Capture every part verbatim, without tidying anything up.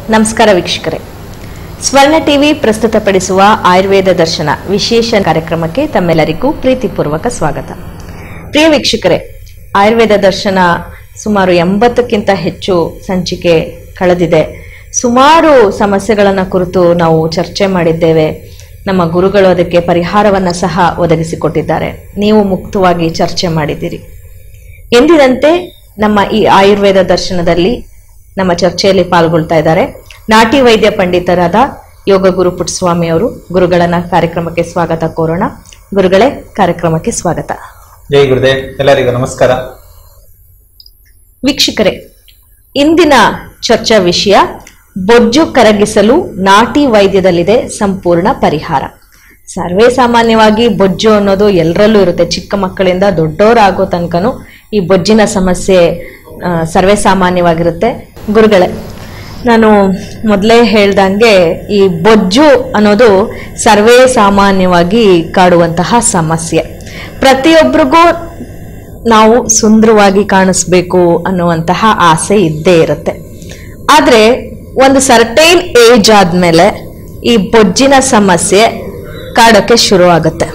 ನಮಸ್ಕಾರ ವೀಕ್ಷಕರೇ, ಸ್ವರ್ಣ ಟಿವಿ ಪ್ರಸ್ತುತಪಡಿಸುವ ಆಯುರ್ವೇದ ದರ್ಶನ ವಿಶೇಷ ಕಾರ್ಯಕ್ರಮಕ್ಕೆ ತಮ್ಮೆಲ್ಲರಿಗೂ ಪ್ರೀತಿಪೂರ್ವಕ ಸ್ವಾಗತ. ಪ್ರಿಯ ವೀಕ್ಷಕರೇ, ಆಯುರ್ವೇದ ದರ್ಶನ ಸುಮಾರು ಎಂಬತ್ತಕ್ಕಿಂತ ಹೆಚ್ಚು ಸಂಚಿಕೆ ಕಳೆದಿದೆ. ಸುಮಾರು ಸಮಸ್ಯೆಗಳನ್ನು ಕುರಿತು ನಾವು ಚರ್ಚೆ ಮಾಡಿದ್ದೇವೆ. ನಮ್ಮ ಗುರುಗಳು ಅದಕ್ಕೆ ಪರಿಹಾರವನ್ನು ಸಹ ಒದಗಿಸಿಕೊಟ್ಟಿದ್ದಾರೆ. ನೀವು ಮುಕ್ತವಾಗಿ ಚರ್ಚೆ ಮಾಡಿದ್ದೀರಿ. ಎಂದಿನಂತೆ ನಮ್ಮ ಈ ಆಯುರ್ವೇದ ದರ್ಶನದಲ್ಲಿ ನಮ್ಮ ಚರ್ಚೆಯಲ್ಲಿ ಪಾಲ್ಗೊಳ್ತಾ ಇದ್ದಾರೆ ನಾಟಿ ವೈದ್ಯ ಪಂಡಿತರಾದ ಯೋಗ ಗುರು ಪುಟ್ಟಸ್ವಾಮಿ ಅವರು. ಗುರುಗಳನ್ನ ಕಾರ್ಯಕ್ರಮಕ್ಕೆ ಸ್ವಾಗತ ಕೋರೋಣ. ಗುರುಗಳೇ, ಕಾರ್ಯಕ್ರಮಕ್ಕೆ ಸ್ವಾಗತ. ಜೈ ಗುರುದೇವ್. ಎಲ್ಲರಿಗೂ ನಮಸ್ಕಾರ. ವೀಕ್ಷಕರೇ, ಇಂದಿನ ಚರ್ಚಾ ವಿಷಯ ಬೊಜ್ಜು ಕರಗಿಸಲು ನಾಟಿ ವೈದ್ಯದಲ್ಲಿದೆ ಸಂಪೂರ್ಣ ಪರಿಹಾರ. ಸರ್ವೇ ಸಾಮಾನ್ಯವಾಗಿ ಬೊಜ್ಜು ಅನ್ನೋದು ಎಲ್ಲರಲ್ಲೂ ಇರುತ್ತೆ. ಚಿಕ್ಕ ಮಕ್ಕಳಿಂದ ದೊಡ್ಡವರಾಗೋ ತನಕನೂ ಈ ಬೊಜ್ಜಿನ ಸಮಸ್ಯೆ ಸರ್ವೇ ಸಾಮಾನ್ಯವಾಗಿರುತ್ತೆ. ಗುರುಗಳೇ, ನಾನು ಮೊದಲೇ ಹೇಳ್ದಂಗೆ ಈ ಬೊಜ್ಜು ಅನ್ನೋದು ಸರ್ವೇ ಸಾಮಾನ್ಯವಾಗಿ ಕಾಡುವಂತಹ ಸಮಸ್ಯೆ. ಪ್ರತಿಯೊಬ್ಬರಿಗೂ ನಾವು ಸುಂದರವಾಗಿ ಕಾಣಿಸ್ಬೇಕು ಅನ್ನುವಂತಹ ಆಸೆ ಇದ್ದೇ ಇರುತ್ತೆ. ಆದರೆ ಒಂದು ಸರ್ಟೈನ್ ಏಜ್ ಆದಮೇಲೆ ಈ ಬೊಜ್ಜಿನ ಸಮಸ್ಯೆ ಕಾಡೋಕ್ಕೆ ಶುರು ಆಗುತ್ತೆ.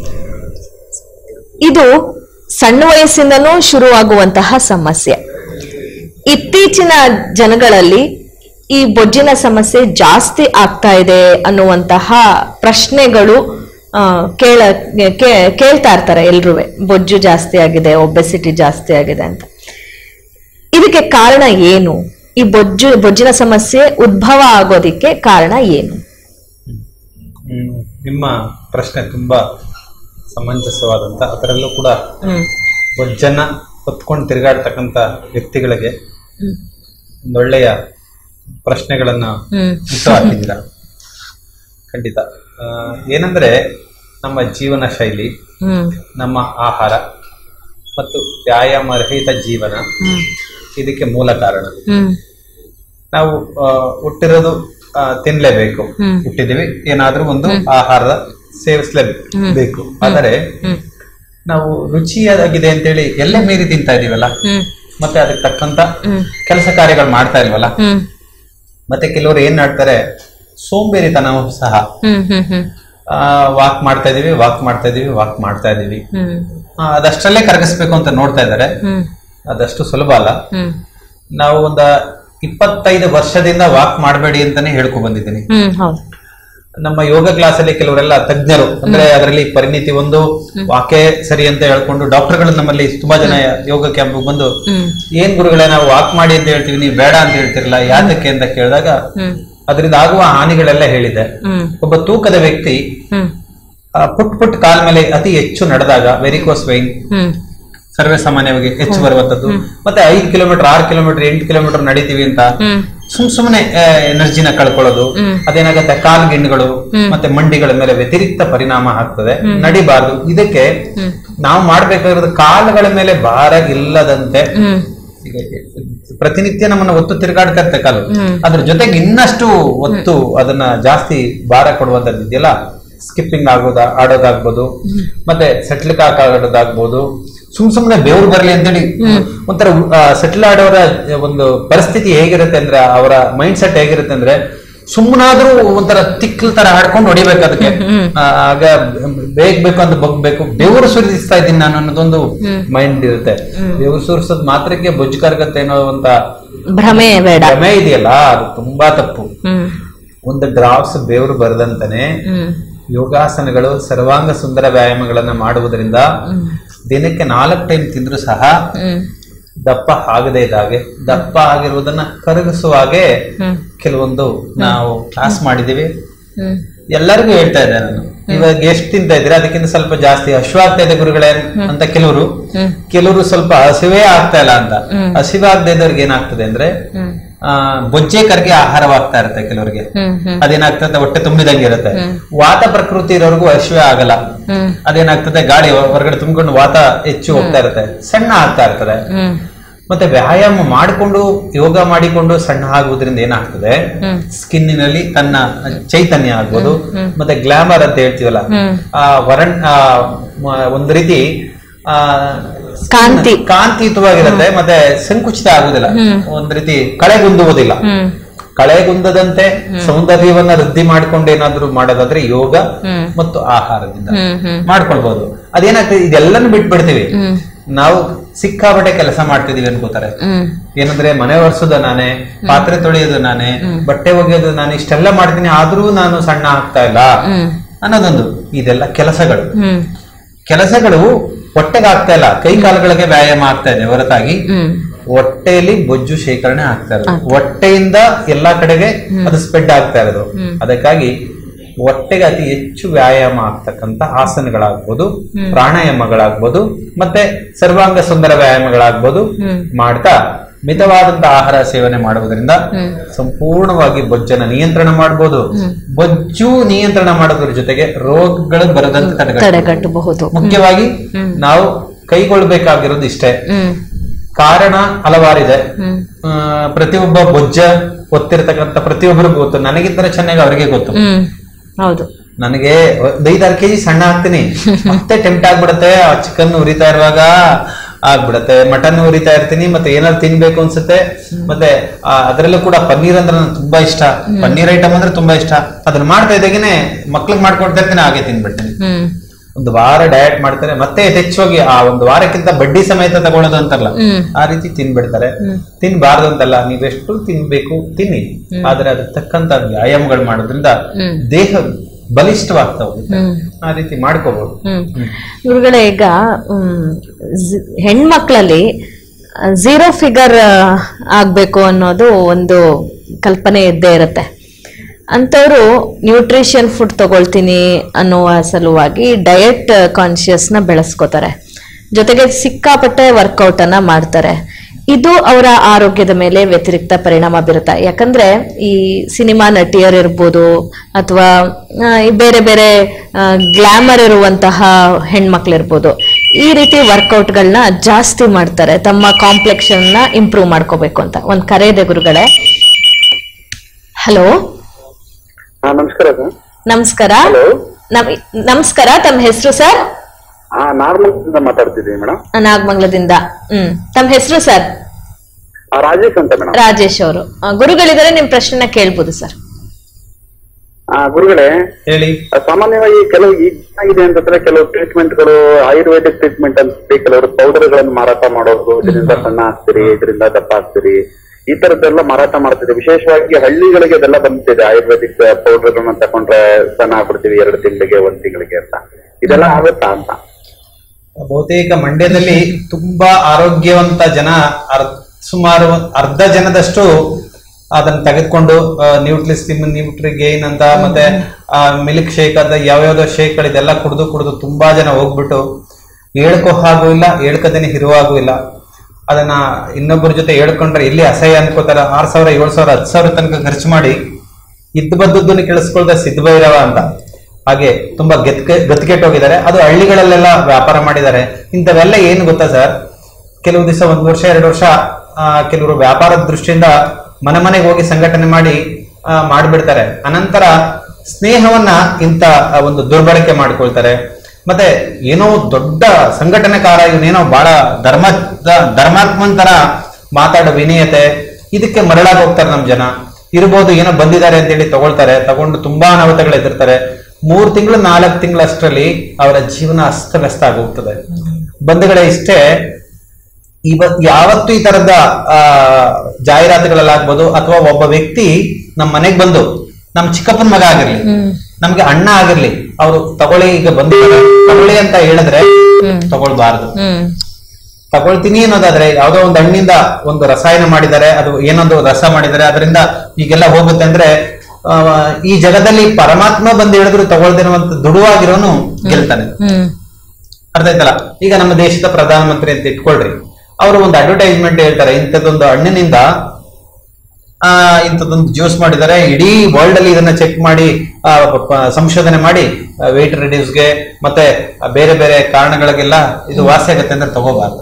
ಇದು ಸಣ್ಣ ವಯಸ್ಸಿಂದನೂ ಶುರುವಾಗುವಂತಹ ಸಮಸ್ಯೆ. ಇತ್ತೀಚಿನ ಜನಗಳಲ್ಲಿ ಈ ಬೊಜ್ಜಿನ ಸಮಸ್ಯೆ ಜಾಸ್ತಿ ಆಗ್ತಾ ಇದೆ ಅನ್ನುವಂತಹ ಪ್ರಶ್ನೆಗಳು ಕೇಳ ಕೇಳ್ತಾ ಇರ್ತಾರೆ ಎಲ್ರೂ. ಬೊಜ್ಜು ಜಾಸ್ತಿ ಆಗಿದೆ, ಒಬೆಸಿಟಿ ಜಾಸ್ತಿ ಆಗಿದೆ ಅಂತ. ಇದಕ್ಕೆ ಕಾರಣ ಏನು? ಈ ಬೊಜ್ಜು ಬೊಜ್ಜಿನ ಸಮಸ್ಯೆ ಉದ್ಭವ ಆಗೋದಿಕ್ಕೆ ಕಾರಣ ಏನು? ನಿಮ್ಮ ಪ್ರಶ್ನೆ ತುಂಬಾ ಸಮಂಜಸವಾದಂತ, ಅದರಲ್ಲೂ ಕೂಡ ಬೊಜ್ಜನ್ನ ಹೊತ್ಕೊಂಡು ತಿರುಗಾಡ್ತಕ್ಕಂಥ ವ್ಯಕ್ತಿಗಳಿಗೆ ಒಂದೊಳ್ಳೆಯ ಪ್ರಶ್ನೆಗಳನ್ನ ಹುಟ್ಟು ಹಾಕಿದ್ದೀರಾ. ಖಂಡಿತ. ಏನಂದ್ರೆ ನಮ್ಮ ಜೀವನ ಶೈಲಿ, ನಮ್ಮ ಆಹಾರ ಮತ್ತು ವ್ಯಾಯಾಮ ರಹಿತ ಜೀವನ ಇದಕ್ಕೆ ಮೂಲ ಕಾರಣ. ನಾವು ಹುಟ್ಟಿರೋದು ತಿನ್ಲೇಬೇಕು, ಹುಟ್ಟಿದೀವಿ, ಏನಾದ್ರೂ ಒಂದು ಆಹಾರ ಸೇವಿಸಲೇಬೇಕು. ಆದರೆ ನಾವು ರುಚಿಯಾಗಿದೆ ಅಂತೇಳಿ ಎಲ್ಲ ಮೀರಿ ತಿಂತಾ ಇದೀವಲ್ಲ, ಮತ್ತೆ ಅದಕ್ಕೆ ತಕ್ಕಂತ ಕೆಲಸ ಕಾರ್ಯಗಳು ಮಾಡ್ತಾ ಇಲ್ವಲ್ಲ. ಮತ್ತೆ ಕೆಲವರು ಏನ್ ಮಾಡ್ತಾರೆ, ಸೋಂಬೇರಿತನ ಸಹ. ವಾಕ್ ಮಾಡ್ತಾ ಇದೀವಿ ವಾಕ್ ಮಾಡ್ತಾ ಇದೀವಿ ವಾಕ್ ಮಾಡ್ತಾ ಇದೀವಿ ಅದಷ್ಟರಲ್ಲೇ ಕರಗಿಸ್ಬೇಕು ಅಂತ ನೋಡ್ತಾ ಇದ್ದಾರೆ. ಅದಷ್ಟು ಸುಲಭ ಅಲ್ಲ. ನಾವು ಒಂದ ಇಪ್ಪತ್ತೈದು ವರ್ಷದಿಂದ ವಾಕ್ ಮಾಡಬೇಡಿ ಅಂತಾನೆ ಹೇಳ್ಕೊಂಡ್ ಬಂದಿದ್ದೀನಿ. ನಮ್ಮ ಯೋಗ ಕ್ಲಾಸ್ ಅಲ್ಲಿ ಕೆಲವರೆಲ್ಲ ತಜ್ಞರು, ಅಂದ್ರೆ ಅದರಲ್ಲಿ ಪರಿಣಿತಿ ಒಂದು ವಾಕೆ ಸರಿ ಅಂತ ಹೇಳ್ಕೊಂಡು ಡಾಕ್ಟರ್ಗಳು ನಮ್ಮಲ್ಲಿ ತುಂಬಾ ಜನ ಯೋಗ ಕ್ಯಾಂಪ್ ಬಂದು, ಏನ್ ಗುರುಗಳೇ ನಾವು ವಾಕ್ ಮಾಡಿ ಅಂತ ಹೇಳ್ತೀವಿ, ನೀವು ಬೇಡ ಅಂತ ಹೇಳ್ತಿರಲ್ಲ, ಯಾತಕ್ಕೆ ಅಂತ ಕೇಳಿದಾಗ ಅದರಿಂದ ಆಗುವ ಹಾನಿಗಳೆಲ್ಲ ಹೇಳಿದೆ. ಒಬ್ಬ ತೂಕದ ವ್ಯಕ್ತಿ ಪುಟ್ ಪುಟ್ ಕಾಲ್ ಮೇಲೆ ಅತಿ ಹೆಚ್ಚು ನಡೆದಾಗ ವೆರಿಕೋಸ್ ವೈನ್ ಸರ್ವೇ ಸಾಮಾನ್ಯವಾಗಿ ಹೆಚ್ಚು ಬರುವಂತದ್ದು. ಮತ್ತೆ ಐದು ಕಿಲೋಮೀಟರ್ ಆರು ಕಿಲೋಮೀಟರ್ ಎಂಟು ಕಿಲೋಮೀಟರ್ ನಡೀತೀವಿ ಅಂತ ಸುಮ್ ಸುಮ್ಮನೆ ಎನರ್ಜಿನ ಕಳ್ಕೊಳ್ಳೋದು, ಅದೇನಾಗತ್ತೆ ಕಾಲ್ ಗಿಣ್ಣುಗಳು ಮತ್ತೆ ಮಂಡಿಗಳ ಮೇಲೆ ವ್ಯತಿರಿಕ್ತ ಪರಿಣಾಮ ಆಗ್ತದೆ. ನಡಿಬಾರ್ದು. ಇದಕ್ಕೆ ನಾವು ಮಾಡ್ಬೇಕಾಗಿರೋದು ಕಾಲುಗಳ ಮೇಲೆ ಭಾರ ಇಲ್ಲದಂತೆ. ಈಗ ಪ್ರತಿನಿತ್ಯ ನಮ್ಮನ್ನ ಒತ್ತು ತಿರುಗಾಡ್ಕತ್ತೆ ಕಾಲು, ಅದ್ರ ಜೊತೆಗೆ ಇನ್ನಷ್ಟು ಒತ್ತು ಅದನ್ನ ಜಾಸ್ತಿ ಭಾರ ಕೊಡುವಂತದ್ದು ಇದೆಯಲ್ಲ, ಸ್ಕಿಪ್ಪಿಂಗ್ ಆಗೋದ ಆಡೋದಾಗ್ಬೋದು, ಮತ್ತೆ ಸೆಟ್ಲ್ ಕಾಕ್ ಆಡೋದಾಗ್ಬೋದು. ಸುಮ್ ಸುಮ್ನೆ ಬೆವರು ಬರ್ಲಿ ಅಂತೇಳಿ ಒಂಥರ ಸೆಟ್ಲ್ ಆಡೋರ ಒಂದು ಪರಿಸ್ಥಿತಿ ಹೇಗಿರುತ್ತೆ ಅಂದ್ರೆ, ಅವರ ಮೈಂಡ್ ಸೆಟ್ ಹೇಗಿರುತ್ತೆ ಅಂದ್ರೆ, ಸುಮ್ಮನಾದ್ರೂ ಒಂಥರ ತಿಕ್ಕಲ್ ತರ ಆಡ್ಕೊಂಡು ಹೊಡಿಬೇಕು ಅದಕ್ಕೆ. ಆಗ ಬೇಗ ಬೇಕು ಅಂತ ಬಗ್ಬೇಕು, ಬೆವರು ಸುರಿಸ್ತಾ ಇದ್ದೀನಿ ನಾನು ಅನ್ನೋದೊಂದು ಮೈಂಡ್ ಇರುತ್ತೆ. ಬೆವರು ಸುರಿಸೋದ್ ಮಾತ್ರಕ್ಕೆ ಬೊಜ್ಜು ಕರಗತ್ತೆ ಅನ್ನೋ ಅಂತ ಭ್ರಮೆ ಭ್ರಮೆ ಇದೆಯಲ್ಲ, ಅದು ತುಂಬಾ ತಪ್ಪು. ಒಂದು ಡ್ರಾಪ್ಸ್ ಬೆವರು ಬರದಂತಾನೆ ಯೋಗಾಸನಗಳು, ಸರ್ವಾಂಗ ಸುಂದರ ವ್ಯಾಯಾಮಗಳನ್ನ ಮಾಡುವುದರಿಂದ ದಿನಕ್ಕೆ ನಾಲ್ಕು ಟೈಮ್ ತಿಂದ್ರು ಸಹ ದಪ್ಪ ಆಗದೆ ಇದ್ದಾಗೆ, ದಪ್ಪ ಆಗಿರುವುದನ್ನ ಕರಗಿಸುವ ಹಾಗೆ ಕೆಲವೊಂದು ನಾವು ಕ್ಲಾಸ್ ಮಾಡಿದೀವಿ. ಎಲ್ಲರಿಗೂ ಹೇಳ್ತಾ ಇದ್ದೆ ನಾನು, ಇವಾಗ ಎಷ್ಟು ತಿಂತಾ ಇದ್ರೆ ಅದಕ್ಕಿಂತ ಸ್ವಲ್ಪ ಜಾಸ್ತಿ ಹಸಿವು ಆಗ್ತಾ ಇದೆ ಗುರುಗಳೇ ಅಂತ ಕೆಲವರು, ಕೆಲವರು ಸ್ವಲ್ಪ ಹಸಿವೇ ಆಗ್ತಾ ಇಲ್ಲ ಅಂತ. ಹಸಿವೆ ಆಗದೆ ಇದ್ದವ್ರಿಗೆ ಏನಾಗ್ತದೆ ಅಂದ್ರೆ ಆ ಬೊಜ್ಜೆ ಕರ್ಗೆ ಆಹಾರವಾಗ್ತಾ ಇರುತ್ತೆ ಕೆಲವರಿಗೆ. ಅದೇನಾಗ್ತದೆ, ಹೊಟ್ಟೆ ತುಂಬಿದಂಗೆ ಇರುತ್ತೆ. ವಾತ ಪ್ರಕೃತಿ ಇರೋರ್ಗು ಹಸಿವೆ ಆಗಲ್ಲ. ಅದೇನಾಗ್ತದೆ, ಗಾಳಿ ಹೊರಗಡೆ ತುಂಬಿಕೊಂಡು ವಾತ ಹೆಚ್ಚು ಹೋಗ್ತಾ ಇರುತ್ತೆ, ಸಣ್ಣ ಆಗ್ತಾ ಇರ್ತದೆ. ಮತ್ತೆ ವ್ಯಾಯಾಮ ಮಾಡಿಕೊಂಡು ಯೋಗ ಮಾಡಿಕೊಂಡು ಸಣ್ಣ ಆಗುವುದರಿಂದ ಏನಾಗ್ತದೆ, ಸ್ಕಿನ್ನಿನಲ್ಲಿ ತನ್ನ ಚೈತನ್ಯ ಆಗ್ಬೋದು, ಮತ್ತೆ ಗ್ಲಾಮರ್ ಅಂತ ಹೇಳ್ತೀವಲ್ಲ, ಆ ವರಣ್ ಒಂದು ರೀತಿ ಆ ಕಾಂತಿ ಕಾಂತಿಯುತವಾಗಿರುತ್ತೆ. ಮತ್ತೆ ಸಂಕುಚಿತ ಆಗುದಿಲ್ಲ, ಒಂದ್ ರೀತಿ ಕಳೆಗುಂದುವುದಿಲ್ಲ. ಕಳೆಗುಂದದಂತೆ ಸೌಂದರ್ಯವನ್ನ ವೃದ್ಧಿ ಮಾಡ್ಕೊಂಡು ಏನಾದ್ರು ಮಾಡೋದಾದ್ರೆ ಯೋಗ ಮತ್ತು ಆಹಾರದಿಂದ ಮಾಡ್ಕೊಳ್ಬಹುದು. ಅದೇನಾಗ್ತದೆ, ಇದೆಲ್ಲನೂ ಬಿಟ್ಬಿಡ್ತೀವಿ, ನಾವು ಸಿಕ್ಕಾಪಟ್ಟೆ ಕೆಲಸ ಮಾಡ್ತಿದೀವಿ ಅನ್ಕೋತಾರೆ. ಏನಂದ್ರೆ ಮನೆ ಒರೆಸೋದು ನಾನೇ, ಪಾತ್ರೆ ತೊಳೆಯೋದು ನಾನೇ, ಬಟ್ಟೆ ಒಗೆಯೋದು ನಾನು, ಇಷ್ಟೆಲ್ಲ ಮಾಡ್ತೀನಿ ಆದ್ರೂ ನಾನು ಸಣ್ಣ ಆಗ್ತಾ ಇಲ್ಲ ಅನ್ನೋದೊಂದು. ಇದೆಲ್ಲ ಕೆಲಸಗಳು ಕೆಲಸಗಳು ಹೊಟ್ಟೆಗೆ ಆಗ್ತಾ ಇಲ್ಲ, ಕೈ ಕಾಲುಗಳಿಗೆ ವ್ಯಾಯಾಮ ಆಗ್ತಾ ಇದೆ ಹೊರತಾಗಿ ಹೊಟ್ಟೆಯಲ್ಲಿ ಬೊಜ್ಜು ಶೇಖರಣೆ ಆಗ್ತಾ ಇರೋದು, ಹೊಟ್ಟೆಯಿಂದ ಎಲ್ಲಾ ಕಡೆಗೆ ಅದು ಸ್ಪ್ರೆಡ್ ಆಗ್ತಾ ಇರೋದು. ಅದಕ್ಕಾಗಿ ಹೊಟ್ಟೆಗೆ ಅತಿ ಹೆಚ್ಚು ವ್ಯಾಯಾಮ ಆಗ್ತಕ್ಕಂತ ಆಸನಗಳಾಗ್ಬೋದು, ಪ್ರಾಣಾಯಾಮಗಳಾಗ್ಬೋದು, ಮತ್ತೆ ಸರ್ವಾಂಗ ಸುಂದರ ವ್ಯಾಯಾಮಗಳಾಗ್ಬೋದು ಮಾಡ್ತಾ ಮಿತವಾದಂತಹ ಆಹಾರ ಸೇವನೆ ಮಾಡುವುದರಿಂದ ಸಂಪೂರ್ಣವಾಗಿ ಬೊಜ್ಜನ್ನ ನಿಯಂತ್ರಣ ಮಾಡಬಹುದು. ಬೊಜ್ಜು ನಿಯಂತ್ರಣ ಮಾಡೋದ್ರ ಜೊತೆಗೆ ರೋಗಗಳು ಬರದಂತೆ ತಡೆಗಟ್ಟಬಹುದು. ಮುಖ್ಯವಾಗಿ ನಾವು ಕೈಗೊಳ್ಳಬೇಕಾಗಿರೋದು ಇಷ್ಟೇ. ಕಾರಣ ಹಲವಾರಿದೆ. ಪ್ರತಿಯೊಬ್ಬ ಬೊಜ್ಜ ಗೊತ್ತಿರತಕ್ಕಂತ ಪ್ರತಿಯೊಬ್ಬರಿಗೂ ಗೊತ್ತು, ನನಗಿಂತ ಚೆನ್ನಾಗಿ ಅವರಿಗೆ ಗೊತ್ತು. ಹೌದು, ನನಗೆ ಐದಾರು ಕೆಜಿ ಸಣ್ಣ ಆಗ್ತೀನಿ, ಮತ್ತೆ ಟೆಂಪ್ಟ್ ಆಗ್ಬಿಡತ್ತೆ. ಆ ಚಿಕನ್ ಉರಿತಾ ಇರುವಾಗ ಆಗ್ಬಿಡತ್ತೆ, ಮಟನ್ ಉರಿತಾ ಇರ್ತೀನಿ, ಮತ್ತೆ ಏನಾದ್ರು ತಿನ್ಬೇಕು ಅನ್ಸುತ್ತೆ. ಮತ್ತೆ ಅದ್ರಲ್ಲೂ ಕೂಡ ಪನ್ನೀರ್ ಅಂದ್ರೆ ನಂಗೆ ತುಂಬಾ ಇಷ್ಟ, ಪನ್ನೀರ್ ಐಟಮ್ ಅಂದ್ರೆ ತುಂಬಾ ಇಷ್ಟ. ಅದನ್ನ ಮಾಡ್ತಾ ಇದ್ದಾಗೇನೆ ಮಕ್ಳಿಗೆ ಮಾಡ್ಕೊಡ್ತಾ ಇರ್ತೀನಿ, ಹಾಗೆ ತಿನ್ಬಿಡ್ತೀನಿ. ಒಂದು ವಾರ ಡಯಟ್ ಮಾಡ್ತಾರೆ, ಮತ್ತೆ ಯಥೇಚ್ಛವಾಗಿ ಆ ಒಂದು ವಾರಕ್ಕಿಂತ ಬಡ್ಡಿ ಸಮೇತ ತಗೊಳ್ಳೋದು ಅಂತಾರಲ್ಲ, ಆ ರೀತಿ ತಿನ್ಬಿಡ್ತಾರೆ. ತಿನ್ಬಾರ್ದು ಅಂತಲ್ಲ, ನೀವೆಷ್ಟು ತಿನ್ಬೇಕು ತಿನ್ನಿ, ಆದ್ರೆ ಅದಕ್ಕೆ ತಕ್ಕಂತ ವ್ಯಾಯಾಮಗಳು ಮಾಡೋದ್ರಿಂದ ದೇಹ ಬಲಿಷ್ಠವಾಗ್ತಾ ಹೋಗುತ್ತೆ. ಆ ರೀತಿ ಮಾಡ್ಕೋಬಹುದು. ಗುರುಗಳೇ, ಈಗ ಹೆಣ್ಮಕ್ಳಲ್ಲಿ ಝೀರೋ ಫಿಗರ್ ಆಗ್ಬೇಕು ಅನ್ನೋದು ಒಂದು ಕಲ್ಪನೆ ಇದ್ದೇ ಇರುತ್ತೆ. ಅಂಥವ್ರು ನ್ಯೂಟ್ರಿಷನ್ ಫುಡ್ ತಗೊಳ್ತೀನಿ ಅನ್ನುವ ಸಲುವಾಗಿ ಡಯಟ್ ಕಾನ್ಶಿಯಸ್ನ ಬೆಳೆಸ್ಕೋತಾರೆ, ಜೊತೆಗೆ ಸಿಕ್ಕಾಪಟ್ಟೆ ವರ್ಕೌಟ್ ಅನ್ನ ಮಾಡ್ತಾರೆ. ಇದು ಅವರ ಆರೋಗ್ಯದ ಮೇಲೆ ವ್ಯತಿರಿಕ್ತ ಪರಿಣಾಮ ಬೀರುತ್ತೆ. ಯಾಕಂದ್ರೆ ಈ ಸಿನಿಮಾ ನಟಿಯರು ಇರ್ಬೋದು ಅಥವಾ ಬೇರೆ ಬೇರೆ ಗ್ಲಾಮರ್ ಇರುವಂತಹ ಹೆಣ್ಮಕ್ಳಿರ್ಬೋದು, ಈ ರೀತಿ ವರ್ಕೌಟ್ಗಳನ್ನ ಜಾಸ್ತಿ ಮಾಡ್ತಾರೆ ತಮ್ಮ ಕಾಂಪ್ಲೆಕ್ಷನ್ ನ ಇಂಪ್ರೂವ್ ಮಾಡ್ಕೋಬೇಕು ಅಂತ. ಒಂದ್ ಕರೆ ಇದೆ ಗುರುಗಳೇ. ಹಲೋ, ನಮಸ್ಕಾರ ಸರ್. ನಮಸ್ಕಾರ. ನಮಸ್ಕಾರ, ತಮ್ಮ ಹೆಸರು ಸರ್? ನಾಗಮಂಗಲದಿಂದ ಮಾತಾಡ್ತಿದ್ದೀವಿ ಮೇಡಮ್. ನಾಗಮಂಗಲದಿಂದ. ಹ್ಮ್ ತಮ್ಮ ಹೆಸರು ಸರ್? ರಾಜೇಶ್ ಅಂತ ಮೇಡಮ್. ರಾಜೇಶ್ ಅವರು ಗುರುಗಳಿದ್ದಾರೆ, ನಿಮ್ ಪ್ರಶ್ನೆನ ಕೇಳ್ಬೋದು ಸರ್. ಗುರುಗಳೇ ಹೇಳಿ. ಸಾಮಾನ್ಯವಾಗಿ ಕೆಲವು ಏನಾಗಿದೆ ಅಂತಂದ್ರೆ, ಕೆಲವು ಟ್ರೀಟ್ಮೆಂಟ್ಗಳು ಆಯುರ್ವೇದಿಕ್ ಟ್ರೀಟ್ಮೆಂಟ್ ಅಂತ ಕೆಲವರು ಪೌಡರ್ಗಳನ್ನು ಮಾರಾಟ ಮಾಡೋದು, ಇದರಿಂದ ಸಣ್ಣ ಆಗ್ತೀರಿ, ಇದರಿಂದ ದಪ್ಪ ಆಗ್ತೀರಿ, ಈ ತರದ್ದೆಲ್ಲ ಮಾರಾಟ ಮಾಡ್ತಿದೆ. ವಿಶೇಷವಾಗಿ ಹಳ್ಳಿಗಳಿಗೆ ಅದೆಲ್ಲ ಬಂದಿದೆ. ಆಯುರ್ವೇದಿಕ್ ಪೌಡರ್ಗಳನ್ನ ತಕೊಂಡ್ರೆ ಸಣ್ಣ ಆಗ್ಬಿಡ್ತೀವಿ ಎರಡು ತಿಂಗಳಿಗೆ ಒಂದ್ ತಿಂಗಳಿಗೆ ಅಂತ. ಇದೆಲ್ಲ ಆಗುತ್ತಾ ಅಂತ? ಬಹುತೇಕ ಮಂಡ್ಯದಲ್ಲಿ ತುಂಬಾ ಆರೋಗ್ಯವಂತ ಜನ, ಸುಮಾರು ಅರ್ಧ ಜನದಷ್ಟು ಅದನ್ನ ತೆಗೆದುಕೊಂಡು ನ್ಯೂಟ್ರಿಸ್ ನ್ಯೂಟ್ರಿ ಗೇನ್ ಅಂತ ಮತ್ತೆ ಮಿಲ್ಕ್ ಶೇಕ್ ಅಂತ ಯಾವ್ಯಾವ್ದೋ ಶೇಕ್ಗಳಿದೆಲ್ಲ ಕುಡಿದು ಕುಡಿದು ತುಂಬಾ ಜನ ಹೋಗ್ಬಿಟ್ಟು ಹೇಳ್ಕೋ ಹಾಗೂ ಇಲ್ಲ, ಹೇಳ್ಕದೇನೆ ಇರುವಾಗೂ ಇಲ್ಲ. ಅದನ್ನ ಇನ್ನೊಬ್ಬರ ಜೊತೆ ಹೇಳ್ಕೊಂಡ್ರೆ ಇಲ್ಲಿ ಅಸಹ್ಯ ಅನ್ಕೋತಾರ. ಆರ್ ಸಾವಿರ ಏಳು ಸಾವಿರ ಹತ್ತು ಸಾವಿರ ತನಕ ಖರ್ಚು ಮಾಡಿ ಇದ್ದು ಬದ್ದದ್ದನ್ನು ಕೇಳಿಸ್ಕೊಳ್ದ ಸಿದ್ಧಭೈರವ ಅಂತ ಹಾಗೆ ತುಂಬಾ ಗೆತ್ಕೆ ಗತ್ಕೆಟ್ಟೋಗಿದ್ದಾರೆ. ಅದು ಹಳ್ಳಿಗಳಲ್ಲೆಲ್ಲ ವ್ಯಾಪಾರ ಮಾಡಿದ್ದಾರೆ. ಇಂಥವೆಲ್ಲ ಏನು ಗೊತ್ತಾ ಸರ್, ಕೆಲವು ದಿವಸ ಒಂದು ವರ್ಷ ಎರಡು ವರ್ಷ ಕೆಲವರು ವ್ಯಾಪಾರದ ದೃಷ್ಟಿಯಿಂದ ಮನೆ ಮನೆಗೆ ಹೋಗಿ ಸಂಘಟನೆ ಮಾಡಿ ಮಾಡಿಬಿಡ್ತಾರೆ. ಅನಂತರ ಸ್ನೇಹವನ್ನ ಇಂಥ ಒಂದು ದುರ್ಬಳಕೆ ಮಾಡ್ಕೊಳ್ತಾರೆ. ಮತ್ತೆ ಏನೋ ದೊಡ್ಡ ಸಂಘಟನೆಕಾರ, ಇವನೇನೋ ಬಹಳ ಧರ್ಮ ಧರ್ಮಾತ್ಮಂತರ ಮಾತಾಡೋ ವಿನಯತೆ, ಇದಕ್ಕೆ ಮರಳಾಗಿ ಹೋಗ್ತಾರೆ ನಮ್ ಜನ. ಇರ್ಬೋದು, ಏನೋ ಬಂದಿದ್ದಾರೆ ಅಂತೇಳಿ ತಗೊಳ್ತಾರೆ, ತಗೊಂಡು ತುಂಬಾ ಅನಾಹುತಗಳು ಎದುರ್ತಾರೆ. ಮೂರ್ ತಿಂಗಳು ನಾಲ್ಕು ತಿಂಗಳಷ್ಟರಲ್ಲಿ ಅವರ ಜೀವನ ಅಸ್ತವ್ಯಸ್ತ ಆಗೋಗ್ತದೆ. ಬಂಧುಗಳೇ, ಇಷ್ಟೇ ಇವತ್ ಯಾವತ್ತು ಈ ತರದ ಆ ಜಾಹೀರಾತುಗಳಲ್ಲಾಗ್ಬೋದು, ಅಥವಾ ಒಬ್ಬ ವ್ಯಕ್ತಿ ನಮ್ಮ ಮನೆಗ್ ಬಂದು, ನಮ್ ಚಿಕ್ಕಪ್ಪನ ಮಗ ಆಗಿರ್ಲಿ, ನಮ್ಗೆ ಅಣ್ಣ ಆಗಿರ್ಲಿ, ಅವರು ತಗೊಳ್ಳಿ ಈಗ ಬಂದು ತಗೊಳ್ಳಿ ಅಂತ ಹೇಳಿದ್ರೆ ತಗೊಳ್ಬಾರ್ದು. ತಗೊಳ್ತೀನಿ ಅನ್ನೋದಾದ್ರೆ ಯಾವ್ದೋ ಒಂದು ಹಣ್ಣಿಂದ ಒಂದು ರಸಾಯನ ಮಾಡಿದ್ದಾರೆ, ಅದು ಏನೊಂದು ರಸ ಮಾಡಿದ್ದಾರೆ, ಅದರಿಂದ ಈಗೆಲ್ಲ ಹೋಗುತ್ತೆ ಅಂದ್ರೆ ಈ ಜಗದಲ್ಲಿ ಪರಮಾತ್ಮ ಬಂದು ಹೇಳಿದ್ರು ತಗೊಳ್ದಿರುವಂತ ದುಡುವಾಗಿರೋನು ಗೆಲ್ತಾನೆ. ಅರ್ಥ ಆಯ್ತಲ್ಲ? ಈಗ ನಮ್ಮ ದೇಶದ ಪ್ರಧಾನಮಂತ್ರಿ ಅಂತ ಇಟ್ಕೊಳ್ರಿ, ಅವರು ಒಂದು ಅಡ್ವರ್ಟೈಸ್ಮೆಂಟ್ ಹೇಳ್ತಾರೆ, ಇಂಥದ್ದೊಂದು ಹಣ್ಣಿನಿಂದ ಆ ಇಂಥದ್ದೊಂದು ಜ್ಯೂಸ್ ಮಾಡಿದ್ದಾರೆ, ಇಡೀ ವರ್ಲ್ಡ್ ಅಲ್ಲಿ ಇದನ್ನ ಚೆಕ್ ಮಾಡಿ ಸಂಶೋಧನೆ ಮಾಡಿ ವೆಯ್ಟ್ ರಿಡ್ಯೂಸ್ಗೆ ಮತ್ತೆ ಬೇರೆ ಬೇರೆ ಕಾರಣಗಳಿಗೆಲ್ಲ ಇದು ವಾಸಿ ಆಗತ್ತೆ ಅಂದ್ರೆ ತಗೋಬಾರ್ದು.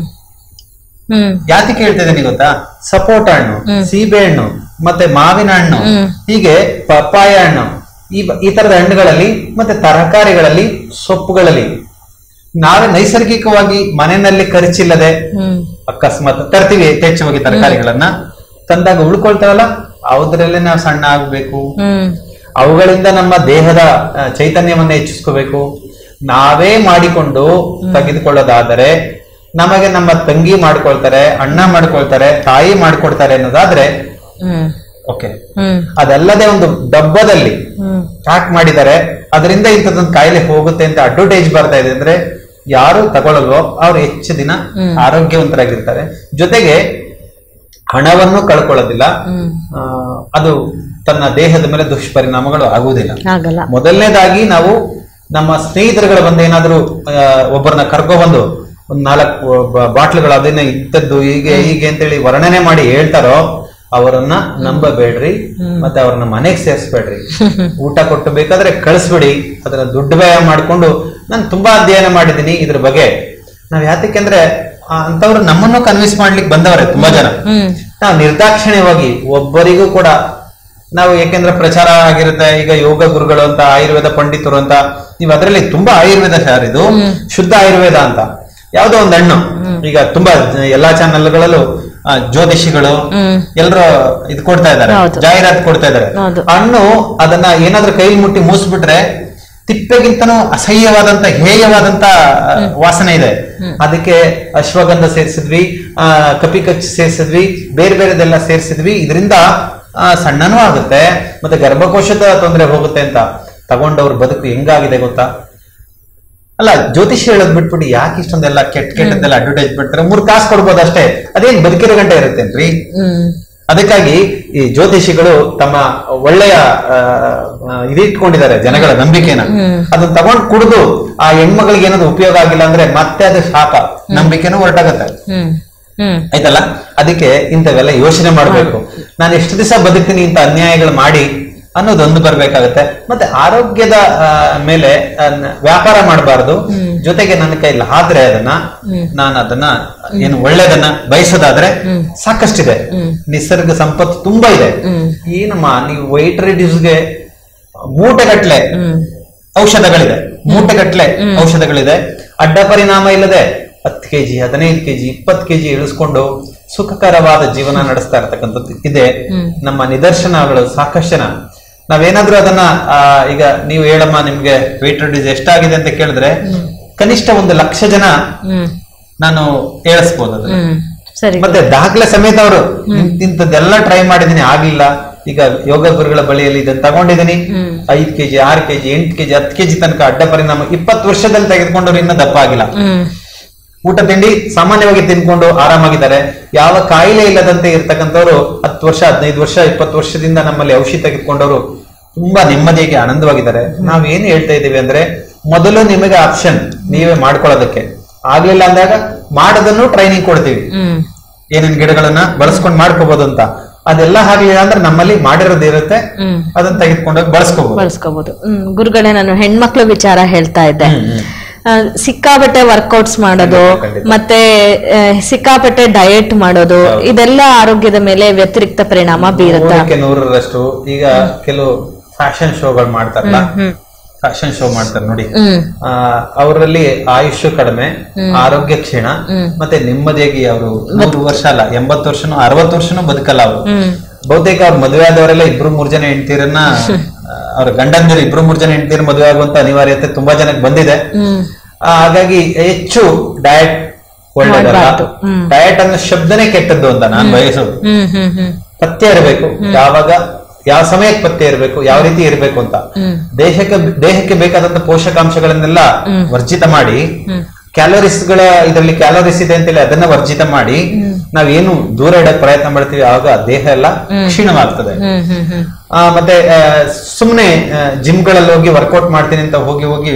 ಯಾತಕ್ಕೆ ಹೇಳ್ತಾ ಇದ್ದೀನಿ ಗೊತ್ತಾ? ಸಪೋಟ ಹಣ್ಣು, ಸೀಬೆ ಹಣ್ಣು, ಮತ್ತೆ ಮಾವಿನ ಹಣ್ಣು, ಹೀಗೆ ಪಪ್ಪಾಯ ಹಣ್ಣು, ಈ ಈ ತರದ ಹಣ್ಣುಗಳಲ್ಲಿ ಮತ್ತೆ ತರಕಾರಿಗಳಲ್ಲಿ, ಸೊಪ್ಪುಗಳಲ್ಲಿ ನಾವೇ ನೈಸರ್ಗಿಕವಾಗಿ ಮನೆಯಲ್ಲಿ ಖರ್ಚಿಲ್ಲದೆ ಅಕಸ್ಮಾತ್ ತರ್ತೀವಿ ಯಥೇಚ್ಛವಾಗಿ ತರಕಾರಿಗಳನ್ನ ತಂದಾಗ ಉಳ್ಕೊಳ್ತಾವಲ್ಲ, ಅವುದ್ರಲ್ಲೇ ನಾವು ಸಣ್ಣ ಆಗ್ಬೇಕು. ಹ್ಮ್ ಅವುಗಳಿಂದ ನಮ್ಮ ದೇಹದ ಚೈತನ್ಯವನ್ನ ಹೆಚ್ಚಿಸ್ಕೋಬೇಕು. ನಾವೇ ಮಾಡಿಕೊಂಡು ತೆಗೆದುಕೊಳ್ಳೋದಾದರೆ ನಮಗೆ ನಮ್ಮ ತಂಗಿ ಮಾಡ್ಕೊಳ್ತಾರೆ, ಅಣ್ಣ ಮಾಡ್ಕೊಳ್ತಾರೆ, ತಾಯಿ ಮಾಡ್ಕೊಡ್ತಾರೆ ಅನ್ನೋದಾದ್ರೆ ಹ್ಮ್ ಓಕೆ. ಹ್ಮ್ ಅದಲ್ಲದೆ ಒಂದು ಡಬ್ಬದಲ್ಲಿ ಹ್ಮ್ ಪ್ಯಾಕ್ ಮಾಡಿದ್ದಾರೆ, ಅದರಿಂದ ಇಂಥದ್ದೊಂದು ಕಾಯಿಲೆ ಹೋಗುತ್ತೆ ಅಂತ ಅಡ್ವರ್ಟೈಸ್ ಬರ್ತಾ ಇದೆ ಅಂದ್ರೆ ಯಾರು ತಗೊಳ್ಳಲ್ವೋ ಅವ್ರು ಹೆಚ್ಚು ದಿನ ಆರೋಗ್ಯವಂತರಾಗಿರ್ತಾರೆ. ಜೊತೆಗೆ ಹಣವನ್ನು ಕಳ್ಕೊಳ್ಳೋದಿಲ್ಲ. ಆ, ಅದು ತನ್ನ ದೇಹದ ಮೇಲೆ ದುಷ್ಪರಿಣಾಮಗಳು ಆಗುವುದಿಲ್ಲ. ಆಗಲ್ಲ. ಮೊದಲನೇದಾಗಿ ನಾವು ನಮ್ಮ ಸ್ನೇಹಿತರುಗಳು ಬಂದು ಏನಾದ್ರು ಒಬ್ಬರನ್ನ ಕರ್ಕೊ ಬಂದು ಒಂದ್ ನಾಲ್ಕು ಬಾಟ್ಲುಗಳು ಅದನ್ನ ಇದ್ದದ್ದು ಹೀಗೆ ಹೀಗೆ ಅಂತೇಳಿ ವರ್ಣನೆ ಮಾಡಿ ಹೇಳ್ತಾರೋ ಅವರನ್ನ ನಂಬಬೇಡ್ರಿ, ಮತ್ತೆ ಅವ್ರನ್ನ ಮನೆಗೆ ಸೇರಿಸ್ಬೇಡ್ರಿ. ಊಟ ಕೊಟ್ಟು ಬೇಕಾದ್ರೆ ಕಳಿಸ್ಬಿಡಿ, ಅದನ್ನ ದುಡ್ಡು ವ್ಯಯ ಮಾಡ್ಕೊಂಡು ನಾನು ತುಂಬಾ ಅಧ್ಯಯನ ಮಾಡಿದ್ದೀನಿ ಇದ್ರ ಬಗ್ಗೆ. ನಾವ್ ಯಾತಕ್ಕೆಂದ್ರೆ ಅಂತವ್ರು ನಮ್ಮನ್ನು ಕನ್ವಿನ್ಸ್ ಮಾಡ್ಲಿಕ್ಕೆ ಬಂದವರೇ ತುಂಬಾ ಜನ. ನಾವು ನಿರ್ದಾಕ್ಷಿಣ್ಯವಾಗಿ ಒಬ್ಬರಿಗೂ ಕೂಡ ನಾವು, ಯಾಕೆಂದ್ರೆ ಪ್ರಚಾರ ಆಗಿರುತ್ತೆ ಈಗ ಯೋಗ ಗುರುಗಳು ಅಂತ, ಆಯುರ್ವೇದ ಪಂಡಿತರು ಅಂತ, ನೀವು ಅದರಲ್ಲಿ ತುಂಬಾ ಆಯುರ್ವೇದ ಸರ್, ಇದು ಶುದ್ಧ ಆಯುರ್ವೇದ ಅಂತ ಯಾವ್ದೋ ಒಂದು ಹಣ್ಣು ಈಗ ತುಂಬಾ ಎಲ್ಲಾ ಚಾನೆಲ್ಗಳಲ್ಲೂ ಜ್ಯೋತಿಷಿಗಳು ಎಲ್ಲರೂ ಇದು ಕೊಡ್ತಾ ಇದ್ದಾರೆ, ಜಾಹೀರಾತು ಕೊಡ್ತಾ ಇದ್ದಾರೆ. ಹಣ್ಣು ಅದನ್ನ ಏನಾದ್ರೂ ಕೈಲಿ ಮುಟ್ಟಿ ಮೂಸ್ಬಿಟ್ರೆ ತಿಪ್ಪೆಗಿಂತನೂ ಅಸಹ್ಯವಾದಂತ ಹೇಯವಾದಂತ ವಾಸನೆ ಇದೆ. ಅದಕ್ಕೆ ಅಶ್ವಗಂಧ ಸೇರಿಸಿದ್ವಿ, ಆ ಕಪಿ ಕಚ್ಚಿ ಸೇರಿಸಿದ್ವಿ, ಬೇರೆ ಬೇರೆದೆಲ್ಲ ಸೇರಿಸಿದ್ವಿ. ಇದರಿಂದ ಸಣ್ಣನೂ ಆಗುತ್ತೆ ಮತ್ತೆ ಗರ್ಭಕೋಶದ ತೊಂದರೆ ಹೋಗುತ್ತೆ ಅಂತ ತಗೊಂಡವ್ರ ಬದುಕು ಹೆಂಗಾಗಿದೆ ಗೊತ್ತಾ? ಅಲ್ಲ, ಜ್ಯೋತಿಷಿ ಹೇಳೋದ್ ಬಿಟ್ಬಿಟ್ಟು ಯಾಕೆ ಇಷ್ಟೊಂದೆಲ್ಲ ಕೆಟ್ಟ ಕೆಟ್ಟದ್ದೆಲ್ಲ ಅಡ್ವರ್ಟೈಸ್ ಬಿಡ್ತಾರೆ? ಮೂರ್ ಕಾಸು ಕೊಡ್ಬೋದು ಅಷ್ಟೇ, ಅದೇನ್ ಬದುಕಿರೋ ಗಂಟೆ ಇರುತ್ತೇನ್ರಿ? ಅದಕ್ಕಾಗಿ ಈ ಜ್ಯೋತಿಷಿಗಳು ತಮ್ಮ ಒಳ್ಳೆಯ ಇದಿಟ್ಕೊಂಡಿದ್ದಾರೆ ಜನಗಳ ನಂಬಿಕೆನ. ಅದನ್ನ ತಗೊಂಡ್ ಕುಡಿದು ಆ ಹೆಣ್ಮಗಳಿಗೆ ಏನಾದ್ರು ಉಪಯೋಗ ಆಗಿಲ್ಲ ಅಂದ್ರೆ ಮತ್ತೆ ಅದು ಶಾಪ, ನಂಬಿಕೆನೂ ಹೊರಟಾಗತ್ತೆ. ಆಯ್ತಲ್ಲ? ಅದಕ್ಕೆ ಇಂಥವೆಲ್ಲ ಯೋಚನೆ ಮಾಡ್ಬೇಕು. ನಾನು ಎಷ್ಟು ದಿವಸ ಬದುಕ್ತೀನಿ ಇಂಥ ಅನ್ಯಾಯಗಳು ಮಾಡಿ ಅನ್ನೋದೊಂದು ಬರ್ಬೇಕಾಗತ್ತೆ. ಮತ್ತೆ ಆರೋಗ್ಯದ ಮೇಲೆ ವ್ಯಾಪಾರ ಮಾಡಬಾರ್ದು. ಜೊತೆಗೆ ನನ್ನ ಕೈಲಿ ಆದ್ರೆ ಅದನ್ನ ನಾನು ಅದನ್ನ ಏನು ಒಳ್ಳೇದನ್ನ ಬಯಸೋದಾದ್ರೆ ಸಾಕಷ್ಟಿದೆ. ನಿಸರ್ಗ ಸಂಪತ್ತು ತುಂಬಾ ಇದೆ. ಏನಮ್ಮ ನೀವು ವೈಟ್ ರೆಡ್ಯೂಸ್ಗೆ ಮೂಟೆಗಟ್ಲೆ ಔಷಧಗಳಿದೆ, ಮೂಟೆಗಟ್ಲೆ ಔಷಧಗಳಿದೆ. ಅಡ್ಡ ಪರಿಣಾಮ ಇಲ್ಲದೆ ಹತ್ತು ಕೆಜಿ ಹದಿನೈದು ಕೆಜಿ ಇಪ್ಪತ್ತು ಕೆಜಿ ಇಳಿಸ್ಕೊಂಡು ಸುಖಕರವಾದ ಜೀವನ ನಡೆಸ್ತಾ ಇರ್ತಕ್ಕಂಥದ್ದು ಇದೆ. ನಮ್ಮ ನಿದರ್ಶನಗಳು ಸಾಕಷ್ಟು ಜನ. ನಾವೇನಾದ್ರೂ ಅದನ್ನ ಈಗ ನೀವು ಹೇಳಮ್ಮ ನಿಮ್ಗೆ ವೆಯ್ಟ್ ರೆಡ್ಯೂಸ್ ಎಷ್ಟಾಗಿದೆ ಅಂತ ಕೇಳಿದ್ರೆ ಕನಿಷ್ಠ ಒಂದು ಲಕ್ಷ ಜನ ನಾನು ಹೇಳಿಸ್ಬೋದು ಅದನ್ನ. ಮತ್ತೆ ದಾಖಲೆ ಸಮೇತ ಅವರು ಇಂಥದ್ದೆಲ್ಲ ಟ್ರೈ ಮಾಡಿದೀನಿ ಆಗ್ಲಿಲ್ಲ. ಈಗ ಯೋಗ ಗುರುಗಳ ಬಳಿಯಲ್ಲಿ ಇದನ್ನ ತಗೊಂಡಿದ್ದೀನಿ, ಐದ್ ಕೆಜಿ ಆರು ಕೆಜಿ ಎಂಟು ಕೆಜಿ ಹತ್ತು ಕೆಜಿ ತನಕ ಅಡ್ಡ ಪರಿಣಾಮ. ಇಪ್ಪತ್ತು ವರ್ಷದಲ್ಲಿ ತೆಗೆದುಕೊಂಡವ್ರು ಇನ್ನ ದಪ್ಪ ಆಗಿಲ್ಲ. ಊಟ ತಿಂಡಿ ಸಾಮಾನ್ಯವಾಗಿ ತಿನ್ಕೊಂಡು ಆರಾಮಾಗಿದ್ದಾರೆ. ಯಾವ ಕಾಯಿಲೆ ಇಲ್ಲದಂತೆ ಇರ್ತಕ್ಕಂಥವ್ರು ಹತ್ತು ವರ್ಷ ಹದಿನೈದು ವರ್ಷ ಇಪ್ಪತ್ತು ವರ್ಷದಿಂದ ನಮ್ಮಲ್ಲಿ ಔಷಧಿ ತೆಗೆದುಕೊಂಡವರು ತುಂಬಾ ನೆಮ್ಮದಿಯಾಗಿ ಆನಂದವಾಗಿದ್ದಾರೆ. ನಾವೇನು ಹೇಳ್ತಾ ಇದ್ದೀವಿ ಅಂದ್ರೆ ಮೊದಲು ನಿಮಗೆ ಆಪ್ಷನ್ ನೀವೇ ಮಾಡ್ಕೊಳ್ಳೋದಕ್ಕೆ ಆಗ್ಲಿಲ್ಲ ಅಂದಾಗ ಮಾಡೋದನ್ನು ಟ್ರೈನಿಂಗ್ ಕೊಡ್ತೀವಿ, ಏನೇನ್ ಗಿಡಗಳನ್ನ ಬಳಸ್ಕೊಂಡು ಮಾಡ್ಕೋಬಹುದು ಅಂತ. ಅದೆಲ್ಲ ಆಗ್ಲಿಲ್ಲ ಅಂದ್ರೆ ನಮ್ಮಲ್ಲಿ ಮಾಡಿರೋದು ಇರುತ್ತೆ, ಅದನ್ನ ತೆಗೆದುಕೊಂಡೋಗಿ ಬಳಸ್ಕೋಬಹುದು ಬಳಸ್ಕೋಬಹುದು ಗುರುಗಳೇ, ನಾನು ಹೆಣ್ಮಕ್ಳ ವಿಚಾರ ಹೇಳ್ತಾ ಇದ್ದೆ. ಸಿಕ್ಕಾಪಟ್ಟೆ ವರ್ಕೌಟ್ಸ್ ಮಾಡೋದು ಮತ್ತೆ ಸಿಕ್ಕಾಪಟ್ಟೆ ಡಯಟ್ ಮಾಡೋದು ಇದೆಲ್ಲ ಆರೋಗ್ಯದ ಮೇಲೆ ವ್ಯತಿರಿಕ್ತ ಪರಿಣಾಮ ಬೀರುತ್ತೆ. ನೂರರಷ್ಟು ಈಗ ಕೆಲವು ಫ್ಯಾಷನ್ ಶೋಗಳು ಮಾಡ್ತಾರಲ್ಲ, ಫ್ಯಾಷನ್ ಶೋ ಮಾಡ್ತಾರೆ ನೋಡಿ, ಅವರಲ್ಲಿ ಆಯುಷ್ ಕಡಿಮೆ, ಆರೋಗ್ಯ ಕ್ಷೀಣ, ಮತ್ತೆ ನೆಮ್ಮದಿಯಾಗಿ ಅವರು ನೂರು ವರ್ಷ ಅಲ್ಲ ಎಂಬತ್ತು ವರ್ಷನೂ ಅರವತ್ತು ವರ್ಷನೂ ಬದುಕಲ್ಲ ಅವರು. ಬಹುತೇಕ ಅವ್ರ ಮದುವೆ ಆದವರೆಲ್ಲ ಇಬ್ರು ಮೂರ್ ಜನ ಹೆಂಡ್ತೀರನ್ನ, ಅವ್ರ ಗಂಡಂದಿರು ಇಬ್ರು ಮೂರ್ ಜನ ಹೆಂಡ್ತೀರ್ ಮದುವೆ ಆಗುವಂತ ಅನಿವಾರ್ಯತೆ ತುಂಬಾ ಜನಕ್ಕೆ ಬಂದಿದೆ. ಹಾಗಾಗಿ ಹೆಚ್ಚು ಡಯಟ್ ಒಳ್ಳೆದಲ್ಲ. ಡಯಟ್ ಅನ್ನೋ ಶಬ್ದನೇ ಕೆಟ್ಟದ್ದು ಅಂತ ನಾನು ಬಯಸೋದು. ಪಥ್ಯ ಇರಬೇಕು, ಯಾವಾಗ ಯಾವ ಸಮಯಕ್ಕೆ ಪಥ್ಯ ಇರಬೇಕು, ಯಾವ ರೀತಿ ಇರಬೇಕು ಅಂತ. ದೇಹಕ್ಕೆ ದೇಹಕ್ಕೆ ಬೇಕಾದಂತ ಪೋಷಕಾಂಶಗಳನ್ನೆಲ್ಲ ವರ್ಜಿತ ಮಾಡಿ, ಕ್ಯಾಲೋರಿಸ್ಗಳ ಇದರಲ್ಲಿ ಕ್ಯಾಲೋರಿಸ್ ಇದೆ ಅಂತೇಳಿ ಅದನ್ನ ವರ್ಜಿತ ಮಾಡಿ ನಾವೇನು ದೂರ ಇಡಕ್ ಪ್ರಯತ್ನ ಮಾಡ್ತೀವಿ, ಆಗ ದೇಹ ಎಲ್ಲ ಕ್ಷೀಣವಾಗ್ತದೆ. ಆ ಮತ್ತೆ ಸುಮ್ನೆ ಜಿಮ್ಗಳಲ್ಲಿ ಹೋಗಿ ವರ್ಕೌಟ್ ಮಾಡ್ತೀನಿ ಅಂತ ಹೋಗಿ ಹೋಗಿ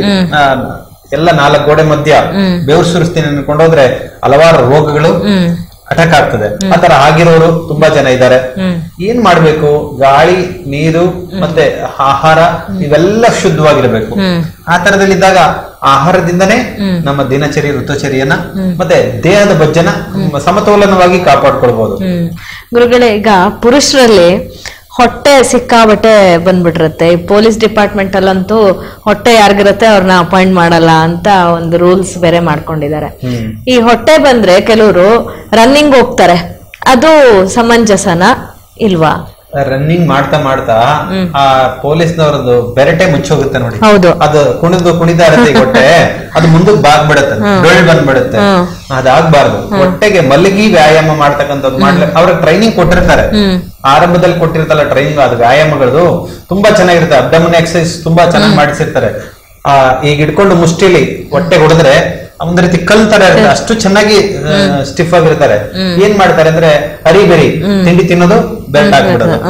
ಎಲ್ಲ ನಾಲ್ಕು ಗೋಡೆ ಮಧ್ಯ ಬೆವರು ಸುರಿಸ್ತೀನಿ ಅನ್ಕೊಂಡೋದ್ರೆ ಹಲವಾರು ರೋಗಗಳು ಅಟ್ಯಾಕ್ ಆಗ್ತದೆ. ಆತರ ಆಗಿರೋರು ತುಂಬಾ ಜನ ಇದ್ದಾರೆ. ಏನ್ ಮಾಡ್ಬೇಕು? ಗಾಳಿ, ನೀರು ಮತ್ತೆ ಆಹಾರ ಇವೆಲ್ಲ ಶುದ್ಧವಾಗಿರ್ಬೇಕು. ಆ ತರದಲ್ಲಿದ್ದಾಗ ಆಹಾರದಿಂದನೇ ನಮ್ಮ ದಿನಚರಿ ಋತುಚರಿಯನ್ನ ಮತ್ತೆ ದೇಹದ ಬಜ್ಜನ ಸಮತೋಲನವಾಗಿ ಕಾಪಾಡ್ಕೊಳ್ಬಹುದು. ಗುರುಗಳೇ, ಈಗ ಪುರುಷರಲ್ಲಿ ಹೊಟ್ಟೆ ಸಿಕ್ಕಾಬಟ್ಟೆ ಬಂದ್ಬಿಟ್ಟಿರುತ್ತೆ. ಪೊಲೀಸ್ ಡಿಪಾರ್ಟ್ಮೆಂಟ್ ಅಲ್ಲಂತೂ ಹೊಟ್ಟೆ ಯಾರಿಗಿರುತ್ತೆ ಅವ್ರನ್ನ ಅಪಾಯಿಂಟ್ ಮಾಡಲ್ಲ ಅಂತ ಒಂದು ರೂಲ್ಸ್ ಬೇರೆ ಮಾಡ್ಕೊಂಡಿದ್ದಾರೆ. ಈ ಹೊಟ್ಟೆ ಬಂದ್ರೆ ಕೆಲವರು ರನ್ನಿಂಗ್ ಹೋಗ್ತಾರೆ, ಅದು ಸಮಂಜಸನ ಇಲ್ವಾ? ರನ್ನಿಂಗ್ ಮಾಡ್ತಾ ಮಾಡ್ತಾ ಆ ಪೊಲೀಸ್ನವ್ರದ್ದು ಬೆರಟೆ ಮುಚ್ಚೋಗುತ್ತೆ ನೋಡಿ. ಹೌದು. ಅದು ಕುಣಿದು ಕುಣಿದ ಇರತ್ತೆ ಹೊಟ್ಟೆ, ಅದು ಮುಂದಕ್ಕೆ ಬಾಗ್ಬಿಡತ್ತೆ, ಡೊಳ್ಳು ಬಂದ್ಬಿಡುತ್ತೆ. ಅದಾಗ್ಬಾರ್ದು. ಹೊಟ್ಟೆಗೆ ಮಲಗಿ ವ್ಯಾಯಾಮ ಮಾಡ್ತಕ್ಕಂಥದ್ದು ಮಾಡ್ಲಿ. ಅವ್ರಿಗೆ ಟ್ರೈನಿಂಗ್ ಕೊಟ್ಟಿರ್ತಾರೆ, ಆರಂಭದಲ್ಲಿ ಕೊಟ್ಟಿರ್ತಾರಲ್ಲ ಟ್ರೈನಿಂಗ್, ಅದು ವ್ಯಾಯಾಮಗಳು ತುಂಬಾ ಚೆನ್ನಾಗಿರುತ್ತೆ. ಅಬ್ಡಮನ್ ಎಕ್ಸರ್ಸೈಸ್ ತುಂಬಾ ಚೆನ್ನಾಗಿ ಮಾಡಿಸಿರ್ತಾರೆ. ಆ ಈಗ ಇಟ್ಕೊಂಡು ಮುಷ್ಟಿಲಿ ಹೊಟ್ಟೆ ಹೊಡೆದ್ರೆ ಒಂದ್ ರೀತಿ ಕಲ್ ತರ ಇರುತ್ತೆ, ಅಷ್ಟು ಚೆನ್ನಾಗಿ ಸ್ಟಿಫ್ ಆಗಿರ್ತಾರೆ. ಏನ್ ಮಾಡ್ತಾರೆ ಅಂದ್ರೆ ಹರಿಬೆರಿ ತಿಂಡಿ ತಿನ್ನೋದು, ಬೆಲ್ಟ್ ಹಾಕ್ಬಿಡೋದು.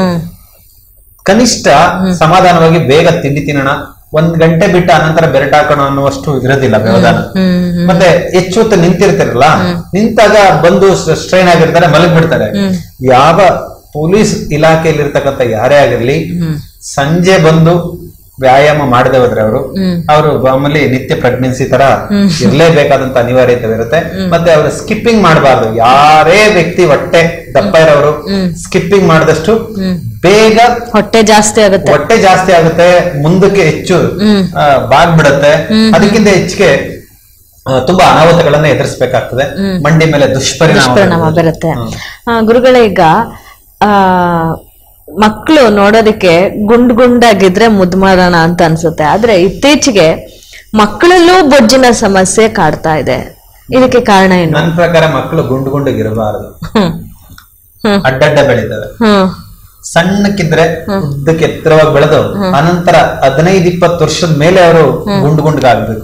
ಕನಿಷ್ಠ ಸಮಾಧಾನವಾಗಿ ಬೇಗ ತಿಂಡಿ ತಿನ್ನೋಣ, ಒಂದ್ ಗಂಟೆ ಬಿಟ್ಟ ಅನಂತರ ಬೆರಟ್ ಹಾಕೋಣ ಅನ್ನುವಷ್ಟು ಇರೋದಿಲ್ಲ ವ್ಯವಧಾನ. ಮತ್ತೆ ಹೆಚ್ಚು ಹೊತ್ತು ನಿಂತಿರ್ತಾರಲ್ಲ, ನಿಂತಾಗ ಬಂದು ಸ್ಟ್ರೈನ್ ಆಗಿರ್ತಾರೆ, ಮಲಗ್ ಬಿಡ್ತಾರೆ. ಯಾವ ಪೊಲೀಸ್ ಇಲಾಖೆಯಲ್ಲಿ ಇರ್ತಕ್ಕಂಥ ಯಾರೇ ಆಗಿರ್ಲಿ, ಸಂಜೆ ಬಂದು ವ್ಯಾಯಾಮ ಮಾಡದೆ ಹೋದ್ರೆ ಅವರು ಅವರು ಮಾಮೂಲಿ ನಿತ್ಯ ಪ್ರೆಗ್ನೆನ್ಸಿ ತರ ಇರ್ಲೇಬೇಕಾದಂತ ಅನಿವಾರ್ಯತೆ ಇರುತ್ತೆ. ಮತ್ತೆ ಅವರು ಸ್ಕಿಪ್ಪಿಂಗ್ ಮಾಡಬಾರ್ದು. ಯಾರೇ ವ್ಯಕ್ತಿ ಹೊಟ್ಟೆ ದಪ್ಪ ಇರೋರು ಸ್ಕಿಪ್ಪಿಂಗ್ ಮಾಡಿದಷ್ಟು ಬೇಗ ಹೊಟ್ಟೆ ಜಾಸ್ತಿ ಆಗುತ್ತೆ, ಹೊಟ್ಟೆ ಜಾಸ್ತಿ ಆಗುತ್ತೆ, ಮುಂದಕ್ಕೆ ಹೆಚ್ಚು ಬಾಗ್ಬಿಡತ್ತೆ. ಅದಕ್ಕಿಂತ ಹೆಚ್ಚಿಗೆ ತುಂಬಾ ಅನಾಹುತಗಳನ್ನ ಎದುರಿಸಬೇಕಾಗ್ತದೆ. ಮಂಡಿ ಮೇಲೆ ದುಷ್ಪರಿಣಾಮ ಬರುತ್ತೆ. ಗುರುಗಳೇ, ಈಗ ಆ ಮಕ್ಕಳು ನೋಡೋದಕ್ಕೆ ಗುಂಡ್ ಗುಂಡಾಗಿದ್ರೆ ಮುದ್ದು ಮಾಡೋಣ ಅಂತ ಅನ್ಸುತ್ತೆ. ಆದ್ರೆ ಇತ್ತೀಚೆಗೆ ಮಕ್ಕಳಲ್ಲೂ ಬೊಜ್ಜಿನ ಸಮಸ್ಯೆ ಕಾಡ್ತಾ ಇದೆ. ಇದಕ್ಕೆ ಕಾರಣ ಏನು? ನನ್ನ ಪ್ರಕಾರ ಮಕ್ಕಳು ಗುಂಡು ಗುಂಡಗಿರಬಾರದು, ಅಡ್ಡಡ್ಡ ಬೆಳೀತವೆ. ಸಣ್ಣಕ್ಕಿದ್ರೆ ಉದ್ದಕ್ಕೆ ಎತ್ತರವಾಗಿ ಬೆಳೆದು ಅನಂತರ ಹದಿನೈದು ಇಪ್ಪತ್ತು ವರ್ಷದ ಮೇಲೆ ಅವರು ಗುಂಡು ಗುಂಡ್ಗಾಗ್ಬೇಕು.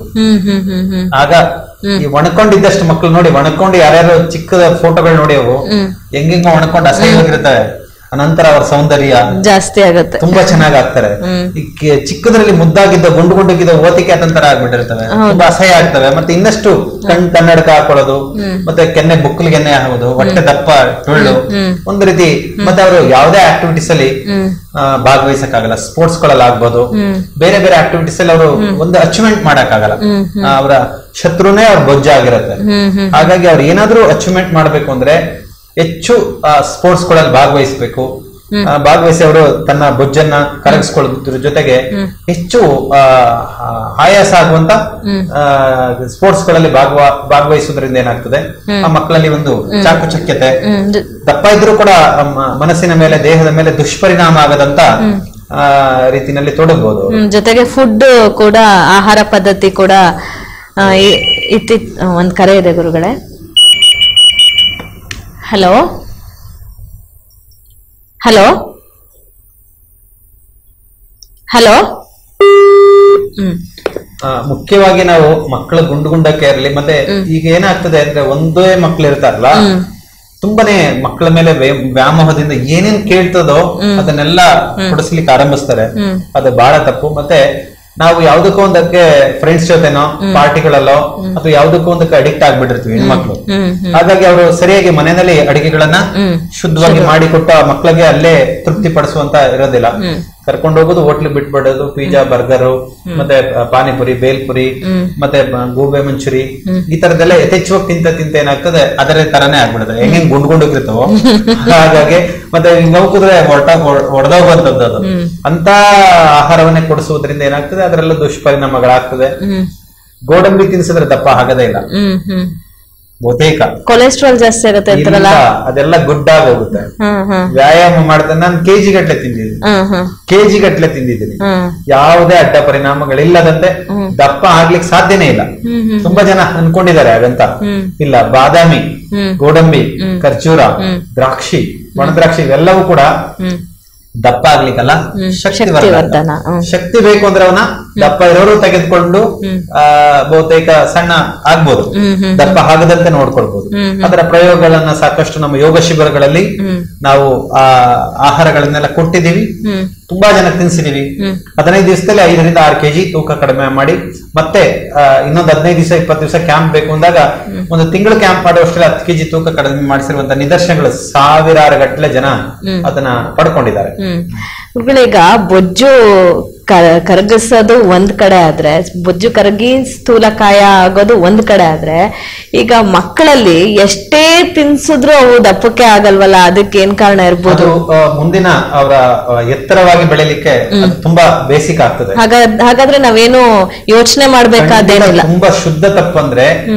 ಆಗ ಈ ಒಣಕೊಂಡಿದ್ದಷ್ಟು ಮಕ್ಕಳು ನೋಡಿ, ಒಣಕೊಂಡು ಯಾರ್ಯಾರು ಚಿಕ್ಕದ ಫೋಟೋಗಳು ನೋಡಿ, ಅವು ಹೆಂಗೆಂಗ ಒಣಕೊಂಡು ಅಸಹ್ಯವಾಗಿರ್ತವೆ. ಅನಂತರ ಅವರ ಸೌಂದರ್ಯ ಜಾಸ್ತಿ ಆಗುತ್ತೆ, ತುಂಬಾ ಚೆನ್ನಾಗಿ ಆಗ್ತಾರೆ. ಈ ಚಿಕ್ಕದ್ರಲ್ಲಿ ಮುದ್ದಾಗಿದ್ದ ಗುಂಡು ಗುಂಡಗಿದ್ದ ಓತಿಕೆ ಅತಂತರ ಆಗ್ಬಿಟ್ಟಿರ್ತವೆ, ತುಂಬಾ ಅಸಹ್ಯ ಆಗ್ತವೆ. ಮತ್ತೆ ಇನ್ನಷ್ಟು ಕಣ್ ಕನ್ನಡಕ ಹಾಕೊಳ್ಳೋದು, ಮತ್ತೆ ಕೆನ್ನೆ ಬುಕ್ಕಲಿಗೆನ್ನೆ ಹಾಕೋದು, ಹೊಟ್ಟೆ ದಪ್ಪ ಟೊಳ್ಳು ಒಂದು ರೀತಿ. ಮತ್ತೆ ಅವರು ಯಾವುದೇ ಆಕ್ಟಿವಿಟೀಸ್ ಅಲ್ಲಿ ಭಾಗವಹಿಸಕ್ಕಾಗಲ್ಲ. ಸ್ಪೋರ್ಟ್ಸ್ ಗಳಲ್ಲಿ ಆಗ್ಬೋದು, ಬೇರೆ ಬೇರೆ ಆಕ್ಟಿವಿಟೀಸ್ ಅಲ್ಲಿ ಅವರು ಒಂದು ಅಚೀವ್ಮೆಂಟ್ ಮಾಡಕ್ಕಾಗಲ್ಲ. ಅವರ ಶತ್ರುನೇ ಅವ್ರ ಬೊಜ್ಜ ಆಗಿರುತ್ತೆ. ಹಾಗಾಗಿ ಅವ್ರು ಏನಾದ್ರೂ ಅಚೀವ್ಮೆಂಟ್ ಮಾಡ್ಬೇಕು ಅಂದ್ರೆ ಹೆಚ್ಚು ಸ್ಪೋರ್ಟ್ಸ್ ಗಳಲ್ಲಿ ಭಾಗವಹಿಸಬೇಕು. ಭಾಗವಹಿಸಿ ಅವರು ತನ್ನ ಬೊಜ್ಜನ್ನ ಕರಗಿಸ್ಕೊಳ್ಳೋದ್ರ ಜೊತೆಗೆ ಹೆಚ್ಚು ಆಯಾಸ ಆಗುವಂತ ಸ್ಪೋರ್ಟ್ಸ್ ಗಳಲ್ಲಿ ಭಾಗವ ಭಾಗವಹಿಸೋದ್ರಿಂದ ಏನಾಗ್ತದೆ, ಆ ಮಕ್ಕಳಲ್ಲಿ ಒಂದು ಚಾಕುಚಕ್ಯತೆ, ದಪ್ಪ ಇದ್ರೂ ಕೂಡ ಮನಸ್ಸಿನ ಮೇಲೆ ದೇಹದ ಮೇಲೆ ದುಷ್ಪರಿಣಾಮ ಆಗದಂತ ರೀತಿನಲ್ಲಿ ತೊಡಗಬಹುದು. ಜೊತೆಗೆ ಫುಡ್ ಕೂಡ, ಆಹಾರ ಪದ್ಧತಿ ಕೂಡ. ಇತ್ತೀ ಒಂದ್ ಕರೆ ಇದೆ ಗುರುಗಳೇ. ಹಲೋ ಹಲೋ ಹಲೋ ಹ್ಮ್ ಮುಖ್ಯವಾಗಿ ನಾವು ಮಕ್ಕಳ ಗುಂಡು ಗುಂಡಕ್ಕೆ ಇರಲಿ. ಮತ್ತೆ ಈಗ ಏನಾಗ್ತದೆ ಅಂದ್ರೆ, ಒಂದೇ ಮಕ್ಳು ಇರ್ತಾರಲ್ಲ, ತುಂಬಾನೇ ಮಕ್ಕಳ ಮೇಲೆ ವ್ಯಾಮೋಹದಿಂದ ಏನೇನ್ ಕೇಳ್ತದೋ ಅದನ್ನೆಲ್ಲ ಕೊಡಿಸ್ಲಿಕ್ಕೆ ಆರಂಭಿಸ್ತಾರೆ. ಅದು ಬಹಳ ತಪ್ಪು. ಮತ್ತೆ ನಾವು ಯಾವ್ದಕ್ಕೂ ಒಂದಕ್ಕೆ ಫ್ರೆಂಡ್ಸ್ ಜೊತೆನೋ ಪಾರ್ಟಿಗಳಲ್ಲೋ ಅಥವಾ ಯಾವ್ದಕ್ಕೂ ಒಂದಕ್ಕೆ ಅಡಿಕ್ಟ್ ಆಗ್ಬಿಟ್ಟಿರ್ತೀವಿ ಹೆಣ್ಮಕ್ಳು. ಹಾಗಾಗಿ ಅವರು ಸರಿಯಾಗಿ ಮನೆಯಲ್ಲಿ ಅಡಿಗೆಗಳನ್ನ ಶುದ್ಧವಾಗಿ ಮಾಡಿಕೊಟ್ಟು ಆ ಮಕ್ಕಳಿಗೆ ಅಲ್ಲೇ ತೃಪ್ತಿ ಪಡಿಸುವಂತ ಇರೋದಿಲ್ಲ. ಕರ್ಕೊಂಡು ಹೋಗೋದು ಹೋಟ್ಲ್ ಬಿಟ್ಬಿಡೋದು, ಪಿಜ್ಜಾ, ಬರ್ಗರ್, ಮತ್ತೆ ಪಾನಿಪುರಿ, ಬೇಲ್ಪುರಿ, ಮತ್ತೆ ಗೋಬೆ ಮಂಚೂರಿ, ಈ ತರದೆಲ್ಲ ಯಥೇಚ್ಛವಾಗಿ ತಿಂತ ತಿಂತ ಏನಾಗ್ತದೆ, ಅದರ ತರಾನೇ ಆಗ್ಬಿಡುತ್ತೆ, ಹೆಂಗ್ ಹೆಂಗ್ ಗುಂಡ್ ಗುಂಡೋಗಿರ್ತಾವೋ ಹಾಗಾಗಿ. ಮತ್ತೆ ನೋವುಕಿದ್ರೆ ಹೊರಟ ಹೊಡೆದೋಗುವಂತದ್ದು ಅದು. ಅಂತ ಆಹಾರವನ್ನೇ ಕೊಡಿಸುವುದರಿಂದ ಏನಾಗ್ತದೆ, ಅದರಲ್ಲೂ ದುಷ್ಪರಿಣಾಮಗಳಾಗ್ತದೆ. ಗೋಡಂಬಿ ತಿನ್ಸಿದ್ರೆ ದಪ್ಪ ಆಗದೇ ಇಲ್ಲ, ಬಹುತೇಕ ಕೊಲೆಸ್ಟ್ರಾಲ್ ಜಾಸ್ತಿ ಆಗುತ್ತೆ, ಅದೆಲ್ಲ ಗುಡ್ ಆಗಿ ಹೋಗುತ್ತೆ. ವ್ಯಾಯಾಮ ಮಾಡ್ತಾ ನಾನು ಕೆಜಿ ಗಟ್ಲೆ ತಿಂದಿದ್ದೀನಿ, ಕೆಜಿ ಗಟ್ಲೆ ತಿಂದಿದ್ದೀನಿ, ಯಾವುದೇ ಅಡ್ಡ ಪರಿಣಾಮಗಳಿಲ್ಲದಂತೆ ದಪ್ಪ ಆಗ್ಲಿಕ್ಕೆ ಸಾಧ್ಯನೇ ಇಲ್ಲ. ತುಂಬಾ ಜನ ಅನ್ಕೊಂಡಿದ್ದಾರೆ ಹಾಗಂತ. ಇಲ್ಲ, ಬಾದಾಮಿ, ಗೋಡಂಬಿ, ಖರ್ಜೂರ, ದ್ರಾಕ್ಷಿ, ಒಣ ದ್ರಾಕ್ಷಿ ಇವೆಲ್ಲವೂ ಕೂಡ ದಪ್ಪ ಆಗ್ಲಿಕ್ಕಲ್ಲ, ಶಕ್ತಿವರ್ಧನ. ಶಕ್ತಿ ಬೇಕು ಅಂದ್ರೆ ಅವನ ದಪ್ಪ ಇರೋರು ತೆಗೆದುಕೊಂಡು ಆ ಬಹುತೇಕ ಸಣ್ಣ ಆಗ್ಬೋದು, ದಪ್ಪ ಆಗದಂತೆ ನೋಡ್ಕೊಳ್ಬಹುದು. ಅದರ ಪ್ರಯೋಗಗಳನ್ನ ಸಾಕಷ್ಟು ನಮ್ಮ ಯೋಗ ಶಿಬಿರಗಳಲ್ಲಿ ನಾವು ಆ ಆಹಾರಗಳನ್ನೆಲ್ಲ ಕೊಟ್ಟಿದೀವಿ, ತುಂಬಾ ಜನ ತಿನ್ಸಿದೀವಿ. ಹದಿನೈದು ದಿವಸದಲ್ಲಿ ಐದರಿಂದ ಆರು ಕೆಜಿ ತೂಕ ಕಡಿಮೆ ಮಾಡಿ, ಮತ್ತೆ ಇನ್ನೊಂದು ಹದಿನೈದು ದಿವಸ ಇಪ್ಪತ್ತು ದಿವಸ ಕ್ಯಾಂಪ್ ಬೇಕು ಅಂದಾಗ ಒಂದು ತಿಂಗಳು ಕ್ಯಾಂಪ್ ಮಾಡುವಷ್ಟರಲ್ಲಿ ಹತ್ತು ಕೆಜಿ ತೂಕ ಕಡಿಮೆ ಮಾಡಿಸಿರುವಂತ ನಿದರ್ಶನಗಳು ಸಾವಿರಾರು ಗಟ್ಟಲೆ ಜನ ಅದನ್ನ ಪಡ್ಕೊಂಡಿದ್ದಾರೆ. ಈಗ ಬೊಜ್ಜು ಕರಗಿಸೋದು ಒಂದ್ ಕಡೆ ಆದ್ರೆ, ಬೊಜ್ಜು ಕರಗಿ ಸ್ಥೂಲಕಾಯ ಆಗೋದು ಒಂದ್ ಕಡೆ ಆದ್ರೆ, ಈಗ ಮಕ್ಕಳಲ್ಲಿ ಎಷ್ಟೇ ತಿನ್ಸಿದ್ರು ಅವು ದಪ್ಪಕ್ಕೆ ಆಗಲ್ವಲ್ಲ, ಅದಕ್ಕೆ ಏನ್ ಕಾರಣ ಇರ್ಬೋದು? ಮುಂದಿನ ಅವರ ಎತ್ತರವಾಗಿ ಬೆಳಿಲಿಕ್ಕೆ ತುಂಬಾ ಬೇಸಿಕ್ ಆಗ್ತದೆ. ಹಾಗಾದ್ರೆ ನಾವೇನು ಯೋಚನೆ ಮಾಡ್ಬೇಕಾದೇನಿಲ್ಲ. ತುಂಬಾ ಶುದ್ಧ ತಪ್ಪು ಅಂದ್ರೆ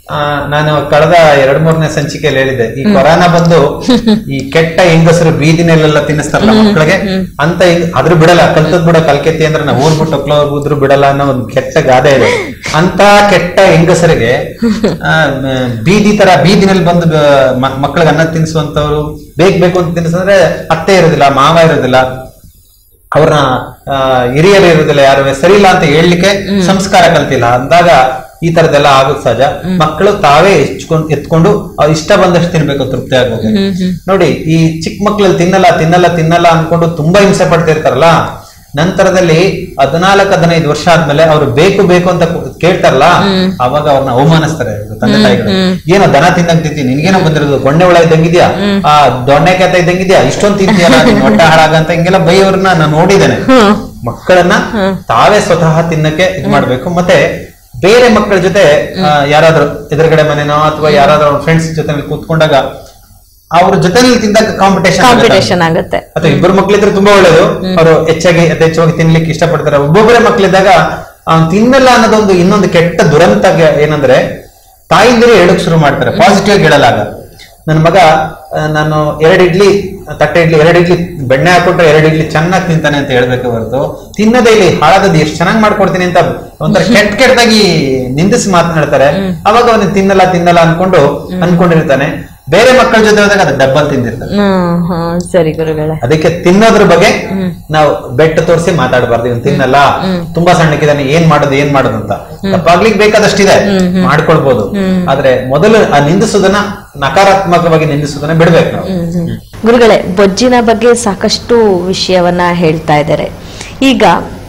ಆ, ನಾನು ಕಳೆದ ಎರಡ್ ಮೂರನೇ ಸಂಚಿಕೆಯಲ್ಲಿ ಹೇಳಿದ್ದೆ, ಈ ಕೊರೋನಾ ಬಂದು ಈ ಕೆಟ್ಟ ಹೆಂಗಸರು ಬೀದಿನಲ್ಲೆಲ್ಲ ತಿನ್ನಿಸ್ತಾರಲ್ಲ ಮಕ್ಕಳಿಗೆ, ಅಂತ ಅದ್ರ ಬಿಡಲ್ಲ, ಕಲ್ತದ್ ಬಿಡ ಕಲ್ಕೆತ್ತಿ ಅಂದ್ರೆ ನಾವು ಊರ್ ಬಿಟ್ಟು ಹೋಗ್ಲೋದ್ರು ಬಿಡಲ್ಲ ಅನ್ನೋ ಒಂದು ಕೆಟ್ಟ ಗಾದೆ ಇದೆ. ಅಂತ ಕೆಟ್ಟ ಹೆಂಗಸರಿಗೆ ಆ ಬೀದಿ ತರ ಬೀದಿನಲ್ಲಿ ಬಂದು ಮಕ್ಕಳಿಗೆ ಅನ್ನ ತಿನ್ನಿಸುವಂತವ್ರು ಬೇಕ್ ಬೇಕು ಅಂತ ತಿನ್ನಿಸಿದ್ರೆ ಅತ್ತೆ ಇರೋದಿಲ್ಲ, ಮಾವ ಇರೋದಿಲ್ಲ, ಅವ್ರನ್ನ ಹಿರಿಯರು ಇರೋದಿಲ್ಲ, ಯಾರು ಸರಿ ಇಲ್ಲ ಅಂತ ಹೇಳಲಿಕ್ಕೆ ಸಂಸ್ಕಾರ ಕಲ್ತಿಲ್ಲ ಅಂದಾಗ ಈ ತರದೆಲ್ಲ ಆಗೋದು ಸಹಜ. ಮಕ್ಕಳು ತಾವೇ ಹೆಚ್ಕೊಂಡು ಎತ್ಕೊಂಡು ಇಷ್ಟ ಬಂದಷ್ಟು ತಿನ್ಬೇಕು, ತೃಪ್ತಿ ಆಗ್ಬೋದು. ನೋಡಿ, ಈ ಚಿಕ್ಕ ಮಕ್ಳಲ್ಲಿ ತಿನ್ನಲ್ಲ ತಿನ್ನಲ್ಲ ತಿನ್ನಲ್ಲ ಅನ್ಕೊಂಡು ತುಂಬಾ ಹಿಂಸೆ ಪಡ್ತಿರ್ತಾರಲ್ಲ, ನಂತರದಲ್ಲಿ ಹದಿನಾಲ್ಕು ಹದಿನೈದು ವರ್ಷ ಆದ್ಮೇಲೆ ಅವ್ರು ಬೇಕು ಬೇಕು ಅಂತ ಕೇಳ್ತಾರಲ್ಲ, ಅವಾಗ ಅವ್ರನ್ನ ಅವಮಾನಿಸ್ತಾರೆ ತಂದೆ ತಾಯಿಗಳು. ಏನೋ ದನ ತಿನ್ನಂಗ್ ತಿಂತೀನಿ, ನಿನ್ಗೇನೋ ಬಂದಿರೋದು, ಗೊಣ್ಣೆ ಒಳ ಇದ್ದಂಗಿದ್ಯಾ, ಆ ದೊಣ್ಣೆ ಕೆತ್ತ ಇದ್ದಂಗಿದ್ಯಾ, ಇಷ್ಟೊಂದು ತಿಂತೀಯಲ್ಲ, ನೀನ್ ಹೊಟ್ಟೆ ಹಾಳಾಗಂತ ಹಿಂಗೆಲ್ಲ ಬೈಯವ್ರನ್ನ ನಾನು ನೋಡಿದ್ದೇನೆ. ಮಕ್ಕಳನ್ನ ತಾವೇ ಸ್ವತಃ ತಿನ್ನಕ್ಕೆ ಇದ್ ಮಾಡ್ಬೇಕು. ಮತ್ತೆ ಬೇರೆ ಮಕ್ಕಳ ಜೊತೆ ಯಾರಾದ್ರೂ ಎದುರುಗಡೆ ಮನೆನೋ ಅಥವಾ ಯಾರಾದ್ರೂ ಅವ್ರ ಫ್ರೆಂಡ್ಸ್ ಜೊತೆ ಕೂತ್ಕೊಂಡಾಗ ಅವ್ರ ಜೊತೆ ತಿಂದಾಗ ಕಾಂಪಿಟೇಷನ್ ಕಾಂಪಿಟೇಷನ್ ಆಗುತ್ತೆ. ಅಥವಾ ಇಬ್ಬರು ಮಕ್ಳಿದ್ರೆ ತುಂಬಾ ಒಳ್ಳೇದು, ಅವರು ಹೆಚ್ಚಾಗಿ ಯಥೇಚ್ಛವಾಗಿ ತಿನ್ಲಿಕ್ಕೆ ಇಷ್ಟಪಡ್ತಾರೆ. ಒಬ್ಬೊಬ್ಬರೇ ಮಕ್ಳಿದ್ದಾಗ ಅವ್ನು ತಿನ್ನಲ್ಲ ಅನ್ನೋದೊಂದು ಇನ್ನೊಂದು ಕೆಟ್ಟ ದುರಂತ ಏನಂದ್ರೆ, ತಾಯಿಂದಿರೇ ಹೇಳಕ್ ಶುರು ಮಾಡ್ತಾರೆ, ಪಾಸಿಟಿವ್ ಆಗಿ ಹೇಳಲಾಗ. ನನ್ನ ಮಗ ನಾನು ಎರಡು ಇಡ್ಲಿ ತಟ್ಟೆ ಇಡ್ಲಿ ಎರಡು ಇಡ್ಲಿ ಬೆಣ್ಣೆ ಹಾಕೊಟ್ರೆ ಎರಡು ಇಡ್ಲಿ ಚೆನ್ನಾಗಿ ತಿಂತಾನೆ ಅಂತ ಹೇಳ್ಬೇಕು ಹೊರತು, ತಿನ್ನದೇ ಇಲ್ಲಿ ಹಾಳಾದದ್ದು ಎಷ್ಟು ಚೆನ್ನಾಗಿ ಮಾಡ್ಕೊಡ್ತೀನಿ ಅಂತ ಒಂಥರ ಕೆಟ್ಟ ಕೆಟ್ಟದಾಗಿ ನಿಂದಿಸಿ ಮಾತನಾಡ್ತಾರೆ. ಅವಾಗ ಅವನು ತಿನ್ನಲ್ಲ ತಿನ್ನಲ್ಲ ಅನ್ಕೊಂಡು ಅನ್ಕೊಂಡಿರ್ತಾನೆ. ಬೇರೆ ಮಕ್ಕಳ ಜೊತೆ ಹೋದಾಗ ಅದು ಡಬ್ಬಲ್ ತಿಂದಿರ್ತಾರೆ. ಸರಿ ಗುರುಗಳೇ, ಅದಕ್ಕೆ ತಿನ್ನೋದ್ರ ಬಗ್ಗೆ ನಾವು ಬೆಟ್ಟ ತೋರಿಸಿ ಮಾತಾಡಬಾರ್ದು. ಇವನು ತಿನ್ನಲ್ಲ, ತುಂಬಾ ಸಣ್ಣಕ್ಕಿದ್ದಾನೆ, ಏನ್ ಮಾಡೋದು ಏನ್ ಮಾಡೋದು ಅಂತ. ತಪ್ಪಾಗ್ಲಿಕ್ಕೆ ಬೇಕಾದಷ್ಟಿದೆ, ಮಾಡ್ಕೊಳ್ಬಹುದು. ಆದ್ರೆ ಮೊದಲು ಆ ನಿಂದಿಸೋದನ್ನ, ನಕಾರಾತ್ಮಕವಾಗಿ ನಿಂದಿಸೋದನ್ನ ಬಿಡ್ಬೇಕು ನಾವು. ಗುರುಗಳೇ, ಬೊಜ್ಜಿನ ಬಗ್ಗೆ ಸಾಕಷ್ಟು ವಿಷಯವನ್ನ ಹೇಳ್ತಾ ಇದ್ದಾರೆ. ಈಗ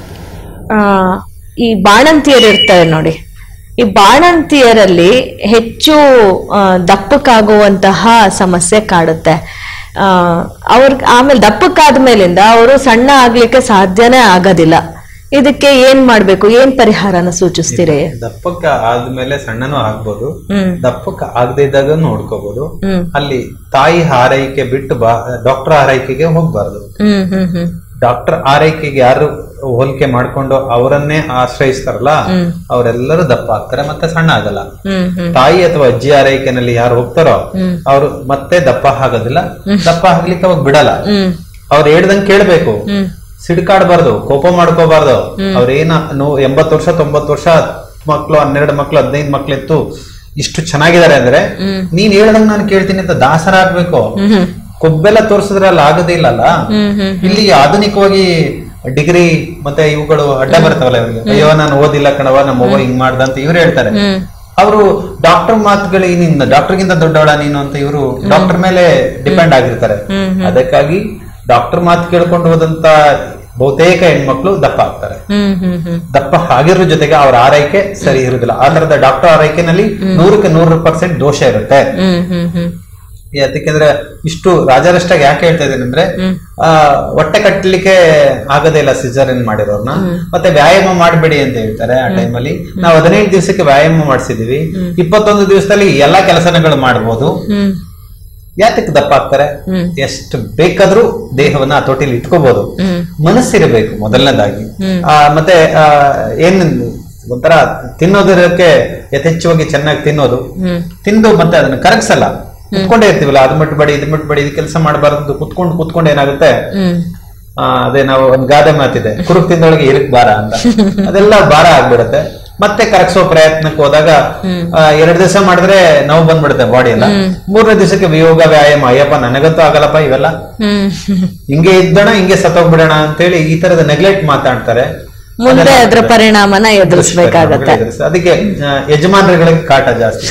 ಆ ಈ ಬಾಣಂತಿಯರು ಇರ್ತಾರೆ ನೋಡಿ, ಈ ಬಾಣಂತಿಯರಲ್ಲಿ ಹೆಚ್ಚು ದಪ್ಪಕ್ಕಾಗುವಂತಹ ಸಮಸ್ಯೆ ಕಾಡುತ್ತೆ. ಆ ಅವ್ರ ಆಮೇಲೆ ದಪ್ಪಕ್ಕಾದ ಮೇಲಿಂದ ಅವರು ಸಣ್ಣ ಆಗ್ಲಿಕ್ಕೆ ಸಾಧ್ಯನೇ ಆಗೋದಿಲ್ಲ. ಇದಕ್ಕೆ ಏನ್ ಮಾಡ್ಬೇಕು, ಏನ್ ಪರಿಹಾರನ ಸೂಚಿಸ್ತೀರಿ? ದಪ್ಪಕ್ಕ ಆದ್ಮೇಲೆ ಸಣ್ಣನೂ ಆಗ್ಬೋದು, ದಪ್ಪಕ್ಕ ಆಗದೆ ಇದ್ದಾಗ ನೋಡ್ಕೋಬಹುದು. ಅಲ್ಲಿ ತಾಯಿ ಆರೈಕೆ ಬಿಟ್ಟು ಬಾ ಡಾಕ್ಟರ್ ಆರೈಕೆಗೆ ಹೋಗ್ಬಾರ್ದು. ಡಾಕ್ಟರ್ ಆರೈಕೆಗೆ ಯಾರು ಹೋಲಿಕೆ ಮಾಡ್ಕೊಂಡು ಅವರನ್ನೇ ಆಶ್ರಯಿಸ್ತಾರಲ್ಲ, ಅವರೆಲ್ಲರೂ ದಪ್ಪ ಆಗ್ತಾರೆ, ಮತ್ತೆ ಸಣ್ಣ ಆಗಲ್ಲ. ತಾಯಿ ಅಥವಾ ಅಜ್ಜಿ ಆರೈಕೆನಲ್ಲಿ ಯಾರು ಹೋಗ್ತಾರೋ ಅವ್ರು ಮತ್ತೆ ದಪ್ಪ ಆಗೋದಿಲ್ಲ. ದಪ್ಪ ಆಗ್ಲಿಕ್ಕೆ ಅವಾಗ ಬಿಡಲ್ಲ. ಅವ್ರು ಹೇಳ್ದಂಗೆ ಕೇಳ್ಬೇಕು, ಸಿಡ್ಕಾಡ್ಬಾರ್ದು, ಕೋಪ ಮಾಡ್ಕೋಬಾರ್ದು. ಅವ್ರೇನ ಎಂಬತ್ತು ವರ್ಷ ತೊಂಬತ್ತು ವರ್ಷ ಮಕ್ಳು, ಹನ್ನೆರಡು ಮಕ್ಳು, ಹದಿನೈದು ಮಕ್ಳು ಇತ್ತು, ಇಷ್ಟು ಚೆನ್ನಾಗಿದ್ದಾರೆ ಅಂದ್ರೆ ನೀನ್ ಹೇಳ್ದಂಗ್ ನಾನು ಕೇಳ್ತೀನಿ ಅಂತ ದಾಸರ ಆಗ್ಬೇಕು. ಕೊಬ್ಬೆಲ್ಲ ತೋರ್ಸಿದ್ರೆ ಅಲ್ಲಿ ಆಗೋದೇ ಇಲ್ಲಲ್ಲ. ಇಲ್ಲಿ ಆಧುನಿಕವಾಗಿ ಡಿಗ್ರಿ ಮತ್ತೆ ಇವುಗಳು ಅಡ್ಡ ಬರ್ತಾವಲ್ಲ ಇವ್ರಿಗೆ. ಅಯ್ಯೋ ನಾನು ಓದಿಲ್ಲ ಕಣವ, ನಮ್ಮ ಅವ್ವ ಹಿಂಗ್ ಮಾಡ್ದ ಅಂತ ಇವ್ರು ಹೇಳ್ತಾರೆ. ಅವರು ಡಾಕ್ಟರ್ ಮಾತುಗಳು, ನಿನ್ನ ಡಾಕ್ಟರ್ಗಿಂತ ದೊಡ್ಡವಳ ನೀನು ಅಂತ ಇವರು ಡಾಕ್ಟರ್ ಮೇಲೆ ಡಿಪೆಂಡ್ ಆಗಿರ್ತಾರೆ. ಅದಕ್ಕಾಗಿ ಡಾಕ್ಟರ್ ಮಾತು ಕೇಳ್ಕೊಂಡು ಹೋದಂತ ಬಹುತೇಕ ಹೆಣ್ಮಕ್ಳು ದಪ್ಪ ಆಗ್ತಾರೆ. ದಪ್ಪ ಆಗಿರೋ ಜೊತೆಗೆ ಅವ್ರ ಆರೈಕೆ ಸರಿ ಇರುದಿಲ್ಲ. ಆ ತರದ ಡಾಕ್ಟರ್ ಆರೈಕೆನಲ್ಲಿ ನೂರಕ್ಕೆ ನೂರು ಪರ್ಸೆಂಟ್ ದೋಷ ಇರುತ್ತೆ. ಯಾಕೆಂದ್ರೆ ಇಷ್ಟು ರಾಜಾರಷ್ಟಾಗಿ ಯಾಕೆ ಹೇಳ್ತಾ ಇದ್ದೇನೆ ಅಂದ್ರೆ, ಆ ಹೊಟ್ಟೆ ಕಟ್ಟಲಿಕ್ಕೆ ಆಗದೇ ಇಲ್ಲ ಸಿಜರಿನ್ ಮಾಡಿರೋರ್ನ. ಮತ್ತೆ ವ್ಯಾಯಾಮ ಮಾಡಬೇಡಿ ಅಂತ ಹೇಳ್ತಾರೆ. ಆ ಟೈಮಲ್ಲಿ ನಾವು ಹದಿನೈದು ದಿವಸಕ್ಕೆ ವ್ಯಾಯಾಮ ಮಾಡಿಸಿದೀವಿ, ಇಪ್ಪತ್ತೊಂದು ದಿವಸದಲ್ಲಿ ಎಲ್ಲಾ ಕೆಲಸಗಳು ಮಾಡ್ಬೋದು. ಯಾತಕ್ಕೆ ದಪ್ಪ ಆಗ್ತಾರೆ? ಎಷ್ಟು ಬೇಕಾದ್ರೂ ದೇಹವನ್ನ ಹತೋಟಿಲಿ ಇಟ್ಕೋಬಹುದು, ಮನಸ್ಸಿರಬೇಕು ಮೊದಲನೇದಾಗಿ. ಆ ಮತ್ತೆ ಆ ಏನ್ ಒಂಥರ ತಿನ್ನೋದಕ್ಕೆ ಯಥೇಚ್ಛವಾಗಿ ಚೆನ್ನಾಗಿ ತಿನ್ನೋದು, ತಿಂದು ಮತ್ತೆ ಅದನ್ನ ಕರಗಿಸಲ್ಲ. ಕುತ್ಕೊಂಡೇ ಇರ್ತೀವಲ್ಲ, ಅದು ಮುಟ್ಬೇಡಿ ಇದು ಮುಟ್ಬೇಡಿ ಇದು ಕೆಲಸ ಮಾಡಬಾರ್ದು, ಕುತ್ಕೊಂಡು ಕುತ್ಕೊಂಡು ಏನಾಗುತ್ತೆ, ಆ ಅದೇ ನಾವು ಒಂದ್ ಗಾದೆ ಮಾತಿದೆ, ಕುರುಕ್ ತಿಂದೊಳಗೆ ಇರಕ್ ಬಾರ ಅಂತ, ಅದೆಲ್ಲ ಭಾರ ಆಗ್ಬಿಡುತ್ತೆ. ಮತ್ತೆ ಕರಗಿಸೋ ಪ್ರಯತ್ನಕ್ಕೆ ಹೋದಾಗ ಎರಡ್ ದಿವಸ ಮಾಡಿದ್ರೆ ನೋವು ಬಂದ್ಬಿಡುತ್ತೆ ಬಾಡಿ ಎಲ್ಲ. ಮೂರನೇ ದಿವಸಕ್ಕೆ ಯೋಗ ವ್ಯಾಯಾಮ, ಅಯ್ಯಪ್ಪ ನನಗಂತೂ ಆಗಲ್ಲಪ್ಪ ಇವೆಲ್ಲ, ಹಿಂಗೆ ಇದ್ದಣ ಹಿಂಗೆ ಸತ್ತೋಗ್ಬಿಡೋಣ ಅಂತೇಳಿ ಈ ತರದ ನೆಗ್ಲೆಕ್ಟ್ ಮಾತಾಡ್ತಾರೆ. ಮುಂದೆ ಅದ್ರ ಪರಿಣಾಮನ ಎದುರಿಸಬೇಕಾಗತ್ತೆ. ಅದಕ್ಕೆ ಯಜಮಾನರುಗಳಿಗೆ ಕಾಟ ಜಾಸ್ತಿ.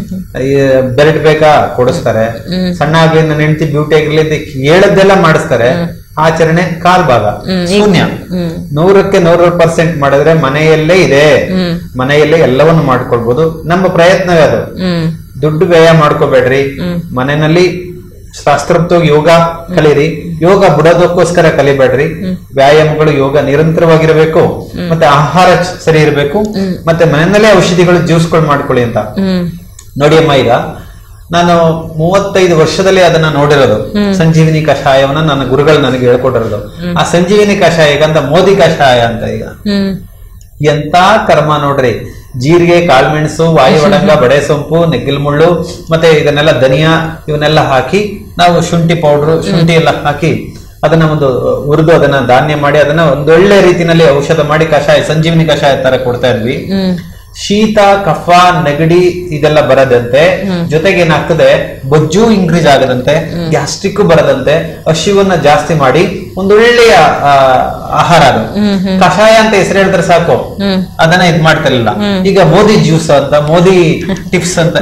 ಬೆರಟ್ ಬೇಕಾ ಕೊಡಿಸ್ತಾರೆ, ಸಣ್ಣ ಆಗ್ಲಿ ನನ್ನ ಹೆಂಡತಿ ಬ್ಯೂಟಿ ಆಗಿರ್ಲಿ ಅಂತ ಹೇಳದ್ದೆಲ್ಲ ಮಾಡಿಸ್ತಾರೆ. ಆಚರಣೆ ಕಾಲ್ ಭಾಗ ಶೂನ್ಯ. ನೂರಕ್ಕೆ ನೂರ ಪರ್ಸೆಂಟ್ ಮಾಡಿದ್ರೆ ಮನೆಯಲ್ಲೇ ಇದೆ, ಮನೆಯಲ್ಲೇ ಎಲ್ಲವನ್ನು ಮಾಡ್ಕೊಳ್ಬಹುದು. ನಮ್ಮ ಪ್ರಯತ್ನವೇ ಅದು. ದುಡ್ಡು ವ್ಯಯ ಮಾಡ್ಕೋಬೇಡ್ರಿ, ಮನೆಯಲ್ಲಿ ಶಾಸ್ತ್ರೋಕ್ತವಾಗಿ ಯೋಗ ಕಲೀರಿ. ಯೋಗ ಬಿಡೋದಕ್ಕೋಸ್ಕರ ಕಲಿಬೇಡ್ರಿ. ವ್ಯಾಯಾಮಗಳು, ಯೋಗ ನಿರಂತರವಾಗಿರ್ಬೇಕು. ಮತ್ತೆ ಆಹಾರ ಸರಿ ಇರಬೇಕು. ಮತ್ತೆ ಮನೆಯಲ್ಲೇ ಔಷಧಿಗಳು ಜ್ಯೂಸ್ಗಳು ಮಾಡ್ಕೊಳ್ಳಿ ಅಂತ ನೋಡಿ ಅಮ್ಮ. ಈಗ ನಾನು ಮೂವತ್ತೈದು ವರ್ಷದಲ್ಲಿ ಅದನ್ನ ನೋಡಿರೋದು, ಸಂಜೀವಿನಿ ಕಷಾಯವನ್ನ ನನ್ನ ಗುರುಗಳು ನನಗೆ ಹೇಳ್ಕೊಟ್ಟಿರೋದು. ಆ ಸಂಜೀವಿನಿ ಕಷಾಯ ಈಗ ಅಂತ ಮೋದಿ ಕಷಾಯ ಅಂತ. ಈಗ ಎಂತ ಕರ್ಮ ನೋಡ್ರಿ, ಜೀರಿಗೆ, ಕಾಳುಮೆಣಸು, ವಾಯು ಒಡಂಗ, ಬಡೆ ಸೊಂಪು, ನೆಗ್ಗಿಲ್ ಮುಳ್ಳು, ಮತ್ತೆ ಇದನ್ನೆಲ್ಲ ಧನಿಯಾ ಇವನ್ನೆಲ್ಲ ಹಾಕಿ ನಾವು ಶುಂಠಿ ಪೌಡ್ರು, ಶುಂಠಿ ಎಲ್ಲ ಹಾಕಿ ಅದನ್ನ ಒಂದು ಹುರಿದು ಅದನ್ನ ಧಾನ್ಯ ಮಾಡಿ ಅದನ್ನ ಒಂದೊಳ್ಳೆ ರೀತಿನಲ್ಲಿ ಔಷಧ ಮಾಡಿ ಕಷಾಯ, ಸಂಜೀವಿನಿ ಕಷಾಯ ತರ ಕೊಡ್ತಾ ಇದ್ವಿ. ಶೀತ, ಕಫ, ನೆಗಡಿ ಇದೆಲ್ಲ ಬರದಂತೆ, ಜೊತೆಗೆ ಏನಾಗ್ತದೆ ಬೊಜ್ಜು ಇನ್ಕ್ರೀಸ್ ಆಗದಂತೆ, ಗ್ಯಾಸ್ಟ್ರಿಕ್ ಬರದಂತೆ, ಹಸಿವನ್ನ ಜಾಸ್ತಿ ಮಾಡಿ ಒಂದೊಳ್ಳೆಯ ಆಹಾರ ಅದು. ಕಷಾಯ ಅಂತ ಹೆಸರು ಹೇಳಿದ್ರೆ ಸಾಕು, ಅದನ್ನ ಇದ್ ಮಾಡ್ತಿರ್ಲಿಲ್ಲ. ಈಗ ಮೋದಿ ಜ್ಯೂಸ್ ಅಂತ, ಮೋದಿ ಟಿಪ್ಸ್ ಅಂತ,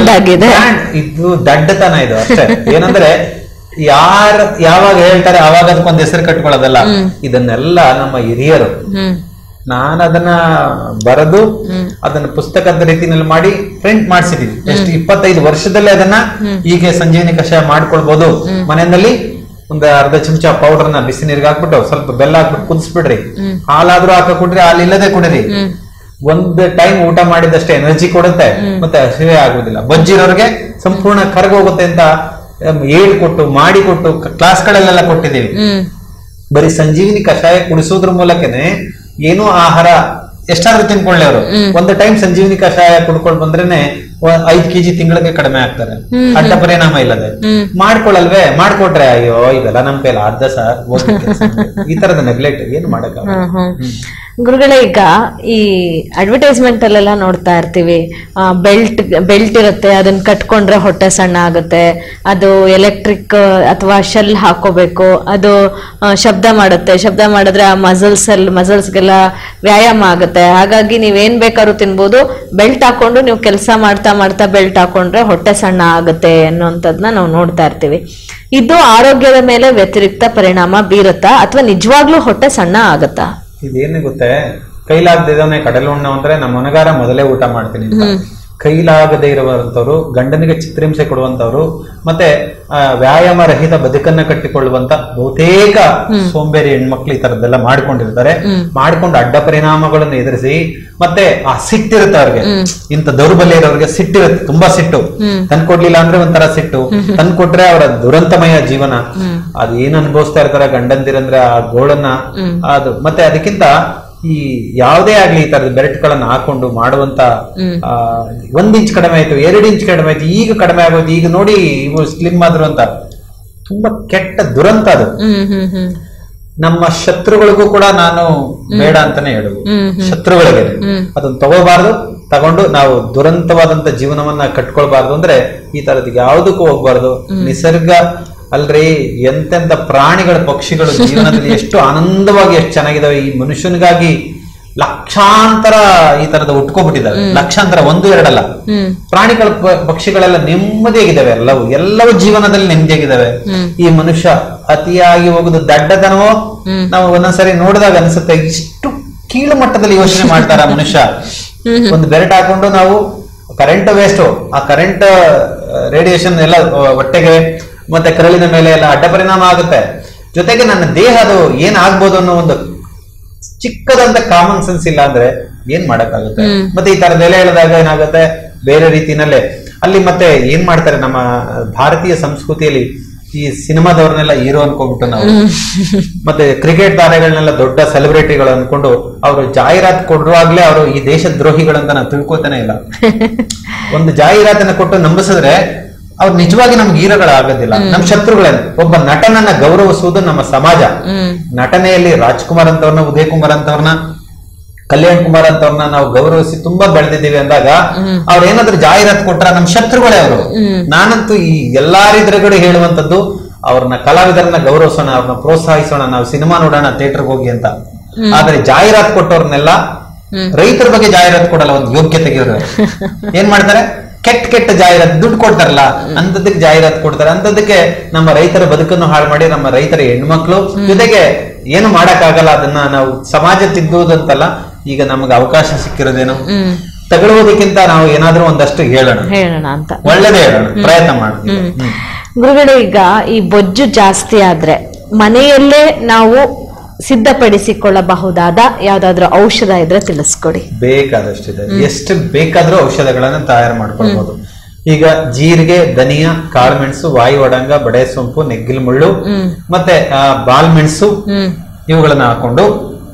ಇದು ದಡ್ಡತನ ಇದು ಅಷ್ಟೇ. ಏನಂದ್ರೆ ಯಾರ ಯಾವಾಗ ಹೇಳ್ತಾರೆ ಅವಾಗ ಅದಕ್ಕೊಂದು ಹೆಸರು ಕಟ್ಕೊಳ್ಳೋದಲ್ಲ. ಇದನ್ನೆಲ್ಲ ನಮ್ಮ ಹಿರಿಯರು, ನಾನು ಅದನ್ನ ಬರೆದು ಅದನ್ನ ಪುಸ್ತಕದ ರೀತಿನಲ್ಲಿ ಮಾಡಿ ಪ್ರಿಂಟ್ ಮಾಡಿಸಿದೀವಿ. ಎಷ್ಟು ಇಪ್ಪತ್ತೈದು ವರ್ಷದಲ್ಲೇ ಅದನ್ನ ಹೀಗೆ ಸಂಜೀವಿನಿ ಕಷಾಯ ಮಾಡ್ಕೊಳ್ಬಹುದು. ಮನೆಯಲ್ಲಿ ಒಂದು ಅರ್ಧ ಚಮಚ ಪೌಡರ್ನ ಬಿಸಿ ನೀರಿಗೆ ಹಾಕ್ಬಿಟ್ಟು ಸ್ವಲ್ಪ ಬೆಲ್ಲ ಹಾಕ್ಬಿಟ್ಟು ಕುದಿಸ್ಬಿಡ್ರಿ, ಹಾಲಾದ್ರೂ ಹಾಕ ಕುಡ್ರಿ, ಹಾಲು ಇಲ್ಲದೆ ಕುಡಿರಿ. ಒಂದ್ ಟೈಮ್ ಊಟ ಮಾಡಿದಷ್ಟೇ ಎನರ್ಜಿ ಕೊಡುತ್ತೆ, ಮತ್ತೆ ಹಸಿವೆ ಆಗುದಿಲ್ಲ. ಬಜ್ಜಿರೋರ್ಗೆ ಸಂಪೂರ್ಣ ಕರಗೋಗುತ್ತೆ ಅಂತ ಹೇಳ್ಕೊಟ್ಟು ಮಾಡಿಕೊಟ್ಟು ಕ್ಲಾಸ್ಗಳಲ್ಲೆಲ್ಲ ಕೊಟ್ಟಿದ್ದೀವಿ. ಬರೀ ಸಂಜೀವಿನಿ ಕಷಾಯ ಕುಡಿಸೋದ್ರ ಮೂಲಕನೇ ಏನೋ ಆಹಾರ ಎಷ್ಟಾದ್ರೂ ತಿನ್ಕೊಳ್ಳಿ ಅವರು. ಒಂದು ಟೈಮ್ ಸಂಜೀವಿನಿ ಕಷಾಯ ಕುಡ್ಕೊಂಡು ಬಂದ್ರೇನೆ ಐದ್ ಕೆಜಿ ತಿಂಗಳಿಗೆ ಕಡಿಮೆ ಆಗ್ತಾರೆ, ಅಡ್ಡ ಪರಿಣಾಮ ಇಲ್ಲದೆ. ಮಾಡ್ಕೊಳಲ್ವೇ, ಮಾಡ್ಕೊಟ್ರೆ ಅಯ್ಯೋ ಇದೆಲ್ಲ ನಮ್ ಕೈಲ ಅರ್ಧ ಸರ್, ಈ ತರದ ನೆಗ್ಲೆಕ್ಟ್ ಏನು ಮಾಡಕ್ಕಾಗಲ್ಲ. ಗುರುಗಳೇ, ಈಗ ಈ ಅಡ್ವರ್ಟೈಸ್ಮೆಂಟ್ ಅಲ್ಲೆಲ್ಲ ನೋಡ್ತಾ ಇರ್ತೀವಿ, ಬೆಲ್ಟ್ ಬೆಲ್ಟ್ ಇರುತ್ತೆ, ಅದನ್ನ ಕಟ್ಕೊಂಡ್ರೆ ಹೊಟ್ಟೆ ಸಣ್ಣ ಆಗುತ್ತೆ, ಅದು ಎಲೆಕ್ಟ್ರಿಕ್ ಅಥವಾ ಶೆಲ್ ಹಾಕೋಬೇಕು, ಅದು ಶಬ್ದ ಮಾಡುತ್ತೆ, ಶಬ್ದ ಮಾಡಿದ್ರೆ ಆ ಮಸಲ್ಸ್ ಅಲ್ಲಿ ಮಸಲ್ಸ್ಗೆಲ್ಲ ವ್ಯಾಯಾಮ ಆಗುತ್ತೆ, ಹಾಗಾಗಿ ನೀವೇನ್ ಬೇಕಾದ್ರೂ ತಿನ್ಬೋದು, ಬೆಲ್ಟ್ ಹಾಕೊಂಡು ನೀವು ಕೆಲಸ ಮಾಡ್ತಾ ಮಾಡ್ತಾ ಬೆಲ್ಟ್ ಹಾಕೊಂಡ್ರೆ ಹೊಟ್ಟೆ ಸಣ್ಣ ಆಗುತ್ತೆ ಅನ್ನೋಂಥದ್ನ ನಾವು ನೋಡ್ತಾ ಇರ್ತೀವಿ. ಇದು ಆರೋಗ್ಯದ ಮೇಲೆ ವ್ಯತಿರಿಕ್ತ ಪರಿಣಾಮ ಬೀರುತ್ತಾ ಅಥವಾ ನಿಜವಾಗ್ಲೂ ಹೊಟ್ಟೆ ಸಣ್ಣ ಆಗತ್ತಾ? ಇದೇನು ಗೊತ್ತೇ, ಕೈಲಾಗದಿದ್ದವನೇ ಕಡಲೆ ಉಣ್ಣ ಅಂದ್ರೆ ನಮ್ಮ ಮನಗಾರ ಮೊದಲೇ ಊಟ ಮಾಡ್ತೀನಿ ಅಂತ. ಕೈಲಾಗದೆ ಇರುವಂತವ್ರು, ಗಂಡನಿಗೆ ಚಿತ್ರಹಿಂಸೆ ಕೊಡುವಂತವ್ರು, ಮತ್ತೆ ವ್ಯಾಯಾಮ ರಹಿತ ಬದುಕನ್ನ ಕಟ್ಟಿಕೊಳ್ಳುವಂತ ಬಹುತೇಕ ಸೋಂಬೇರಿ ಹೆಣ್ಮಕ್ಳು ಈ ತರದ್ದೆಲ್ಲ ಮಾಡ್ಕೊಂಡಿರ್ತಾರೆ. ಮಾಡ್ಕೊಂಡು ಅಡ್ಡ ಪರಿಣಾಮಗಳನ್ನು ಎದುರಿಸಿ, ಮತ್ತೆ ಆ ಸಿಟ್ಟಿರುತ್ತೆ ಅವ್ರಿಗೆ, ಇಂಥ ದೌರ್ಬಲ್ಯ ಇರೋರಿಗೆ ಸಿಟ್ಟಿರುತ್ತೆ, ತುಂಬಾ ಸಿಟ್ಟು. ತನ್ ಕೊಡ್ಲಿಲ್ಲ ಅಂದ್ರೆ ಒಂಥರ ಸಿಟ್ಟು, ತನ್ ಕೊಟ್ರೆ ಅವರ ದುರಂತಮಯ ಜೀವನ. ಅದ್ ಏನ್ ಅನುಭವಿಸ್ತಾ ಇರ್ತಾರ ಗಂಡಂದಿರಂದ್ರೆ ಆ ಗೋಳನ್ನ. ಅದು ಮತ್ತೆ ಅದಕ್ಕಿಂತ ಈ ಯಾವುದೇ ಆಗ್ಲಿ ಈ ತರದ ಬೆಲ್ಟ್ಗಳನ್ನ ಹಾಕೊಂಡು ಮಾಡುವಂತ ಆ ಒಂದ್ ಇಂಚ್ ಕಡಿಮೆ ಆಯ್ತು, ಎರಡು ಇಂಚ್ ಕಡಿಮೆ ಆಯ್ತು, ಈಗ ಕಡಿಮೆ ಆಗೋಯ್ತು, ಈಗ ನೋಡಿ ಇವು ಸ್ಲಿಮ್ ಆದ್ರು ಅಂತ, ತುಂಬಾ ಕೆಟ್ಟ ದುರಂತ ಅದು. ನಮ್ಮ ಶತ್ರುಗಳಿಗೂ ಕೂಡ ನಾನು ಬೇಡ ಅಂತಾನೆ ಹೇಳುದು. ಶತ್ರುಗಳಿಗೆ ಅದನ್ನ ತಗೋಬಾರ್ದು, ತಗೊಂಡು ನಾವು ದುರಂತವಾದಂತ ಜೀವನವನ್ನ ಕಟ್ಕೊಳ್ಬಾರ್ದು. ಅಂದ್ರೆ ಈ ತರದ್ ಯಾವುದಕ್ಕೂ ಹೋಗ್ಬಾರ್ದು. ನಿಸರ್ಗ ಅಲ್ರಿ, ಎಂತೆಂತ ಪ್ರಾಣಿಗಳ ಪಕ್ಷಿಗಳು ಜೀವನದಲ್ಲಿ ಎಷ್ಟು ಆನಂದವಾಗಿ ಎಷ್ಟು ಚೆನ್ನಾಗಿದಾವೆ. ಈ ಮನುಷ್ಯನಿಗಾಗಿ ಲಕ್ಷಾಂತರ ಈ ತರದ ಉಟ್ಕೊಬಿಟ್ಟಿದ್ದಾವೆ, ಲಕ್ಷಾಂತರ, ಒಂದು ಎರಡಲ್ಲ. ಪ್ರಾಣಿಗಳ ಪಕ್ಷಿಗಳೆಲ್ಲ ನೆಮ್ಮದಿಯಾಗಿದ್ದಾವೆ, ಎಲ್ಲವೂ ಎಲ್ಲವೂ ಜೀವನದಲ್ಲಿ ನೆಮ್ಮದಿಯಾಗಿದ್ದಾವೆ. ಈ ಮನುಷ್ಯ ಅತಿಯಾಗಿ ಹೋಗುದು ದಡ್ಡತನವೋ ನಾವು ಒಂದೊಂದ್ಸರಿ ನೋಡಿದಾಗ ಅನ್ಸುತ್ತೆ, ಇಷ್ಟು ಕೀಳು ಮಟ್ಟದಲ್ಲಿ ಯೋಚನೆ ಮಾಡ್ತಾರ ಮನುಷ್ಯ. ಒಂದು ಬೆರಟ್ ಹಾಕೊಂಡು ನಾವು ಕರೆಂಟ್ ವೇಸ್ಟ್, ಆ ಕರೆಂಟ್ ರೇಡಿಯೇಷನ್ ಎಲ್ಲ ಹೊಟ್ಟೆಗೆ ಮತ್ತೆ ಕರಳಿನ ಮೇಲೆ ಎಲ್ಲ ಅಡ್ಡ ಪರಿಣಾಮ ಆಗುತ್ತೆ. ಜೊತೆಗೆ ನನ್ನ ದೇಹ ಅದು ಏನ್ ಆಗ್ಬೋದು ಅನ್ನೋ ಒಂದು ಚಿಕ್ಕದಂತ ಕಾಮನ್ ಸೆನ್ಸ್ ಇಲ್ಲ ಅಂದ್ರೆ ಏನ್ ಮಾಡಕ್ಕಾಗುತ್ತೆ. ಮತ್ತೆ ಈ ತರ ಬೆಲೆ ಹೇಳಿದಾಗ ಏನಾಗುತ್ತೆ, ಬೇರೆ ರೀತಿನಲ್ಲೇ ಅಲ್ಲಿ ಮತ್ತೆ ಏನ್ ಮಾಡ್ತಾರೆ, ನಮ್ಮ ಭಾರತೀಯ ಸಂಸ್ಕೃತಿಯಲ್ಲಿ ಈ ಸಿನಿಮಾದವ್ರನ್ನೆಲ್ಲ ಹೀರೋ ಅನ್ಕೊಂಡ್ಬಿಟ್ಟು ನಾವು, ಮತ್ತೆ ಕ್ರಿಕೆಟ್ ತಾರೆಗಳನ್ನೆಲ್ಲ ದೊಡ್ಡ ಸೆಲೆಬ್ರಿಟಿಗಳು ಅನ್ಕೊಂಡು ಅವರು ಜಾಹೀರಾತು ಕೊಡುವಾಗ್ಲೇ ಅವರು ಈ ದೇಶ ದ್ರೋಹಿಗಳಂತ ನಾವು ತಿಳ್ಕೊತಾನೆ ಇಲ್ಲ. ಒಂದು ಜಾಹೀರಾತನ್ನ ಕೊಟ್ಟು ನಂಬಿಸಿದ್ರೆ ಅವ್ರು ನಿಜವಾಗಿ ನಮ್ಗೆ ಹೀರೋಗಳಾಗೋದಿಲ್ಲ, ನಮ್ ಶತ್ರುಗಳೇ. ಒಬ್ಬ ನಟನನ್ನ ಗೌರವಿಸುವುದು ನಮ್ಮ ಸಮಾಜ. ನಟನೆಯಲ್ಲಿ ರಾಜ್ಕುಮಾರ್ ಅಂತವ್ರನ್ನ, ಉದಯ್ ಕುಮಾರ್ ಅಂತವ್ರನ್ನ, ಕಲ್ಯಾಣ್ ಕುಮಾರ್ ಅಂತವ್ರನ್ನ ನಾವು ಗೌರವಿಸಿ ತುಂಬಾ ಬೆಳೆದಿದ್ದೀವಿ ಅಂದಾಗ ಅವ್ರ ಏನಾದ್ರು ಜಾಹೀರಾತು ಕೊಟ್ರ ನಮ್ ಶತ್ರುಗಳೇ ಅವರು. ನಾನಂತೂ ಈ ಎಲ್ಲಾ ರೀತಿಗಳು ಹೇಳುವಂತದ್ದು, ಅವ್ರನ್ನ ಕಲಾವಿದರನ್ನ ಗೌರವಿಸೋಣ, ಅವ್ರನ್ನ ಪ್ರೋತ್ಸಾಹಿಸೋಣ, ನಾವು ಸಿನಿಮಾ ನೋಡೋಣ ಥಿಯೇಟರ್ಗೆ ಹೋಗಿ ಅಂತ. ಆದ್ರೆ ಜಾಹೀರಾತು ಕೊಟ್ಟವ್ರನ್ನೆಲ್ಲ, ರೈತರ ಬಗ್ಗೆ ಜಾಹೀರಾತು ಕೊಡಲ್ಲ, ಒಂದು ಯೋಗ್ಯತೆಗೆ ಇವರು ಏನ್ ಮಾಡ್ತಾರೆ, ಕೆಟ್ಟ ಕೆಟ್ಟ ಜಾಹೀರಾತು, ದುಡ್ಡು ಕೊಡ್ತಾರಲ್ಲ ಅಂತದಕ್ಕೆ ಜಾಹೀರಾತು ಕೊಡ್ತಾರೆ. ಅಂತದಕ್ಕೆ ನಮ್ಮ ರೈತರ ಬದುಕನ್ನು ಹಾಳು ಮಾಡಿ ನಮ್ಮ ರೈತರ ಹೆಣ್ಮಕ್ಳು, ಜೊತೆಗೆ ಏನು ಮಾಡಕ್ ಆಗಲ್ಲ, ಅದನ್ನ ನಾವು ಸಮಾಜ ತಿದ್ದುವುದಂತಲ್ಲ. ಈಗ ನಮ್ಗೆ ಅವಕಾಶ ಸಿಕ್ಕಿರೋದೇನು, ತಗೊಳ್ಳುವುದಕ್ಕಿಂತ ನಾವು ಏನಾದ್ರೂ ಒಂದಷ್ಟು ಹೇಳೋಣ ಹೇಳೋಣ ಅಂತ, ಒಳ್ಳೇದೇ ಹೇಳೋಣ, ಪ್ರಯತ್ನ ಮಾಡ್ತೀವಿ. ಗುರುಗಳೇ, ಈಗ ಈ ಬೊಜ್ಜು ಜಾಸ್ತಿ ಆದ್ರೆ ಮನೆಯಲ್ಲೇ ನಾವು ಸಿದ್ಧಪಡಿಸಿಕೊಳ್ಳಬಹುದಾದ ಯಾವ್ದಾದ್ರು ಔಷಧ ಇದ್ರೆ ತಿಳಿಸ್ಕೊಡಿ. ಬೇಕಾದಷ್ಟಿದೆ, ಎಷ್ಟು ಬೇಕಾದ್ರೂ ಔಷಧಗಳನ್ನ ತಯಾರು ಮಾಡ್ಕೊಳ್ಬಹುದು. ಈಗ ಜೀರಿಗೆ, ಧನಿಯಾ, ಕಾಳುಮೆಣಸು, ವಾಯು ಒಡಂಗ, ಬಡೆ ಸೊಂಪು, ನೆಗ್ಗಿಲ್ ಮುಳ್ಳು, ಮತ್ತೆ ಬಾಲ್ ಮೆಣಸು, ಇವುಗಳನ್ನ ಹಾಕೊಂಡು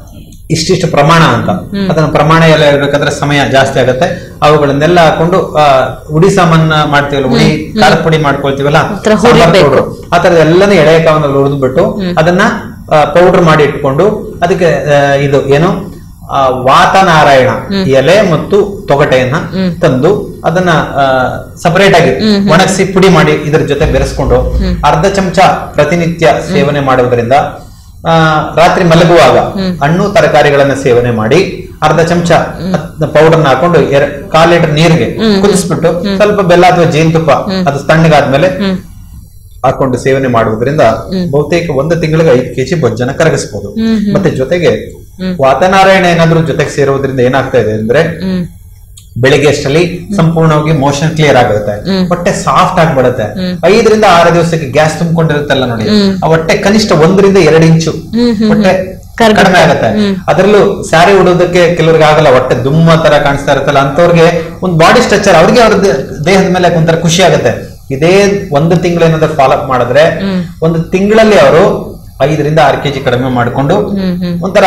ಇಷ್ಟಿಷ್ಟು ಪ್ರಮಾಣ ಅಂತ. ಅದನ್ನ ಪ್ರಮಾಣ ಎಲ್ಲ ಹೇಳ್ಬೇಕಾದ್ರೆ ಸಮಯ ಜಾಸ್ತಿ ಆಗುತ್ತೆ. ಅವುಗಳನ್ನೆಲ್ಲ ಹಾಕೊಂಡು ಉಡಿ ಸಾಮಾನ ಮಾಡ್ತೀವಲ್ಲ, ಉಡಿ ಖಾರದ ಪುಡಿ ಮಾಡ್ಕೊಳ್ತೀವಲ್ಲ, ಆ ತರದ ಎಲ್ಲಾನು ಎಳೆ ಕಾವನಲ್ಲಿ ಹುರಿದ್ಬಿಟ್ಟು ಅದನ್ನ ಪೌಡರ್ ಮಾಡಿ ಇಟ್ಕೊಂಡು ಅದಕ್ಕೆ ಇದು ಏನು ವಾತನಾರಾಯಣ ಎಲೆ ಮತ್ತು ತೊಗಟೆಯನ್ನ ತಂದು ಅದನ್ನ ಸಪರೇಟ್ ಆಗಿ ಒಣಗಿಸಿ ಪುಡಿ ಮಾಡಿ ಇದರ ಜೊತೆ ಬೆರೆಸ್ಕೊಂಡು ಅರ್ಧ ಚಮಚ ಪ್ರತಿನಿತ್ಯ ಸೇವನೆ ಮಾಡುವುದರಿಂದ ರಾತ್ರಿ ಮಲಗುವಾಗ ಹಣ್ಣು ತರಕಾರಿಗಳನ್ನ ಸೇವನೆ ಮಾಡಿ ಅರ್ಧ ಚಮಚ ಪೌಡರ್ನ ಹಾಕೊಂಡು ಕಾಲ್ ಲೀಟರ್ ನೀರಿಗೆ ಕುದಿಸ್ಬಿಟ್ಟು ಸ್ವಲ್ಪ ಬೆಲ್ಲ ಅಥವಾ ಜೇನುತುಪ್ಪ ಅದು ತಣ್ಣಗಾದ್ಮೇಲೆ ಹಾಕೊಂಡು ಸೇವನೆ ಮಾಡುವುದರಿಂದ ಬಹುತೇಕ ಒಂದು ತಿಂಗಳಿಗೆ ಐದು ಕೆಜಿ ಬೊಜ್ಜನ ಕರಗಿಸಬಹುದು. ಮತ್ತೆ ಜೊತೆಗೆ ವಾತನಾರಾಯಣ ಏನಾದ್ರೂ ಜೊತೆಗೆ ಸೇರುವುದರಿಂದ ಏನಾಗ್ತಾ ಇದೆ ಅಂದ್ರೆ ಬೆಳಿಗ್ಗೆ ಅಷ್ಟರಲ್ಲಿ ಸಂಪೂರ್ಣವಾಗಿ ಮೋಷನ್ ಕ್ಲಿಯರ್ ಆಗುತ್ತೆ, ಹೊಟ್ಟೆ ಸಾಫ್ಟ್ ಆಗಿಬಿಡುತ್ತೆ. ಐದರಿಂದ ಆರು ದಿವಸಕ್ಕೆ ಗ್ಯಾಸ್ ತುಂಬಿಕೊಂಡಿರುತ್ತಲ್ಲ ನೋಡಿ, ಆ ಹೊಟ್ಟೆ ಕನಿಷ್ಠ ಒಂದರಿಂದ ಎರಡು ಇಂಚು ಹೊಟ್ಟೆ ಕಡಿಮೆ ಆಗುತ್ತೆ. ಅದರಲ್ಲೂ ಸ್ಯಾರಿ ಉಡೋದಕ್ಕೆ ಕೆಲವ್ರಿಗೆ ಆಗಲ್ಲ, ಹೊಟ್ಟೆ ದುಮ್ಮ ತರ ಕಾಣಿಸ್ತಾ ಇರುತ್ತಲ್ಲ, ಅಂತವ್ರಿಗೆ ಒಂದು ಬಾಡಿ ಸ್ಟ್ರಕ್ಚರ್ ಅವ್ರಿಗೆ ಅವ್ರ ದೇಹದ ಮೇಲೆ ಒಂಥರ ಖುಷಿ ಆಗುತ್ತೆ. ಇದೇ ಒಂದು ತಿಂಗಳು ಏನಾದ್ರು ಫಾಲೋ ಅಪ್ ಮಾಡಿದ್ರೆ ಒಂದು ತಿಂಗಳಲ್ಲಿ ಅವರು ಐದರಿಂದ ಆರು ಕೆಜಿ ಕಡಿಮೆ ಮಾಡಿಕೊಂಡು ಒಂಥರ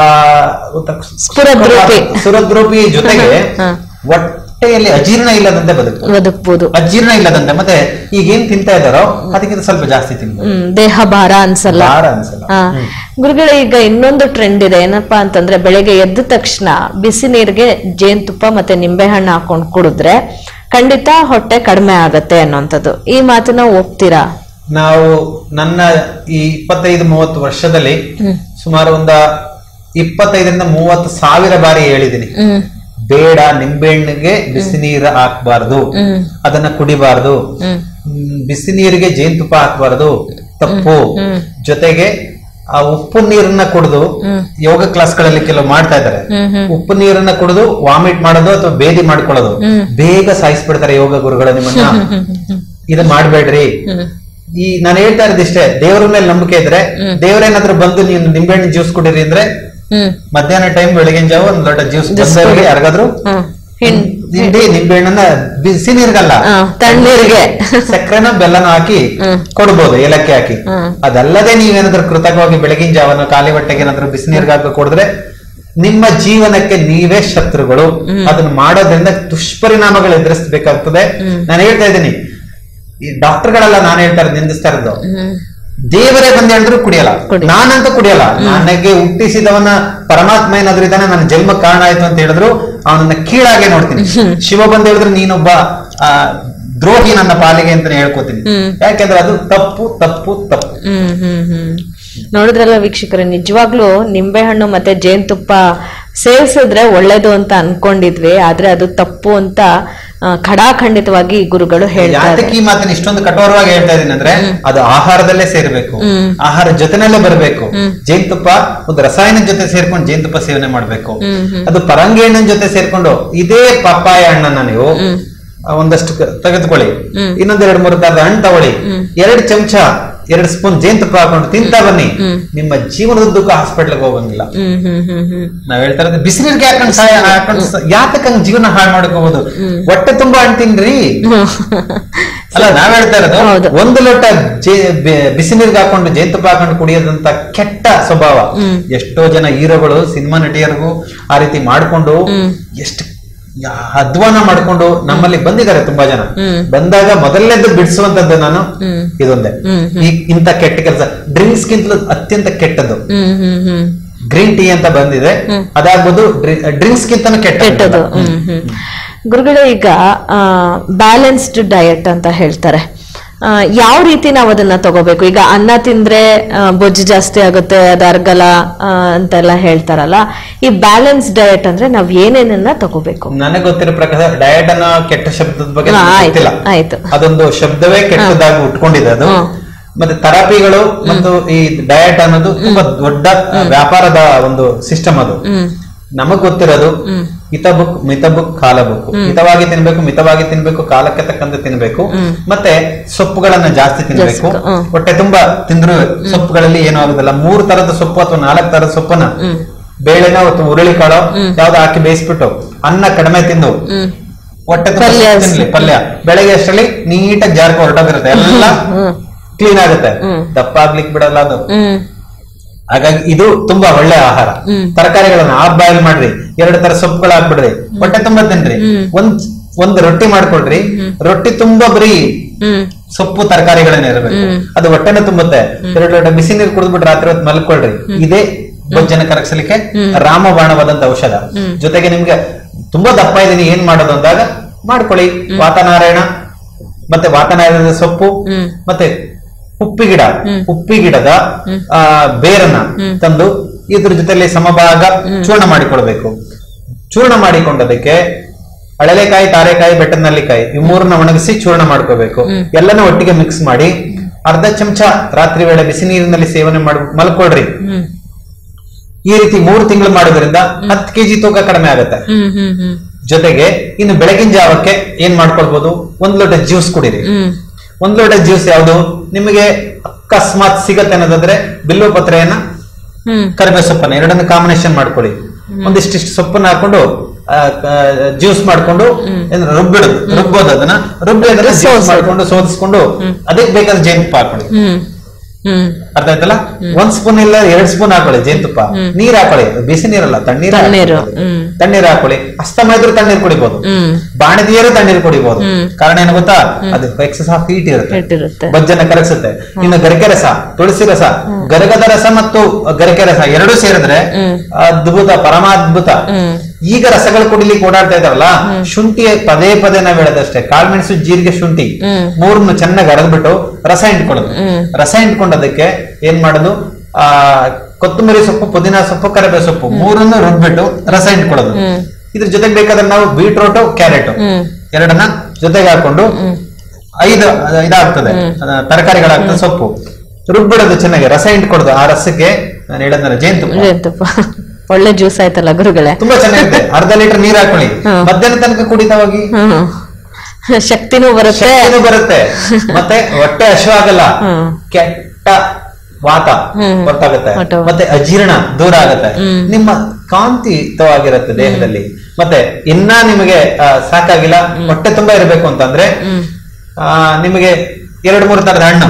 ಸುರದ್ರೂಪಿ ಜೊತೆಗೆ ಹೊಟ್ಟೆಯಲ್ಲಿ ಅಜೀರ್ಣ ಇಲ್ಲದಂತೆ ಬದುಕಬಹುದು. ಅಜೀರ್ಣ ಇಲ್ಲದಂತೆ ಮತ್ತೆ ಈಗ ಏನ್ ತಿಂತಾ ಇದ್ದಾರೋ ಅದಕ್ಕಿಂತ ಸ್ವಲ್ಪ ಜಾಸ್ತಿ ತಿನ್ಬೋದು, ದೇಹ ಭಾರ ಅನ್ಸಲ್ಲ ಭಾರ ಅನ್ಸಲ್ಲ. ಗುರುಗಳೇ, ಈಗ ಇನ್ನೊಂದು ಟ್ರೆಂಡ್ ಇದೆ, ಏನಪ್ಪಾ ಅಂತಂದ್ರೆ ಬೆಳಗ್ಗೆ ಎದ್ದ ತಕ್ಷಣ ಬಿಸಿ ನೀರಿಗೆ ಜೇನುತುಪ್ಪ ಮತ್ತೆ ನಿಂಬೆಹಣ್ಣು ಹಾಕೊಂಡು ಕುಡಿದ್ರೆ ಖಂಡಿತ ಹೊಟ್ಟೆ ಕಡಿಮೆ ಆಗತ್ತೆ ಅನ್ನೋಂಥದ್ದು. ಈ ಮಾತನ್ನ ಒಪ್ತೀರಾ? ನಾವು ನನ್ನ ಈ ಇಪ್ಪತ್ತೈದು ಮೂವತ್ತು ವರ್ಷದಲ್ಲಿ ಸುಮಾರು ಒಂದ ಇಪ್ಪತ್ತೈದರಿಂದ ಮೂವತ್ತು ಸಾವಿರ ಬಾರಿ ಹೇಳಿದೀನಿ, ಬೇಡ ನಿಂಬೆಹಣ್ಣಿಗೆ ಬಿಸಿ ನೀರು ಹಾಕ್ಬಾರ್ದು, ಅದನ್ನ ಕುಡಿಬಾರ್ದು, ಬಿಸಿ ನೀರಿಗೆ ಜೇನುತುಪ್ಪ ಹಾಕ್ಬಾರ್ದು, ತಪ್ಪು. ಜೊತೆಗೆ ಆ ಉಪ್ಪು ನೀರನ್ನ ಕುಡಿದು ಯೋಗ ಕ್ಲಾಸ್ಗಳಲ್ಲಿ ಕೆಲವು ಮಾಡ್ತಾ ಇದ್ದಾರೆ, ಉಪ್ಪು ನೀರನ್ನ ಕುಡಿದು ವಾಮಿಟ್ ಮಾಡೋದು ಅಥವಾ ಬೇದಿ ಮಾಡ್ಕೊಳ್ಳೋದು, ಬೇಗ ಸಾಯಿಸ್ಬಿಡ್ತಾರೆ ಯೋಗ ಗುರುಗಳು ನಿಮ್ಮನ್ನ. ಇದನ್ನ ಮಾಡ್ಬೇಡ್ರಿ. ಈ ನಾನು ಹೇಳ್ತಾ ಇರೋದಿಷ್ಟೇ, ದೇವ್ರ ಮೇಲೆ ನಂಬಿಕೆ ಇದ್ರೆ ದೇವ್ರೇನಾದ್ರೂ ಬಂದು ನೀನು ನಿಂಬೆಹಣ್ಣು ಜ್ಯೂಸ್ ಕುಡಿರಿ ಅಂದ್ರೆ ಮಧ್ಯಾಹ್ನ ಟೈಮ್ ಬೆಳಗಿನ ಜಾವ ಒಂದ್ ದೊಡ್ಡ ಜ್ಯೂಸ್ ಬಂದವರಿಗೆ ಯಾರಿಗಾದ್ರು ಹಿಂಡಿ ನಿಂಬೆಹಣ್ಣನ್ನ ಬಿಸಿ ನೀರ್ಗಲ್ಲ ತಣ್ಣೀರಿಗೆ ಸಕ್ಕರೆನ ಬೆಲ್ಲನ ಹಾಕಿ ಕೊಡ್ಬೋದು, ಏಲಕ್ಕಿ ಹಾಕಿ. ಅದಲ್ಲದೆ ನೀವೇನಾದ್ರೂ ಕೃತಕವಾಗಿ ಬೆಳಗಿನ ಜಾವನ ಖಾಲಿ ಹೊಟ್ಟೆಗೆ ಏನಾದ್ರೂ ಬಿಸಿ ನೀರ್ಗೆ ಹಾಕಿ ಕೊಡಿದ್ರೆ ನಿಮ್ಮ ಜೀವನಕ್ಕೆ ನೀವೇ ಶತ್ರುಗಳು. ಅದನ್ನ ಮಾಡೋದ್ರಿಂದ ದುಷ್ಪರಿಣಾಮಗಳು ಎದುರಿಸಬೇಕಾಗ್ತದೆ. ನಾನು ಹೇಳ್ತಾ ಇದ್ದೀನಿ, ಈ ಡಾಕ್ಟರ್ಗಳೆಲ್ಲ ನಾನು ಹೇಳ್ತಾರೆ ನಿಂದಿಸ್ತಾ ಇರೋದು, ದೇವರೇ ಬಂದು ಹೇಳಿದ್ರು ಕುಡಿಯಲ್ಲ, ನಾನಂತೂ ಕುಡಿಯಲ್ಲ. ನನಗೆ ಹುಟ್ಟಿಸಿದವನ ಪರಮಾತ್ಮ ಏನಾದ್ರು ಇದ್ದಾನೆ, ನನ್ನ ಜನ್ಮ ಕಾರಣ ಆಯ್ತು ಅಂತ ಹೇಳಿದ್ರು ಅವನನ್ನ ಕೀಳಾಗೆ ನೋಡ್ತೀನಿ. ಶಿವ ಬಂದು ಹೇಳಿದ್ರು ನೀನೊಬ್ಬ ಆ ದ್ರೋಹಿ ನನ್ನ ಪಾಲಿಗೆ ಅಂತಾನೆ ಹೇಳ್ಕೊತೀನಿ. ಯಾಕೆಂದ್ರೆ ಅದು ತಪ್ಪು ತಪ್ಪು ತಪ್ಪು. ಹ್ಮ್ ಹ್ಮ್ ಹ್ಮ್ ನೋಡಿದ್ರಲ್ಲ ವೀಕ್ಷಕರೇ, ನಿಜವಾಗ್ಲೂ ನಿಂಬೆಹಣ್ಣು ಮತ್ತೆ ಜೇನುತುಪ್ಪ ಸೇವಿಸಿದ್ರೆ ಒಳ್ಳೇದು ಅಂತ ಅನ್ಕೊಂಡಿದ್ವಿ, ಆದ್ರೆ ಅದು ತಪ್ಪು ಅಂತ ಖಡಾಖಂಡಿತವಾಗಿ ಗುರುಗಳು ಹೇಳ್ತಾರೆ. ಈ ಮಾತನ್ನ ಇಷ್ಟೊಂದು ಕಠೋರವಾಗಿ ಹೇಳ್ತಾ ಇದೀನಿ ಅಂದ್ರೆ ಅದು ಆಹಾರದಲ್ಲೇ ಸೇರ್ಬೇಕು, ಆಹಾರ ಜೊತೆನಲ್ಲೇ ಬರಬೇಕು. ಜೇನುತುಪ್ಪ ಒಂದು ರಸಾಯನ ಜೊತೆ ಸೇರ್ಕೊಂಡು ಜೇನುತುಪ್ಪ ಸೇವನೆ ಮಾಡ್ಬೇಕು. ಅದು ಪರಂಗಿ ಹಣ್ಣಿನ ಜೊತೆ ಸೇರ್ಕೊಂಡು ಇದೇ ಪಪ್ಪಾಯ ಹಣ್ಣನ್ನ ನೀವು ಒಂದಷ್ಟು ತೆಗೆದುಕೊಳ್ಳಿ, ಇನ್ನೊಂದ್ ಎರಡ್ ಮೂರು ತರದ ಹಣ್ಣು ತಗೊಳ್ಳಿ, ಎರಡು ಚಮಚ ಎರಡು ಸ್ಪೂನ್ ಜೇನುತುಪ್ಪ ಹಾಕೊಂಡು ತಿಂತಾ ಬನ್ನಿ, ನಿಮ್ಮ ಜೀವನದುದ್ದಕ್ಕೂ ಹಾಸ್ಪಿಟ್ಲ್ಗೆ ಹೋಗಂಗಿಲ್ಲ. ನಾವ್ ಹೇಳ್ತಾ ಇರೋದು ಬಿಸಿನೀರ್ಗೆ ಹಾಕೊಂಡು ಹಾಕೊಂಡು ಯಾತಕ್ಕಂಗ್ ಜೀವನ ಹಾಳು ಮಾಡ್ಕೋಬಹುದು. ಹೊಟ್ಟೆ ತುಂಬಾ ಹಣ್ಣು ತಿನ್ರಿ ಅಲ್ಲ, ನಾವ್ ಹೇಳ್ತಾ ಇರೋದು ಒಂದು ಲೋಟ ಬಿಸಿನೀರ್ಗೆ ಹಾಕೊಂಡು ಜೇನುತುಪ್ಪ ಹಾಕೊಂಡು ಕುಡಿಯೋದಂತ ಕೆಟ್ಟ ಸ್ವಭಾವ. ಎಷ್ಟೋ ಜನ ಹೀರೋಗಳು ಸಿನಿಮಾ ನಟಿಯರಿಗೂ ಆ ರೀತಿ ಮಾಡ್ಕೊಂಡು ಎಷ್ಟು ಅಧ್ವಾನ ಮಾಡ್ಕೊಂಡು ನಮ್ಮಲ್ಲಿ ಬಂದಿದ್ದಾರೆ ತುಂಬಾ ಜನ. ಬಂದಾಗ ಮೊದಲನೇದು ಬಿಡಿಸುವಂತದ್ದು ನಾನು ಇದೊಂದೇ, ಈ ಇಂತ ಕೆಟ್ಟ ಕೆಲಸ. ಡ್ರಿಂಕ್ಸ್ ಗಿಂತಲೂ ಅತ್ಯಂತ ಕೆಟ್ಟದ್ದು ಗ್ರೀನ್ ಟೀ ಅಂತ ಬಂದಿದೆ, ಅದಾಗ್ಬೋದು ಡ್ರಿಂಕ್ಸ್ ಗಿಂತನೂ ಕೆಟ್ಟದ್ದು. ಗುರುಗಳೇ, ಈಗ ಬ್ಯಾಲೆನ್ಸ್ಡ್ ಡಯಟ್ ಅಂತ ಹೇಳ್ತಾರೆ, ಯಾವ ರೀತಿ ನಾವು ಅದನ್ನ ತಗೋಬೇಕು? ಈಗ ಅನ್ನ ತಿಂದ್ರೆ ಬೊಜ್ಜು ಜಾಸ್ತಿ ಆಗುತ್ತೆ, ಅದು ಅರ್ಗಲ ಅಂತೆಲ್ಲ ಹೇಳ್ತಾರಲ್ಲ, ಈ ಬ್ಯಾಲೆನ್ಸ್ ಡಯಟ್ ಅಂದ್ರೆ ನಾವ್ ಏನೇನನ್ನ ತಗೋಬೇಕು? ನನಗೆ ಗೊತ್ತಿರೋ ಪ್ರಕಾರ ಡಯಟ್ ಅನ್ನೋ ಕೆಟ್ಟ ಶಬ್ದದ ಬಗ್ಗೆ ಗೊತ್ತಿಲ್ಲ. ಆಯ್ತು, ಅದೊಂದು ಶಬ್ದವೇ ಕೆಟ್ಟದಾಗಿ ಉಟ್ಕೊಂಡಿದೆ ಅದು. ಮತ್ತೆ ಥೆರಪಿಗಳು ಮತ್ತು ಈ ಡಯಟ್ ಅನ್ನೋದು ತುಂಬಾ ದೊಡ್ಡ ವ್ಯಾಪಾರದ ಒಂದು ಸಿಸ್ಟಮ್. ಅದು ನಮಗ್ ಗೊತ್ತಿರೋದು ಹಿತ ಬುಕ್ ಮಿತ ಬುಕ್ ಕಾಲ ಬುಕ್. ಹಿತವಾಗಿ ತಿನ್ಬೇಕು, ಮಿತವಾಗಿ ತಿನ್ಬೇಕು, ಕಾಲಕ್ಕೆ ತಕ್ಕಂತೆ ತಿನ್ಬೇಕು, ಮತ್ತೆ ಸೊಪ್ಪುಗಳನ್ನ ಜಾಸ್ತಿ ತಿನ್ಬೇಕು. ಹೊಟ್ಟೆ ತುಂಬಾ ತಿಂದ್ರು ಸೊಪ್ಪುಗಳಲ್ಲಿ ಏನೂ ಆಗುದಿಲ್ಲ. ಮೂರು ತರದ ಸೊಪ್ಪು ಅಥವಾ ನಾಲ್ಕು ತರದ ಸೊಪ್ಪನ್ನ ಬೇಳೆನ ಅಥವಾ ಹುರುಳಿ ಕಾಳು ಯಾವ್ದು ಹಾಕಿ ಬೇಯಿಸ್ಬಿಟ್ಟು ಅನ್ನ ಕಡಿಮೆ ತಿಂದು ಹೊಟ್ಟೆ ತಿನ್ಲಿ ಪಲ್ಯ, ಬೆಳಗ್ಗೆ ಅಷ್ಟರಲ್ಲಿ ನೀಟಾಗಿ ಜಾರ್ಕೊ ಹೊರಟೋಗಿರುತ್ತೆ, ಎಲ್ಲ ಕ್ಲೀನ್ ಆಗುತ್ತೆ. ದಪ್ಪ ಆಗ್ಲಿಕ್ಕೆ ಬಿಡಲ್ಲ ಅದು. ಹಾಗಾಗಿ ಇದು ತುಂಬಾ ಒಳ್ಳೆ ಆಹಾರ. ತರಕಾರಿಗಳನ್ನ ಹಾಫ್ ಬಾಯ್ಲ್ ಮಾಡ್ರಿ, ಎರಡು ತರ ಸೊಪ್ಪುಗಳು ಹಾಕ್ಬಿಡ್ರಿ, ಹೊಟ್ಟೆ ತುಂಬಾ ತಿನ್ರಿ. ಒಂದ್ ಒಂದ್ ರೊಟ್ಟಿ ಮಾಡ್ಕೊಳ್ರಿ, ರೊಟ್ಟಿ ತುಂಬಾ ಬರೀ ಸೊಪ್ಪು ತರಕಾರಿಗಳನ್ನ ಇರಬೇಕು, ಅದು ಹೊಟ್ಟೆನ ತುಂಬುತ್ತೆ. ಎರಡು ಲೋಟ ಬಿಸಿ ನೀರು ಕುಡಿದ್ಬಿಟ್ಟು ರಾತ್ರಿ ಹೊತ್ತು ಮಲ್ಕೊಳ್ರಿ. ಇದೇ ಬೊಜ್ಜನ್ನ ಕರಗಿಸಲಿಕ್ಕೆ ರಾಮಬಾಣವಾದಂತ ಔಷಧ. ಜೊತೆಗೆ ನಿಮ್ಗೆ ತುಂಬಾ ದಪ್ಪ ಇದೀನಿ ಏನ್ ಮಾಡೋದು ಅಂದಾಗ ಮಾಡ್ಕೊಳ್ಳಿ, ವಾತನಾರಾಯಣ ಮತ್ತೆ ವಾತನಾರಾಯಣದ ಸೊಪ್ಪು ಮತ್ತೆ ಉಪ್ಪಿ ಗಿಡ, ಉಪ್ಪಿ ಗಿಡದ ಆ ಬೇರನ್ನ ತಂದು ಇದ್ರ ಜೊತೆಲಿ ಸಮಭಾಗ ಚೂರ್ಣ ಮಾಡಿಕೊಳ್ಬೇಕು. ಚೂರ್ಣ ಮಾಡಿಕೊಂಡದಕ್ಕೆ ಅಳಲೆಕಾಯಿ, ತಾರೆಕಾಯಿ, ಬೆಟ್ಟದ ನಲ್ಲಿಕಾಯಿ ಈ ಮೂರನ್ನ ಒಣಗಿಸಿ ಚೂರ್ಣ ಮಾಡ್ಕೋಬೇಕು. ಎಲ್ಲನೂ ಒಟ್ಟಿಗೆ ಮಿಕ್ಸ್ ಮಾಡಿ ಅರ್ಧ ಚಮಚ ರಾತ್ರಿ ವೇಳೆ ಬಿಸಿ ನೀರಿನಲ್ಲಿ ಸೇವನೆ ಮಾಡಿ ಮಲ್ಕೊಳ್ರಿ. ಈ ರೀತಿ ಮೂರು ತಿಂಗಳು ಮಾಡೋದ್ರಿಂದ ಹತ್ತು ಕೆಜಿ ತೂಕ ಕಡಿಮೆ ಆಗುತ್ತೆ. ಜೊತೆಗೆ ಇನ್ನು ಬೆಳಗಿನ ಜಾವಕ್ಕೆ ಏನ್ ಮಾಡ್ಕೊಳ್ಬಹುದು, ಒಂದ್ ಲೋಟ ಜ್ಯೂಸ್ ಕುಡಿರಿ. ಒಂದ್ ಲೋಟ ಜ್ಯೂಸ್ ಯಾವುದು ನಿಮಗೆ ಅಕಸ್ಮಾತ್ ಸಿಗತ್ತೆ ಅನ್ನೋದಾದ್ರೆ ಬಿಲ್ವ ಪತ್ರೆಯನ್ನ, ಕರಿಬೇವು ಸೊಪ್ಪನ್ನ ಎರಡನ್ನು ಕಾಂಬಿನೇಷನ್ ಮಾಡ್ಕೊಳ್ಳಿ. ಒಂದಿಷ್ಟಿಷ್ಟು ಸೊಪ್ಪನ್ನ ಹಾಕೊಂಡು ಜ್ಯೂಸ್ ಮಾಡ್ಕೊಂಡು ರುಬ್ಬಿಡುದು, ರುಬ್ಬೋದು. ಅದನ್ನ ರುಬ್ಬಿ ಅದನ್ನ ಜ್ಯೂಸ್ ಮಾಡ್ಕೊಂಡು ಸೋದಿಸ್ಕೊಂಡು ಅದಕ್ಕೆ ಬೇಕಾದ ಜೇನುತುಪ್ಪ ಹಾಕೊಳ್ಳಿ. ಅರ್ಥ ಆಯ್ತಲ್ಲ? ಒಂದ್ ಸ್ಪೂನ್ ಇಲ್ಲ ಎರಡ್ ಸ್ಪೂನ್ ಹಾಕೊಳ್ಳಿ ಜೇನುತುಪ್ಪ. ನೀರ್ ಹಾಕೊಳ್ಳಿ, ಬಿಸಿ ನೀರಲ್ಲ, ತಣ್ಣೀರು ತಣ್ಣೀರ್ ಹಾಕೊಳ್ಳಿ. ಅಸ್ತಮ ಇದ್ರು ತಣ್ಣೀರ್ ಕುಡಿಬಹುದು, ಬಾಣದಿಯರು ತಣ್ಣೀರ್ ಕುಡಿಬಹುದು. ಕಾರಣ ಏನು ಗೊತ್ತಾ, ಅದು ಎಕ್ಸಸ್ ಆಫ್ ಹೀಟ್ ಇರುತ್ತೆ, ಬೊಜ್ಜನ್ನ ಕರಗಿಸುತ್ತೆ. ಇನ್ನು ಗರಿಕೆ ರಸ, ತುಳಸಿ ರಸ, ಗರಗದ ರಸ ಮತ್ತು ಗರಿಕೆ ರಸ ಎರಡೂ ಸೇರಿದ್ರೆ ಅದ್ಭುತ, ಪರಮಾದ್ಭುತ. ಈಗ ರಸಗಳು ಕುಡಿಲಿಕ್ಕೆ ಓಡಾಡ್ತಾ ಇದಾರಲ್ಲ, ಶುಂಠಿ ಪದೇ ಪದೇ ನಾವ್ ಹೇಳೋದಷ್ಟೇ, ಕಾಳ್ಮೆಣಸು, ಜೀರಿಗೆ, ಶುಂಠಿ ಮೂರನ್ನು ಚೆನ್ನಾಗಿ ಅರದ್ಬಿಟ್ಟು ರಸ ಇಂಟ್ಕೊಳ್ಳೋದು. ರಸ ಇಂಟ್ಕೊಂಡದಕ್ಕೆ ಏನ್ ಮಾಡೋದು, ಆ ಕೊತ್ತಂಬರಿ ಸೊಪ್ಪು, ಪುದೀನ ಸೊಪ್ಪು, ಕರಿಬೇವು ಸೊಪ್ಪು ಮೂರನ್ನು ರುಬ್ಬಿಟ್ಟು ರಸ ಇಂಟ್ಕೊಳ್ಳೋದು. ಇದ್ರ ಜೊತೆಗೆ ಬೇಕಾದ್ರೆ ನಾವು ಬೀಟ್ರೋಟು, ಕ್ಯಾರೆಟ್ ಎರಡನ್ನ ಜೊತೆಗೆ ಹಾಕೊಂಡು ಐದು ಇದಾಗ್ತದೆ, ತರಕಾರಿಗಳಾಗ್ತದೆ, ಸೊಪ್ಪು ರುಬ್ಬಿಡೋದು, ಚೆನ್ನಾಗಿ ರಸ ಇಂಟ್ಕೊಡೋದು. ಆ ರಸಕ್ಕೆ ನಾನು ಹೇಳೋದನ್ನ ಜೇನುತುಪ್ಪ. ಒಳ್ಳೆ ಜ್ಯೂಸ್ ಆಯ್ತಲ್ಲ ಗುರುಗಳೇ, ತುಂಬಾ ಚೆನ್ನಾಗಿದೆ. ಅರ್ಧ ಲೀಟರ್ ನೀರ್ ಹಾಕೊಳ್ಳಿ, ಮಧ್ಯಾಹ್ನ ತನಕ ಕುಡಿತಾ ಹೋಗಿ, ಶಕ್ತಿನೂ ಬರುತ್ತೆ ಬರುತ್ತೆ ಮತ್ತೆ ಹೊಟ್ಟೆ ಹಶು ಆಗಲ್ಲ, ಕೆಟ್ಟ ವಾತ ಹೊರಟಾಗುತ್ತೆ, ಮತ್ತೆ ಅಜೀರ್ಣ ದೂರ ಆಗುತ್ತೆ, ನಿಮ್ಮ ಕಾಂತಿಯುತವಾಗಿರುತ್ತೆ ದೇಹದಲ್ಲಿ. ಮತ್ತೆ ಇನ್ನ ನಿಮಗೆ ಸಾಕಾಗಿಲ್ಲ, ಹೊಟ್ಟೆ ತುಂಬಾ ಇರಬೇಕು ಅಂತಂದ್ರೆ ಆ ನಿಮಗೆ ಎರಡ್ ಮೂರು ತರದ ಹಣ್ಣು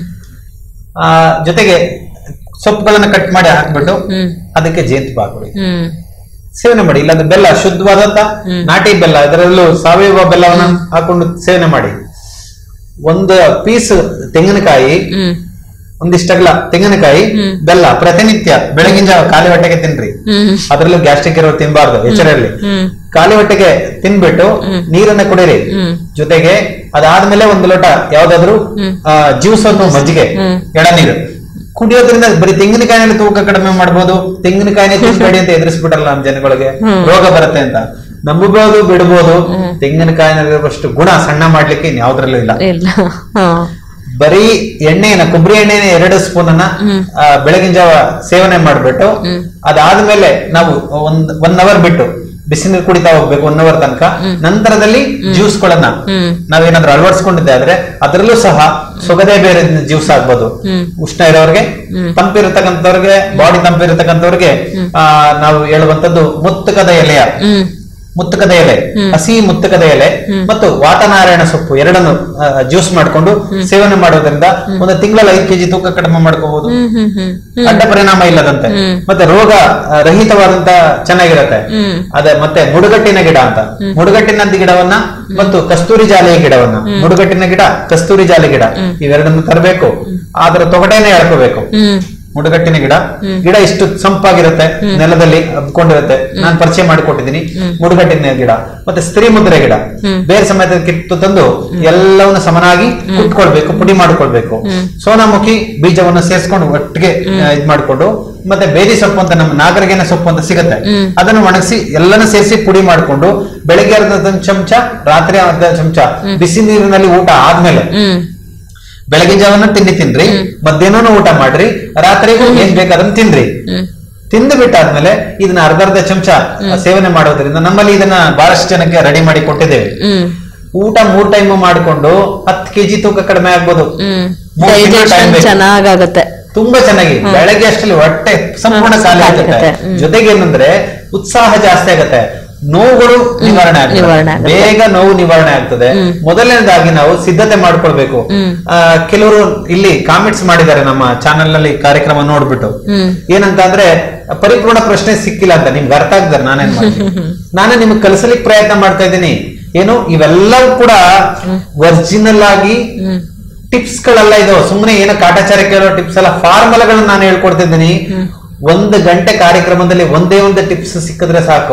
ಆ ಜೊತೆಗೆ ಸೊಪ್ಪುಗಳನ್ನ ಕಟ್ ಮಾಡಿ ಹಾಕ್ಬಿಟ್ಟು ಅದಕ್ಕೆ ಜೇನುತುಪ್ಪ ಹಾಕೊಳ್ಳಿ, ಸೇವನೆ ಮಾಡಿ. ಇಲ್ಲಾಂದ್ರೆ ಬೆಲ್ಲ, ಶುದ್ಧವಾದಂತ ನಾಟಿ ಬೆಲ್ಲ, ಇದರಲ್ಲೂ ಸಾವಯವ ಬೆಲ್ಲವನ್ನ ಹಾಕೊಂಡು ಸೇವನೆ ಮಾಡಿ. ಒಂದು ಪೀಸ್ ತೆಂಗಿನಕಾಯಿ, ಒಂದಿಷ್ಟಗ್ಲ ತೆಂಗಿನಕಾಯಿ, ಬೆಲ್ಲ ಪ್ರತಿನಿತ್ಯ ಬೆಳಗಿನ ಜಾವ ಖಾಲಿ ಹೊಟ್ಟೆಗೆ ತಿನ್ರಿ. ಅದ್ರಲ್ಲೂ ಗ್ಯಾಸ್ಟ್ರಿಕ್ ಇರೋ ತಿನ್ಬಾರ್ದು, ಎಚ್ಚರಲ್ಲಿ ಖಾಲಿ ಹೊಟ್ಟೆಗೆ ತಿನ್ಬಿಟ್ಟು ನೀರನ್ನ ಕುಡಿರಿ. ಜೊತೆಗೆ ಅದಾದ್ಮೇಲೆ ಒಂದು ಲೋಟ ಯಾವ್ದಾದ್ರು ಜ್ಯೂಸ್ ಅನ್ನು, ಮಜ್ಜಿಗೆ, ಎಳನೀರು ಕುಡಿಯೋದ್ರಿಂದ ಬರೀ ತೆಂಗಿನಕಾಯಿನಲ್ಲಿ ತೂಕ ಕಡಿಮೆ ಮಾಡ್ಬೋದು. ತೆಂಗಿನಕಾಯಿನೇ ತಿನ್ಬೇಡಿ ಅಂತ ಎದುರಿಸ್ಬಿಟ್ಟಲ್ಲ ನಮ್ಮ ಜನಗಳಿಗೆ, ರೋಗ ಬರುತ್ತೆ ಅಂತ. ನಂಬಬಹುದು, ಬಿಡಬಹುದು, ತೆಂಗಿನಕಾಯಿನಲ್ಲಿರುವಷ್ಟು ಗುಣ ಸಣ್ಣ ಮಾಡ್ಲಿಕ್ಕೆ ಇನ್ಯಾವುದ್ರಲ್ಲೂ ಇಲ್ಲ. ಬರೀ ಎಣ್ಣೆನ, ಕೊಬ್ಬರಿ ಎಣ್ಣೆನ ಎರಡು ಸ್ಪೂನ್ ಅನ್ನ ಬೆಳಗಿನ ಜಾವ ಸೇವನೆ ಮಾಡ್ಬಿಟ್ಟು ಅದಾದ್ಮೇಲೆ ನಾವು ಒಂದ್ ಒನ್ ಅವರ್ ಬಿಟ್ಟು ಬಿಸಿನೀರು ಕುಡಿತಾ ಹೋಗ್ಬೇಕು, ಒನ್ ಅವರ್ ತನಕ. ನಂತರದಲ್ಲಿ ಜ್ಯೂಸ್ ಗಳನ್ನ ನಾವೇನಾದ್ರೂ ಅಳವಡಿಸ್ಕೊಂಡಿದ್ದೆ ಆದ್ರೆ ಅದರಲ್ಲೂ ಸಹ ಸೊಗದೆ ಬೇರೆ ಜ್ಯೂಸ್ ಆಗ್ಬೋದು. ಉಷ್ಣ ಇರೋರಿಗೆ, ತಂಪಿರತಕ್ಕಂಥವ್ರಿಗೆ, ಬಾಡಿ ತಂಪಿರತಕ್ಕಂಥವ್ರಿಗೆ ಆ ನಾವು ಹೇಳುವಂತದ್ದು ಮುತ್ತಕದ ಎಲೆಯ ಮುತ್ತಕದ ಎಲೆ, ಹಸಿ ಮುತ್ತಕದ ಎಲೆ ಮತ್ತು ವಾತನಾರಾಯಣ ಸೊಪ್ಪು ಎರಡನ್ನು ಜ್ಯೂಸ್ ಮಾಡ್ಕೊಂಡು ಸೇವನೆ ಮಾಡೋದ್ರಿಂದ ಒಂದು ತಿಂಗಳಲ್ಲಿ ಐದು ಕೆಜಿ ತೂಕ ಕಡಿಮೆ ಮಾಡ್ಕೋಬಹುದು, ಅಡ್ಡ ಪರಿಣಾಮ ಇಲ್ಲದಂತೆ. ಮತ್ತೆ ರೋಗ ರಹಿತವಾದಂತ ಚೆನ್ನಾಗಿರತ್ತೆ. ಅದೇ ಮತ್ತೆ ಮುಡುಗಟ್ಟಿನ ಗಿಡ ಅಂತ, ಮುಡುಗಟ್ಟಿನ ಗಿಡವನ್ನ ಮತ್ತು ಕಸ್ತೂರಿ ಜಾಲಿಯ ಗಿಡವನ್ನ, ಮುಡುಗಟ್ಟಿನ ಗಿಡ, ಕಸ್ತೂರಿ ಜಾಲಿ ಗಿಡ ಇವೆರಡನ್ನು ತರಬೇಕು. ಅದರ ತೊಗಟೆನೆ ಎಳ್ಕೋಬೇಕು. ಮುಡುಗಟ್ಟಿನ ಗಿಡ ಗಿಡ ಇಷ್ಟು ಸಂಪಾಗಿರುತ್ತೆ, ನೆಲದಲ್ಲಿ ಹಬ್ಕೊಂಡಿರುತ್ತೆ. ನಾನು ಪರಿಚಯ ಮಾಡಿಕೊಟ್ಟಿದ್ದೀನಿ ಮುಡುಗಟ್ಟಿನ ಗಿಡ. ಮತ್ತೆ ಸ್ತ್ರೀ ಮುದ್ರೆ ಗಿಡ ಬೇರೆ ಸಮೇತ ಕಿತ್ತು ತಂದು ಎಲ್ಲವನ್ನು ಸಮನಾಗಿ ಕುಟ್ಕೊಳ್ಬೇಕು, ಪುಡಿ ಮಾಡ್ಕೊಳ್ಬೇಕು. ಸೋನಾಮುಖಿ ಬೀಜವನ್ನು ಸೇರಿಸ್ಕೊಂಡು ಒಟ್ಟಿಗೆ ಇದ್ ಮಾಡ್ಕೊಂಡು, ಮತ್ತೆ ಬೇದಿ ಸೊಪ್ಪು ಅಂತ ನಮ್ಮ ನಾಗರಿಗೆನ ಸೊಪ್ಪು ಅಂತ ಸಿಗುತ್ತೆ, ಅದನ್ನು ಒಣಗಿಸಿ ಎಲ್ಲನೂ ಸೇರಿಸಿ ಪುಡಿ ಮಾಡ್ಕೊಂಡು ಬೆಳಿಗ್ಗೆ ಅರ್ಧ ಚಮಚ, ರಾತ್ರಿ ಅರ್ಧ ಚಮಚ ಬಿಸಿ ನೀರಿನಲ್ಲಿ ಊಟ ಆದ್ಮೇಲೆ ಬೆಳಗಿನ ಜಾವನ್ನ ತಿಂಡಿ ತಿನ್ರಿ, ಮಧ್ಯಾಹ್ನ ಊಟ ಮಾಡ್ರಿ, ರಾತ್ರಿಗೂ ಏನ್ ಬೇಕಾದ್ರೂ ತಿನ್ರಿ. ತಿಂದು ಬಿಟ್ಟಾದ್ಮೇಲೆ ಇದನ್ನ ಅರ್ಧ ಅರ್ಧ ಚಮಚ ಸೇವನೆ ಮಾಡೋದ್ರಿಂದ ನಮ್ಮಲ್ಲಿ ಇದನ್ನ ಬಹಳಷ್ಟು ಜನಕ್ಕೆ ರೆಡಿ ಮಾಡಿ ಕೊಟ್ಟಿದ್ದೇವೆ. ಊಟ ಮೂರ್ ಟೈಮ್ ಮಾಡ್ಕೊಂಡು ಹತ್ತು ಕೆಜಿ ತೂಕ ಕಡಿಮೆ ಆಗ್ಬೋದು, ಚೆನ್ನಾಗುತ್ತೆ, ತುಂಬಾ ಚೆನ್ನಾಗಿ. ಬೆಳಗ್ಗೆ ಅಷ್ಟರಲ್ಲಿ ಹೊಟ್ಟೆ ಸಂಪೂರ್ಣ ಖಾಲಿ ಆಗುತ್ತೆ. ಜೊತೆಗೆ ಏನಂದ್ರೆ ಉತ್ಸಾಹ ಜಾಸ್ತಿ ಆಗತ್ತೆ, ನೋವುಗಳು ನಿವಾರಣೆ ನಿವಾರಣೆ ಆಗ್ತದೆ, ಬೇಗ ನೋವು ನಿವಾರಣೆ ಆಗ್ತದೆ. ಮೊದಲನೇದಾಗಿ ನಾವು ಸಿದ್ಧತೆ ಮಾಡ್ಕೊಳ್ಬೇಕು. ಆ, ಕೆಲವರು ಇಲ್ಲಿ ಕಾಮೆಂಟ್ಸ್ ಮಾಡಿದ್ದಾರೆ ನಮ್ಮ ಚಾನೆಲ್ ನಲ್ಲಿ ಕಾರ್ಯಕ್ರಮ ನೋಡ್ಬಿಟ್ಟು, ಏನಂತ ಅಂದ್ರೆ ಪರಿಪೂರ್ಣ ಪ್ರಶ್ನೆ ಸಿಕ್ಕಿಲ್ಲ ಅಂತ. ನಿಮ್ಗೆ ಅರ್ಥ ಆಗ್ತಾರೆ ನಾನೇನ್ ಮಾಡ್ತೀನಿ, ನಾನೇ ನಿಮ್ಗೆ ಕಲಿಸಲಿಕ್ಕೆ ಪ್ರಯತ್ನ ಮಾಡ್ತಾ ಇದ್ದೀನಿ. ಏನು ಇವೆಲ್ಲವೂ ಕೂಡ ಒರಿಜಿನಲ್ ಆಗಿ ಟಿಪ್ಸ್ ಗಳೆಲ್ಲ ಇದಾವೆ, ಸುಮ್ಮನೆ ಏನೋ ಕಾಟಾಚಾರ ಕೇಳೋ ಟಿಪ್ಸ್ ಅಲ್ಲ, ಫಾರ್ಮುಲಾಗಳನ್ನ ನಾನು ಹೇಳ್ಕೊಡ್ತಿದ್ದೀನಿ. ಒಂದು ಗಂಟೆ ಕಾರ್ಯಕ್ರಮದಲ್ಲಿ ಒಂದೇ ಒಂದು ಟಿಪ್ಸ್ ಸಿಕ್ಕಿದ್ರೆ ಸಾಕು.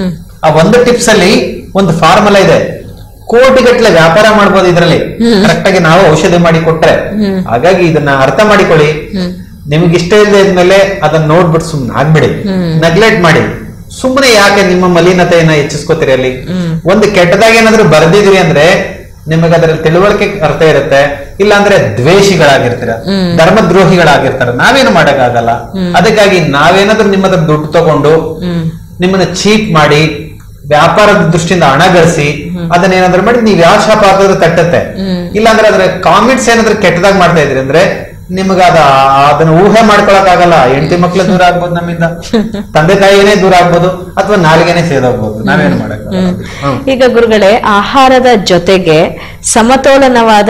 ಆ ಒಂದು ಟಿಪ್ಸ್ ಅಲ್ಲಿ ಒಂದು ಫಾರ್ಮುಲಾ ಇದೆ, ಕೋಟಿಗಟ್ಟಲೆ ವ್ಯಾಪಾರ ಮಾಡ್ಬೋದು ಇದರಲ್ಲಿ, ಕರೆಕ್ಟ್ ಆಗಿ ನಾವು ಔಷಧಿ ಮಾಡಿ ಕೊಟ್ರೆ. ಹಾಗಾಗಿ ಇದನ್ನ ಅರ್ಥ ಮಾಡಿಕೊಳ್ಳಿ. ನಿಮ್ಗೆ ಇಷ್ಟ ಇಲ್ಲದೆ ಇದ್ಮೇಲೆ ಅದನ್ನ ನೋಡ್ಬಿಟ್ಟು ಸುಮ್ನೆ ಆಗ್ಬಿಡಿ, ನೆಗ್ಲೆಕ್ಟ್ ಮಾಡಿ. ಸುಮ್ಮನೆ ಯಾಕೆ ನಿಮ್ಮ ಮಲಿನತೆಯನ್ನ ಹೆಚ್ಚಿಸ್ಕೋತೀರಿ? ಅಲ್ಲಿ ಒಂದು ಕೆಟ್ಟದಾಗ ಏನಾದ್ರು ಬರ್ದಿದ್ರಿ ಅಂದ್ರೆ ನಿಮಗೆ ಅದರಲ್ಲಿ ತಿಳುವಳಿಕೆ ಅರ್ಥ ಇರುತ್ತೆ. ಇಲ್ಲ ಅಂದ್ರೆ ದ್ವೇಷಿಗಳಾಗಿರ್ತೀರ, ಧರ್ಮದ್ರೋಹಿಗಳಾಗಿರ್ತಾರ, ನಾವೇನು ಮಾಡಕ್ಕಾಗಲ್ಲ. ಅದಕ್ಕಾಗಿ ನಾವೇನಾದ್ರೂ ನಿಮ್ಮ ಹತ್ರ ದುಡ್ಡು ತಗೊಂಡು ನಿಮ್ಮನ್ನ ಚೀಟ್ ಮಾಡಿ ವ್ಯಾಪಾರದ ದೃಷ್ಟಿಯಿಂದ ಹಣ ಗಳಿಸಿ ಅದನ್ನೇನಾದ್ರೂ ಮಾಡಿ ನೀವ್ ಯಾವ ಶಾಪ ಹಾಕಿದ್ರೆ ತಟ್ಟತ್ತೆ. ಇಲ್ಲಾಂದ್ರೆ ಅದ್ರ ಕಾಮೆಂಟ್ಸ್ ಏನಾದ್ರೂ ಕೆಟ್ಟದಾಗ ಮಾಡ್ತಾ ಇದ್ರಿ ಅಂದ್ರೆ ನಿಮ್ಗ ಅದ ಅದನ್ನ ಊಹೆ ಮಾಡ್ಕೊಳಕ್ ಆಗಲ್ಲ. ಹೆಂಡತಿ ಮಕ್ಳು ದೂರ ಆಗ್ಬೋದು, ನಮ್ಮಿಂದ ತಂದೆ ತಾಯಿನೇ ದೂರ ಆಗ್ಬೋದು, ಅಥವಾ ನಾಲಿಗೆನೆ ಸೇದೋಗ್ಬೋದು. ನಾವೇನು ಮಾಡಕ್ ಈಗ ಗುರುಗಳೇ, ಆಹಾರದ ಜೊತೆಗೆ ಸಮತೋಲನವಾದ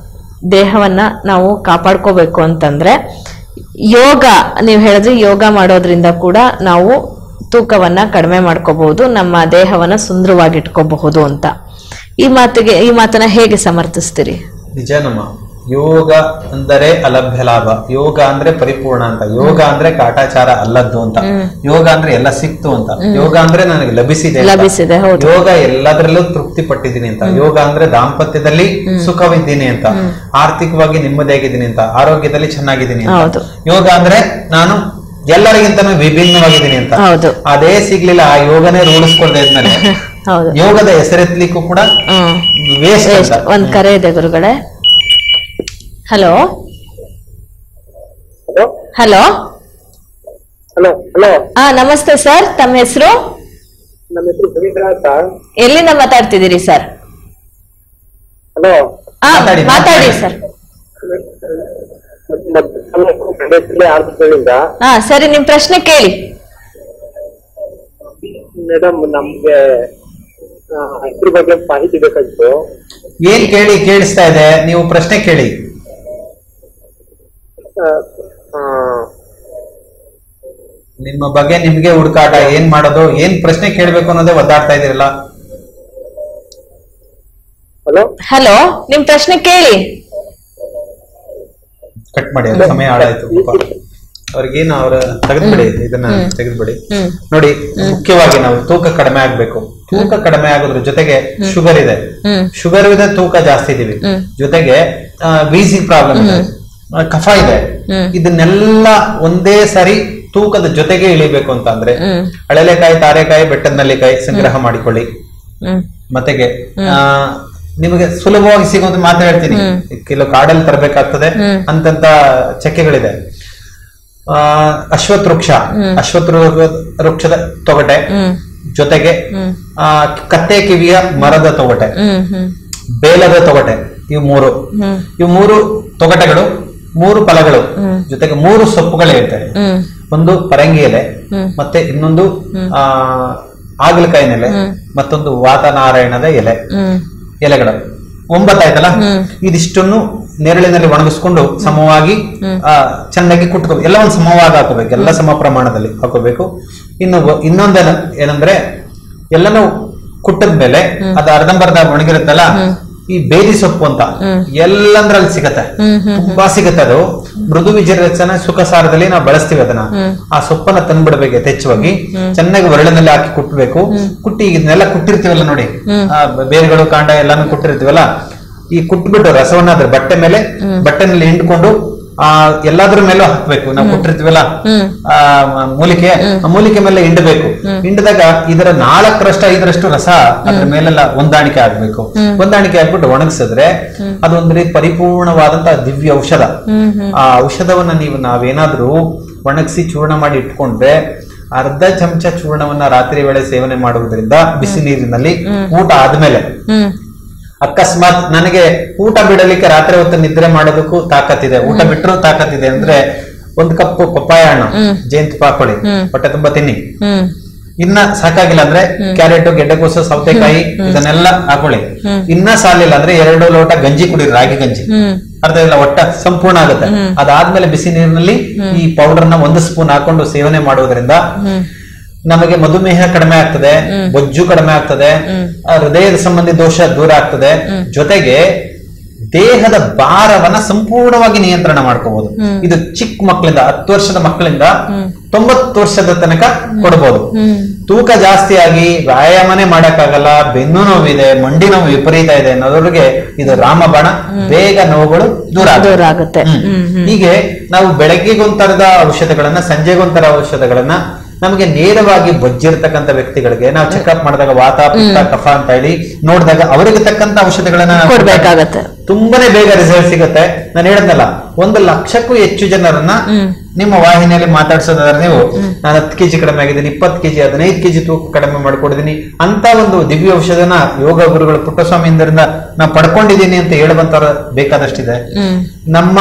ದೇಹವನ್ನ ನಾವು ಕಾಪಾಡ್ಕೋಬೇಕು ಅಂತಂದ್ರೆ ಯೋಗ, ನೀವು ಹೇಳಿದ್ರಿ ಯೋಗ ಮಾಡೋದ್ರಿಂದ ಕೂಡ ನಾವು ತೂಕವನ್ನ ಕಡಿಮೆ ಮಾಡ್ಕೋಬಹುದು, ನಮ್ಮ ದೇಹವನ್ನ ಸುಂದರವಾಗಿಟ್ಕೋಬಹುದು ಅಂತ. ಈ ಮಾತಿಗೆ ಈ ಮಾತನ್ನ ಹೇಗೆ ಸಮರ್ಥಿಸ್ತೀರಿ? ನಿಜ ನಮ್ಮ ಯೋಗ ಅಂದರೆ ಅಲಭ್ಯ ಲಾಭ, ಯೋಗ ಅಂದ್ರೆ ಪರಿಪೂರ್ಣ ಅಂತ, ಯೋಗ ಅಂದ್ರೆ ಕಾಟಾಚಾರ ಅಲ್ಲದ್ದು ಅಂತ, ಯೋಗ ಅಂದ್ರೆ ಎಲ್ಲ ಸಿಕ್ತು ಅಂತ, ಯೋಗ ಅಂದ್ರೆ ನನಗೆ ಲಭಿಸಿದೆ ಲಭಿಸಿದೆ ಯೋಗ ಎಲ್ಲದರಲ್ಲೂ ತೃಪ್ತಿ ಪಟ್ಟಿದ್ದೀನಿ ಅಂತ, ಯೋಗ ಅಂದ್ರೆ ದಾಂಪತ್ಯದಲ್ಲಿ ಸುಖವಿದ್ದೀನಿ ಅಂತ, ಆರ್ಥಿಕವಾಗಿ ನೆಮ್ಮದಿಯಾಗಿದ್ದೀನಿ ಅಂತ, ಆರೋಗ್ಯದಲ್ಲಿ ಚೆನ್ನಾಗಿದ್ದೀನಿ ಅಂತ, ಯೋಗ ಅಂದ್ರೆ ನಾನು ಎಲ್ಲರಿಗಿಂತನೂ ವಿಭಿನ್ನವಾಗಿದ್ದೀನಿ ಅಂತ. ಅದೇ ಸಿಗ್ಲಿಲ್ಲ, ಆ ಯೋಗನೇ ರೂಢಿಸ್ಕೊಳ್ದೆ ಇದ್ಮೇಲೆ ಯೋಗದ ಹೆಸರೆತ್ಲಿಕ್ಕೂ ಕೂಡ ವೇಸ್ಟ್. ಒಂದ್ ಕರೆ ಇದೆ ಗುರುಗಳೇ. ಹಲೋ ಹಲೋ ಹಲೋ ಹಲೋ ಹಾ ನಮಸ್ತೆ ಸರ್, ತಮ್ಮ ಹೆಸರು? ನಮ್ಮ ಹೆಸರು ಸುಮಿತ್ರಾ ಅಂತ. ಎಲ್ಲಿಂದ ಮಾತಾಡ್ತಿದ್ದೀರಿ ಸರ್? ಹಲೋ ಮಾತಾಡಿ ಸರ್. ಹಾ ಸರಿ, ನಿಮ್ ಪ್ರಶ್ನೆ ಕೇಳಿ. ಮೇಡಮ್, ನಮ್ಗೆ ಇದ್ರ ಬಗ್ಗೆ ಮಾಹಿತಿ ಬೇಕಾಗಿತ್ತು. ಏನ್ ಕೇಳಿ? ಕೇಳಿಸ್ತಾ ಇದೆ, ನೀವು ಪ್ರಶ್ನೆ ಕೇಳಿ. ನಿಮ್ಮ ಬಗ್ಗೆ ನಿಮ್ಗೆ ಹುಡುಕಾಟ, ಏನ್ ಮಾಡೋದು, ಏನ್ ಪ್ರಶ್ನೆ ಕೇಳ್ಬೇಕು ಅನ್ನೋದೇ ಒದ್ದಾಡ್ತಾ ಇದೀರಲ್ಲ. ಹಲೋ ಹಲೋ ನಿಮ್ ಪ್ರಶ್ನೆ ಕೇಳಿ. ಕಟ್ ಮಾಡಿ, ಸಮಯ ಹಾಳಾಯ್ತು. ಅವ್ರಿಗೇನು ಅವ್ರ ತೆಗೆದ್ಬಿಡಿ, ಇದನ್ನ ತೆಗೆದ್ಬಿಡಿ. ನೋಡಿ, ಮುಖ್ಯವಾಗಿ ನಾವು ತೂಕ ಕಡಿಮೆ ಆಗ್ಬೇಕು. ತೂಕ ಕಡಿಮೆ ಆಗೋದ್ರ ಜೊತೆಗೆ ಶುಗರ್ ಇದೆ, ಶುಗರ್ ಇದೆ, ತೂಕ ಜಾಸ್ತಿ ಇದೀವಿ, ಜೊತೆಗೆ ವೀಸಿಂಗ್ ಪ್ರಾಬ್ಲಮ್ ಇದೆ, ಕಫ ಇದೆ. ಇದನ್ನೆಲ್ಲ ಒಂದೇ ಸರಿ ತೂಕದ ಜೊತೆಗೆ ಇಳಿಬೇಕು ಅಂತ ಅಂದ್ರೆ ಹಳೆಲೆಕಾಯಿ, ತಾರೆಕಾಯಿ, ಬೆಟ್ಟದ ನೆಲ್ಲಿಕಾಯಿ ಸಂಗ್ರಹ ಮಾಡಿಕೊಳ್ಳಿ. ಮತ್ತೆಗೆ ಆ ನಿಮಗೆ ಸುಲಭವಾಗಿ ಸಿಗುವಂತ ಮಾತು ಹೇಳ್ತೀನಿ, ಕೆಲವು ಕಾಡಲ್ಲಿ ತರಬೇಕಾಗ್ತದೆ ಅಂತಂತ ಚಕ್ಕೆಗಳಿದೆ. ಆ ಅಶ್ವತ್ ವೃಕ್ಷ, ಅಶ್ವತ್ ವೃಕ್ಷದ ತೊಗಟೆ, ಜೊತೆಗೆ ಆ ಕತ್ತೆ ಕಿವಿಯ ಮರದ ತೊಗಟೆ, ಬೇಲದ ತೊಗಟೆ, ಇವು ಮೂರು ಇವು ಮೂರು ತೊಗಟೆಗಳು, ಮೂರು ಫಲಗಳು, ಜೊತೆಗೆ ಮೂರು ಸೊಪ್ಪುಗಳು ಇರ್ತವೆ. ಒಂದು ಪರಂಗಿ ಎಲೆ, ಮತ್ತೆ ಇನ್ನೊಂದು ಆ ಹಾಗಲಕಾಯಿನ ಎಲೆ, ಮತ್ತೊಂದು ವಾತನಾರಾಯಣದ ಎಲೆ ಎಲೆಗಳು. ಒಂಬತ್ತಾಯ್ತಲ್ಲ, ಇದಿಷ್ಟನ್ನು ನೆರಳಿನಲ್ಲಿ ಒಣಗಿಸ್ಕೊಂಡು ಸಮವಾಗಿ ಆ ಚೆನ್ನಾಗಿ ಕುಟ್ಕೋಬೇಕು. ಎಲ್ಲ ಒಂದು ಸಮವಾಗಿ ಹಾಕೋಬೇಕು, ಎಲ್ಲ ಸಮ ಪ್ರಮಾಣದಲ್ಲಿ ಹಾಕೋಬೇಕು. ಇನ್ನು ಇನ್ನೊಂದೇನ ಏನಂದ್ರೆ, ಎಲ್ಲನೂ ಕುಟ್ಟದ್ಮೇಲೆ ಅದು ಅರ್ಧಂಬರ್ಧ ಒಣಗಿರುತ್ತಲ್ಲ, ಈ ಬೇದಿ ಸೊಪ್ಪು ಅಂತ ಎಲ್ಲಂದ್ರಲ್ಲಿ ಸಿಗತ್ತೆ, ತುಂಬಾ ಸಿಗತ್ತೆ. ಅದು ಮೃದು ವಿಜಯರಚನೆ ಸುಖಸಾರದಲ್ಲಿ ನಾವು ಬಳಸ್ತೀವಿ ಅದನ್ನ. ಆ ಸೊಪ್ಪನ್ನ ತಂದ್ಬಿಡ್ಬೇಕು ಯಥೇಚ್ಛವಾಗಿ, ಚೆನ್ನಾಗಿ ಒರಳಿನಲ್ಲಿ ಹಾಕಿ ಕುಟ್ಟಬೇಕು. ಕುಟ್ಟಿ ಇದನ್ನೆಲ್ಲ ಕುಟ್ಟಿರ್ತೀವಲ್ಲ ನೋಡಿ, ಆ ಬೇರುಗಳು ಕಾಂಡ ಎಲ್ಲಾನು ಕುಟ್ಟಿರ್ತೀವಲ್ಲ, ಈ ಕುಟ್ಬಿಟ್ಟು ರಸವನ್ನ ಅದ್ರ ಬಟ್ಟೆ ಮೇಲೆ, ಬಟ್ಟೆನಲ್ಲಿ ಹಿಂಡ್ಕೊಂಡು ಆ ಎಲ್ಲಾದ್ರ ಮೇಲೂ ಹಾಕ್ಬೇಕು. ನಾವು ಕೊಟ್ಟಿರ್ತೀವಲ್ಲ ಆ ಮೂಲಿಕೆ, ಆ ಮೂಲಿಕೆ ಮೇಲೆ ಹಿಂಡಬೇಕು. ಹಿಂಡಿದಾಗ ಇದರ ನಾಲ್ಕರಷ್ಟು ಐದರಷ್ಟು ರಸ ಅದ್ರ ಮೇಲೆಲ್ಲ ಹೊಂದಾಣಿಕೆ ಆಗ್ಬೇಕು. ಹೊಂದಾಣಿಕೆ ಆಗ್ಬಿಟ್ಟು ಒಣಗಿಸಿದ್ರೆ ಅದೊಂದ್ ರೀತಿ ಪರಿಪೂರ್ಣವಾದಂತಹ ದಿವ್ಯ ಔಷಧ. ಆ ಔಷಧವನ್ನ ನೀವು ನಾವೇನಾದ್ರೂ ಒಣಗಿಸಿ ಚೂರ್ಣ ಮಾಡಿ ಇಟ್ಕೊಂಡ್ರೆ, ಅರ್ಧ ಚಮಚ ಚೂರ್ಣವನ್ನ ರಾತ್ರಿ ವೇಳೆ ಸೇವನೆ ಮಾಡುವುದರಿಂದ ಬಿಸಿ ನೀರಿನಲ್ಲಿ ಊಟ ಆದ್ಮೇಲೆ, ಅಕಸ್ಮಾತ್ ನನಗೆ ಊಟ ಬಿಡಲಿಕ್ಕೆ ರಾತ್ರಿ ಹೊತ್ತು ನಿದ್ರೆ ಮಾಡೋದಕ್ಕೂ ತಾಕತ್ತಿದೆ, ಊಟ ಬಿಟ್ಟರು ತಾಕತ್ತಿದೆ ಅಂದ್ರೆ ಒಂದು ಕಪ್ ಪಪ್ಪಾಯ ಹಣ್ಣು ಜೇನುತುಪ್ಪ ಹಾಕೊಳ್ಳಿ, ಹೊಟ್ಟೆ ತುಂಬಾ ತಿನ್ನಿ. ಇನ್ನ ಸಾಕಾಗಿಲ್ಲ ಅಂದ್ರೆ ಕ್ಯಾರೆಟ್, ಗೆಡ್ಡೆಕೋಸು, ಸೌತೆಕಾಯಿ ಇದನ್ನೆಲ್ಲ ಹಾಕೊಳ್ಳಿ. ಇನ್ನ ಸಾಲಿಲ್ಲ ಅಂದ್ರೆ ಎರಡು ಲೋಟ ಗಂಜಿ ಕುಡೀರಿ, ರಾಗಿ ಗಂಜಿ. ಅರ್ಥ ಇಲ್ಲ, ಒಟ್ಟ ಸಂಪೂರ್ಣ ಆಗುತ್ತೆ. ಅದಾದ್ಮೇಲೆ ಬಿಸಿ ನೀರಿನಲ್ಲಿ ಈ ಪೌಡರ್ ನ ಒಂದು ಸ್ಪೂನ್ ಹಾಕೊಂಡು ಸೇವನೆ ಮಾಡುವುದರಿಂದ ನಮಗೆ ಮಧುಮೇಹ ಕಡಿಮೆ ಆಗ್ತದೆ, ಬೊಜ್ಜು ಕಡಿಮೆ ಆಗ್ತದೆ, ಹೃದಯದ ಸಂಬಂಧಿ ದೋಷ ದೂರ ಆಗ್ತದೆ, ಜೊತೆಗೆ ದೇಹದ ಭಾರವನ್ನ ಸಂಪೂರ್ಣವಾಗಿ ನಿಯಂತ್ರಣ ಮಾಡ್ಕೋಬಹುದು. ಇದು ಚಿಕ್ಕ ಮಕ್ಕಳಿಂದ, ಹತ್ತು ವರ್ಷದ ಮಕ್ಕಳಿಂದ ತೊಂಬತ್ತು ವರ್ಷದ ತನಕ ಕೊಡಬಹುದು. ತೂಕ ಜಾಸ್ತಿ ಆಗಿ ವ್ಯಾಯಾಮನೇ ಮಾಡಕ್ಕಾಗಲ್ಲ, ಬೆನ್ನು ನೋವಿದೆ, ಮಂಡಿ ನೋವು ವಿಪರೀತ ಇದೆ ಅನ್ನೋದ್ರಿಗೆ ಇದು ರಾಮಬಾಣ. ಬೇಗ ನೋವುಗಳು ದೂರ ದೂರ ಆಗುತ್ತೆ. ಹೀಗೆ ನಾವು ಬೆಳಗ್ಗೆಗೊಂತರದ ಔಷಧಗಳನ್ನ, ಸಂಜೆಗೊಂತರ ಔಷಧಗಳನ್ನ ನಮಗೆ ನೇರವಾಗಿ ಬೊಜ್ಜಿರ್ತಕ್ಕಂಥ ವ್ಯಕ್ತಿಗಳಿಗೆ ನಾವು ಚೆಕ್ಅಪ್ ಮಾಡಿದಾಗ ವಾತ, ಪಿತ್ತ, ಕಫ ಅಂತ ಹೇಳಿ ನೋಡಿದಾಗ ಅವರಿಗೆ ತಕ್ಕಂತ ಔಷಧಗಳನ್ನ ಕೊಡ್ಬೇಕಾಗತ್ತೆ. ತುಂಬಾನೇ ಬೇಗ ರಿಸಲ್ಟ್ ಸಿಗುತ್ತೆ. ನಾನು ಹೇಳದ್ನಲ್ಲ, ಒಂದು ಲಕ್ಷಕ್ಕೂ ಹೆಚ್ಚು ಜನರನ್ನ ನಿಮ್ಮ ವಾಹಿನಿಯಲ್ಲಿ ಮಾತಾಡ್ಸೋದಾದ್ರೆ ನೀವು, ನಾನು ಹತ್ತು ಕೆಜಿ ಕಡಿಮೆ ಆಗಿದ್ದೀನಿ, ಇಪ್ಪತ್ತು ಕೆಜಿ ಹದಿನೈದು ಕೆಜಿ ತೂಕ ಕಡಿಮೆ ಮಾಡ್ಕೊಡಿದೀನಿ ಅಂತ ಒಂದು ದಿವ್ಯ ಔಷಧನ ಯೋಗ ಗುರುಗಳು ಪುಟ್ಟಸ್ವಾಮಿಯಿಂದ ನಾವು ಪಡ್ಕೊಂಡಿದ್ದೀನಿ ಅಂತ ಹೇಳುವಂತ ಬೇಕಾದಷ್ಟಿದೆ. ನಮ್ಮ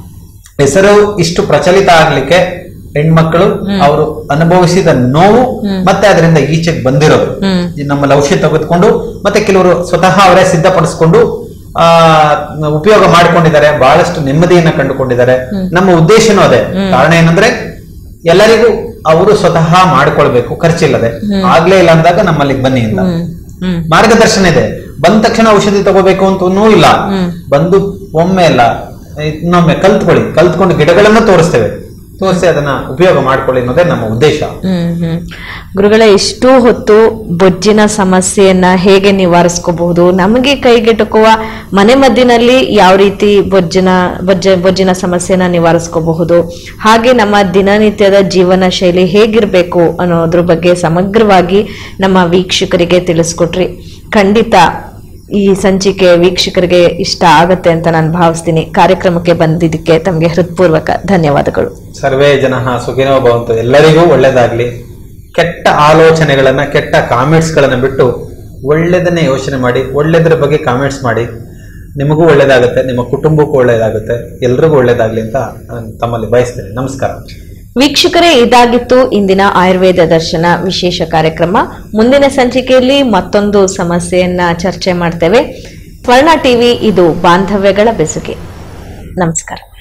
ಹೆಸರು ಇಷ್ಟು ಪ್ರಚಲಿತ ಆಗ್ಲಿಕ್ಕೆ ಹೆಣ್ಮಕ್ಳು ಅವರು ಅನುಭವಿಸಿದ ನೋವು ಮತ್ತೆ ಅದರಿಂದ ಈಚೆಗೆ ಬಂದಿರೋದು, ನಮ್ಮಲ್ಲಿ ಔಷಧಿ ತೆಗೆದುಕೊಂಡು ಮತ್ತೆ ಕೆಲವರು ಸ್ವತಃ ಅವರೇ ಸಿದ್ಧಪಡಿಸಿಕೊಂಡು ಆ ಉಪಯೋಗ ಮಾಡ್ಕೊಂಡಿದ್ದಾರೆ, ಬಹಳಷ್ಟು ನೆಮ್ಮದಿಯನ್ನ ಕಂಡುಕೊಂಡಿದ್ದಾರೆ. ನಮ್ಮ ಉದ್ದೇಶನೂ ಅದೇ. ಕಾರಣ ಏನಂದ್ರೆ ಎಲ್ಲರಿಗೂ ಅವರು ಸ್ವತಃ ಮಾಡ್ಕೊಳ್ಬೇಕು ಖರ್ಚಿಲ್ಲದೆ. ಆಗ್ಲೇ ಇಲ್ಲ ಅಂದಾಗ ನಮ್ಮಲ್ಲಿ ಬನ್ನಿ ಅಂತ ಮಾರ್ಗದರ್ಶನ ಇದೆ. ಬಂದ ತಕ್ಷಣ ಔಷಧಿ ತಗೋಬೇಕು ಅಂತನೂ ಇಲ್ಲ, ಬಂದು ಒಮ್ಮೆ ಅಲ್ಲ ಇನ್ನೊಮ್ಮೆ ಕಲ್ತ್ಕೊಳ್ಳಿ, ಕಲ್ತ್ಕೊಂಡು ಗಿಡಗಳನ್ನು ತೋರಿಸ್ತೇವೆ, ತೋರಿಸಿ ಅದನ್ನ ಉಪಯೋಗ ಮಾಡ್ಕೊಳ್ಳಿ ಅನ್ನೋದೇ ನಮ್ಮ ಉದ್ದೇಶ. ಹ್ಮ್ ಹ್ಮ್ ಗುರುಗಳೇ, ಇಷ್ಟು ಹೊತ್ತು ಬೊಜ್ಜಿನ ಸಮಸ್ಯೆಯನ್ನ ಹೇಗೆ ನಿವಾರಿಸ್ಕೋಬಹುದು, ನಮಗೆ ಕೈಗೆಟುಕುವ ಮನೆ ಮದ್ದಿನಲ್ಲಿ ಯಾವ ರೀತಿ ಬೊಜ್ಜಿನ ಬೊಜ್ಜ ಬೊಜ್ಜಿನ ಸಮಸ್ಯೆನ ನಿವಾರಿಸ್ಕೋಬಹುದು, ಹಾಗೆ ನಮ್ಮ ದಿನನಿತ್ಯದ ಜೀವನ ಶೈಲಿ ಹೇಗಿರ್ಬೇಕು ಅನ್ನೋದ್ರ ಬಗ್ಗೆ ಸಮಗ್ರವಾಗಿ ನಮ್ಮ ವೀಕ್ಷಕರಿಗೆ ತಿಳಿಸ್ಕೊಟ್ರಿ. ಖಂಡಿತ ಈ ಸಂಚಿಕೆ ವೀಕ್ಷಕರಿಗೆ ಇಷ್ಟ ಆಗತ್ತೆ ಅಂತ ನಾನು ಭಾವಿಸ್ತೀನಿ. ಕಾರ್ಯಕ್ರಮಕ್ಕೆ ಬಂದಿದ್ದಕ್ಕೆ ತಮಗೆ ಹೃತ್ಪೂರ್ವಕ ಧನ್ಯವಾದಗಳು. ಸರ್ವೇ ಜನಃ ಸುಖಿನೋ ಭವಂತು. ಎಲ್ಲರಿಗೂ ಒಳ್ಳೇದಾಗ್ಲಿ. ಕೆಟ್ಟ ಆಲೋಚನೆಗಳನ್ನ, ಕೆಟ್ಟ ಕಾಮೆಂಟ್ಸ್ ಗಳನ್ನ ಬಿಟ್ಟು ಒಳ್ಳೇದನ್ನೇ ಯೋಚನೆ ಮಾಡಿ, ಒಳ್ಳೇದ್ರ ಬಗ್ಗೆ ಕಾಮೆಂಟ್ಸ್ ಮಾಡಿ. ನಿಮಗೂ ಒಳ್ಳೇದಾಗುತ್ತೆ, ನಿಮ್ಮ ಕುಟುಂಬಕ್ಕೂ ಒಳ್ಳೇದಾಗುತ್ತೆ, ಎಲ್ರಿಗೂ ಒಳ್ಳೇದಾಗ್ಲಿ ಅಂತ ತಮ್ಮಲ್ಲಿ ಬಯಸ್ತೇನೆ. ನಮಸ್ಕಾರ ವೀಕ್ಷಕರೇ, ಇದಾಗಿತ್ತು ಇಂದಿನ ಆಯುರ್ವೇದ ದರ್ಶನ ವಿಶೇಷ ಕಾರ್ಯಕ್ರಮ. ಮುಂದಿನ ಸಂಚಿಕೆಯಲ್ಲಿ ಮತ್ತೊಂದು ಸಮಸ್ಯೆಯನ್ನ ಚರ್ಚೆ ಮಾಡ್ತೇವೆ. ಸ್ವರ್ಣ ಟಿವಿ, ಇದು ಬಾಂಧವ್ಯಗಳ ಬೆಸುಗೆ. ನಮಸ್ಕಾರ.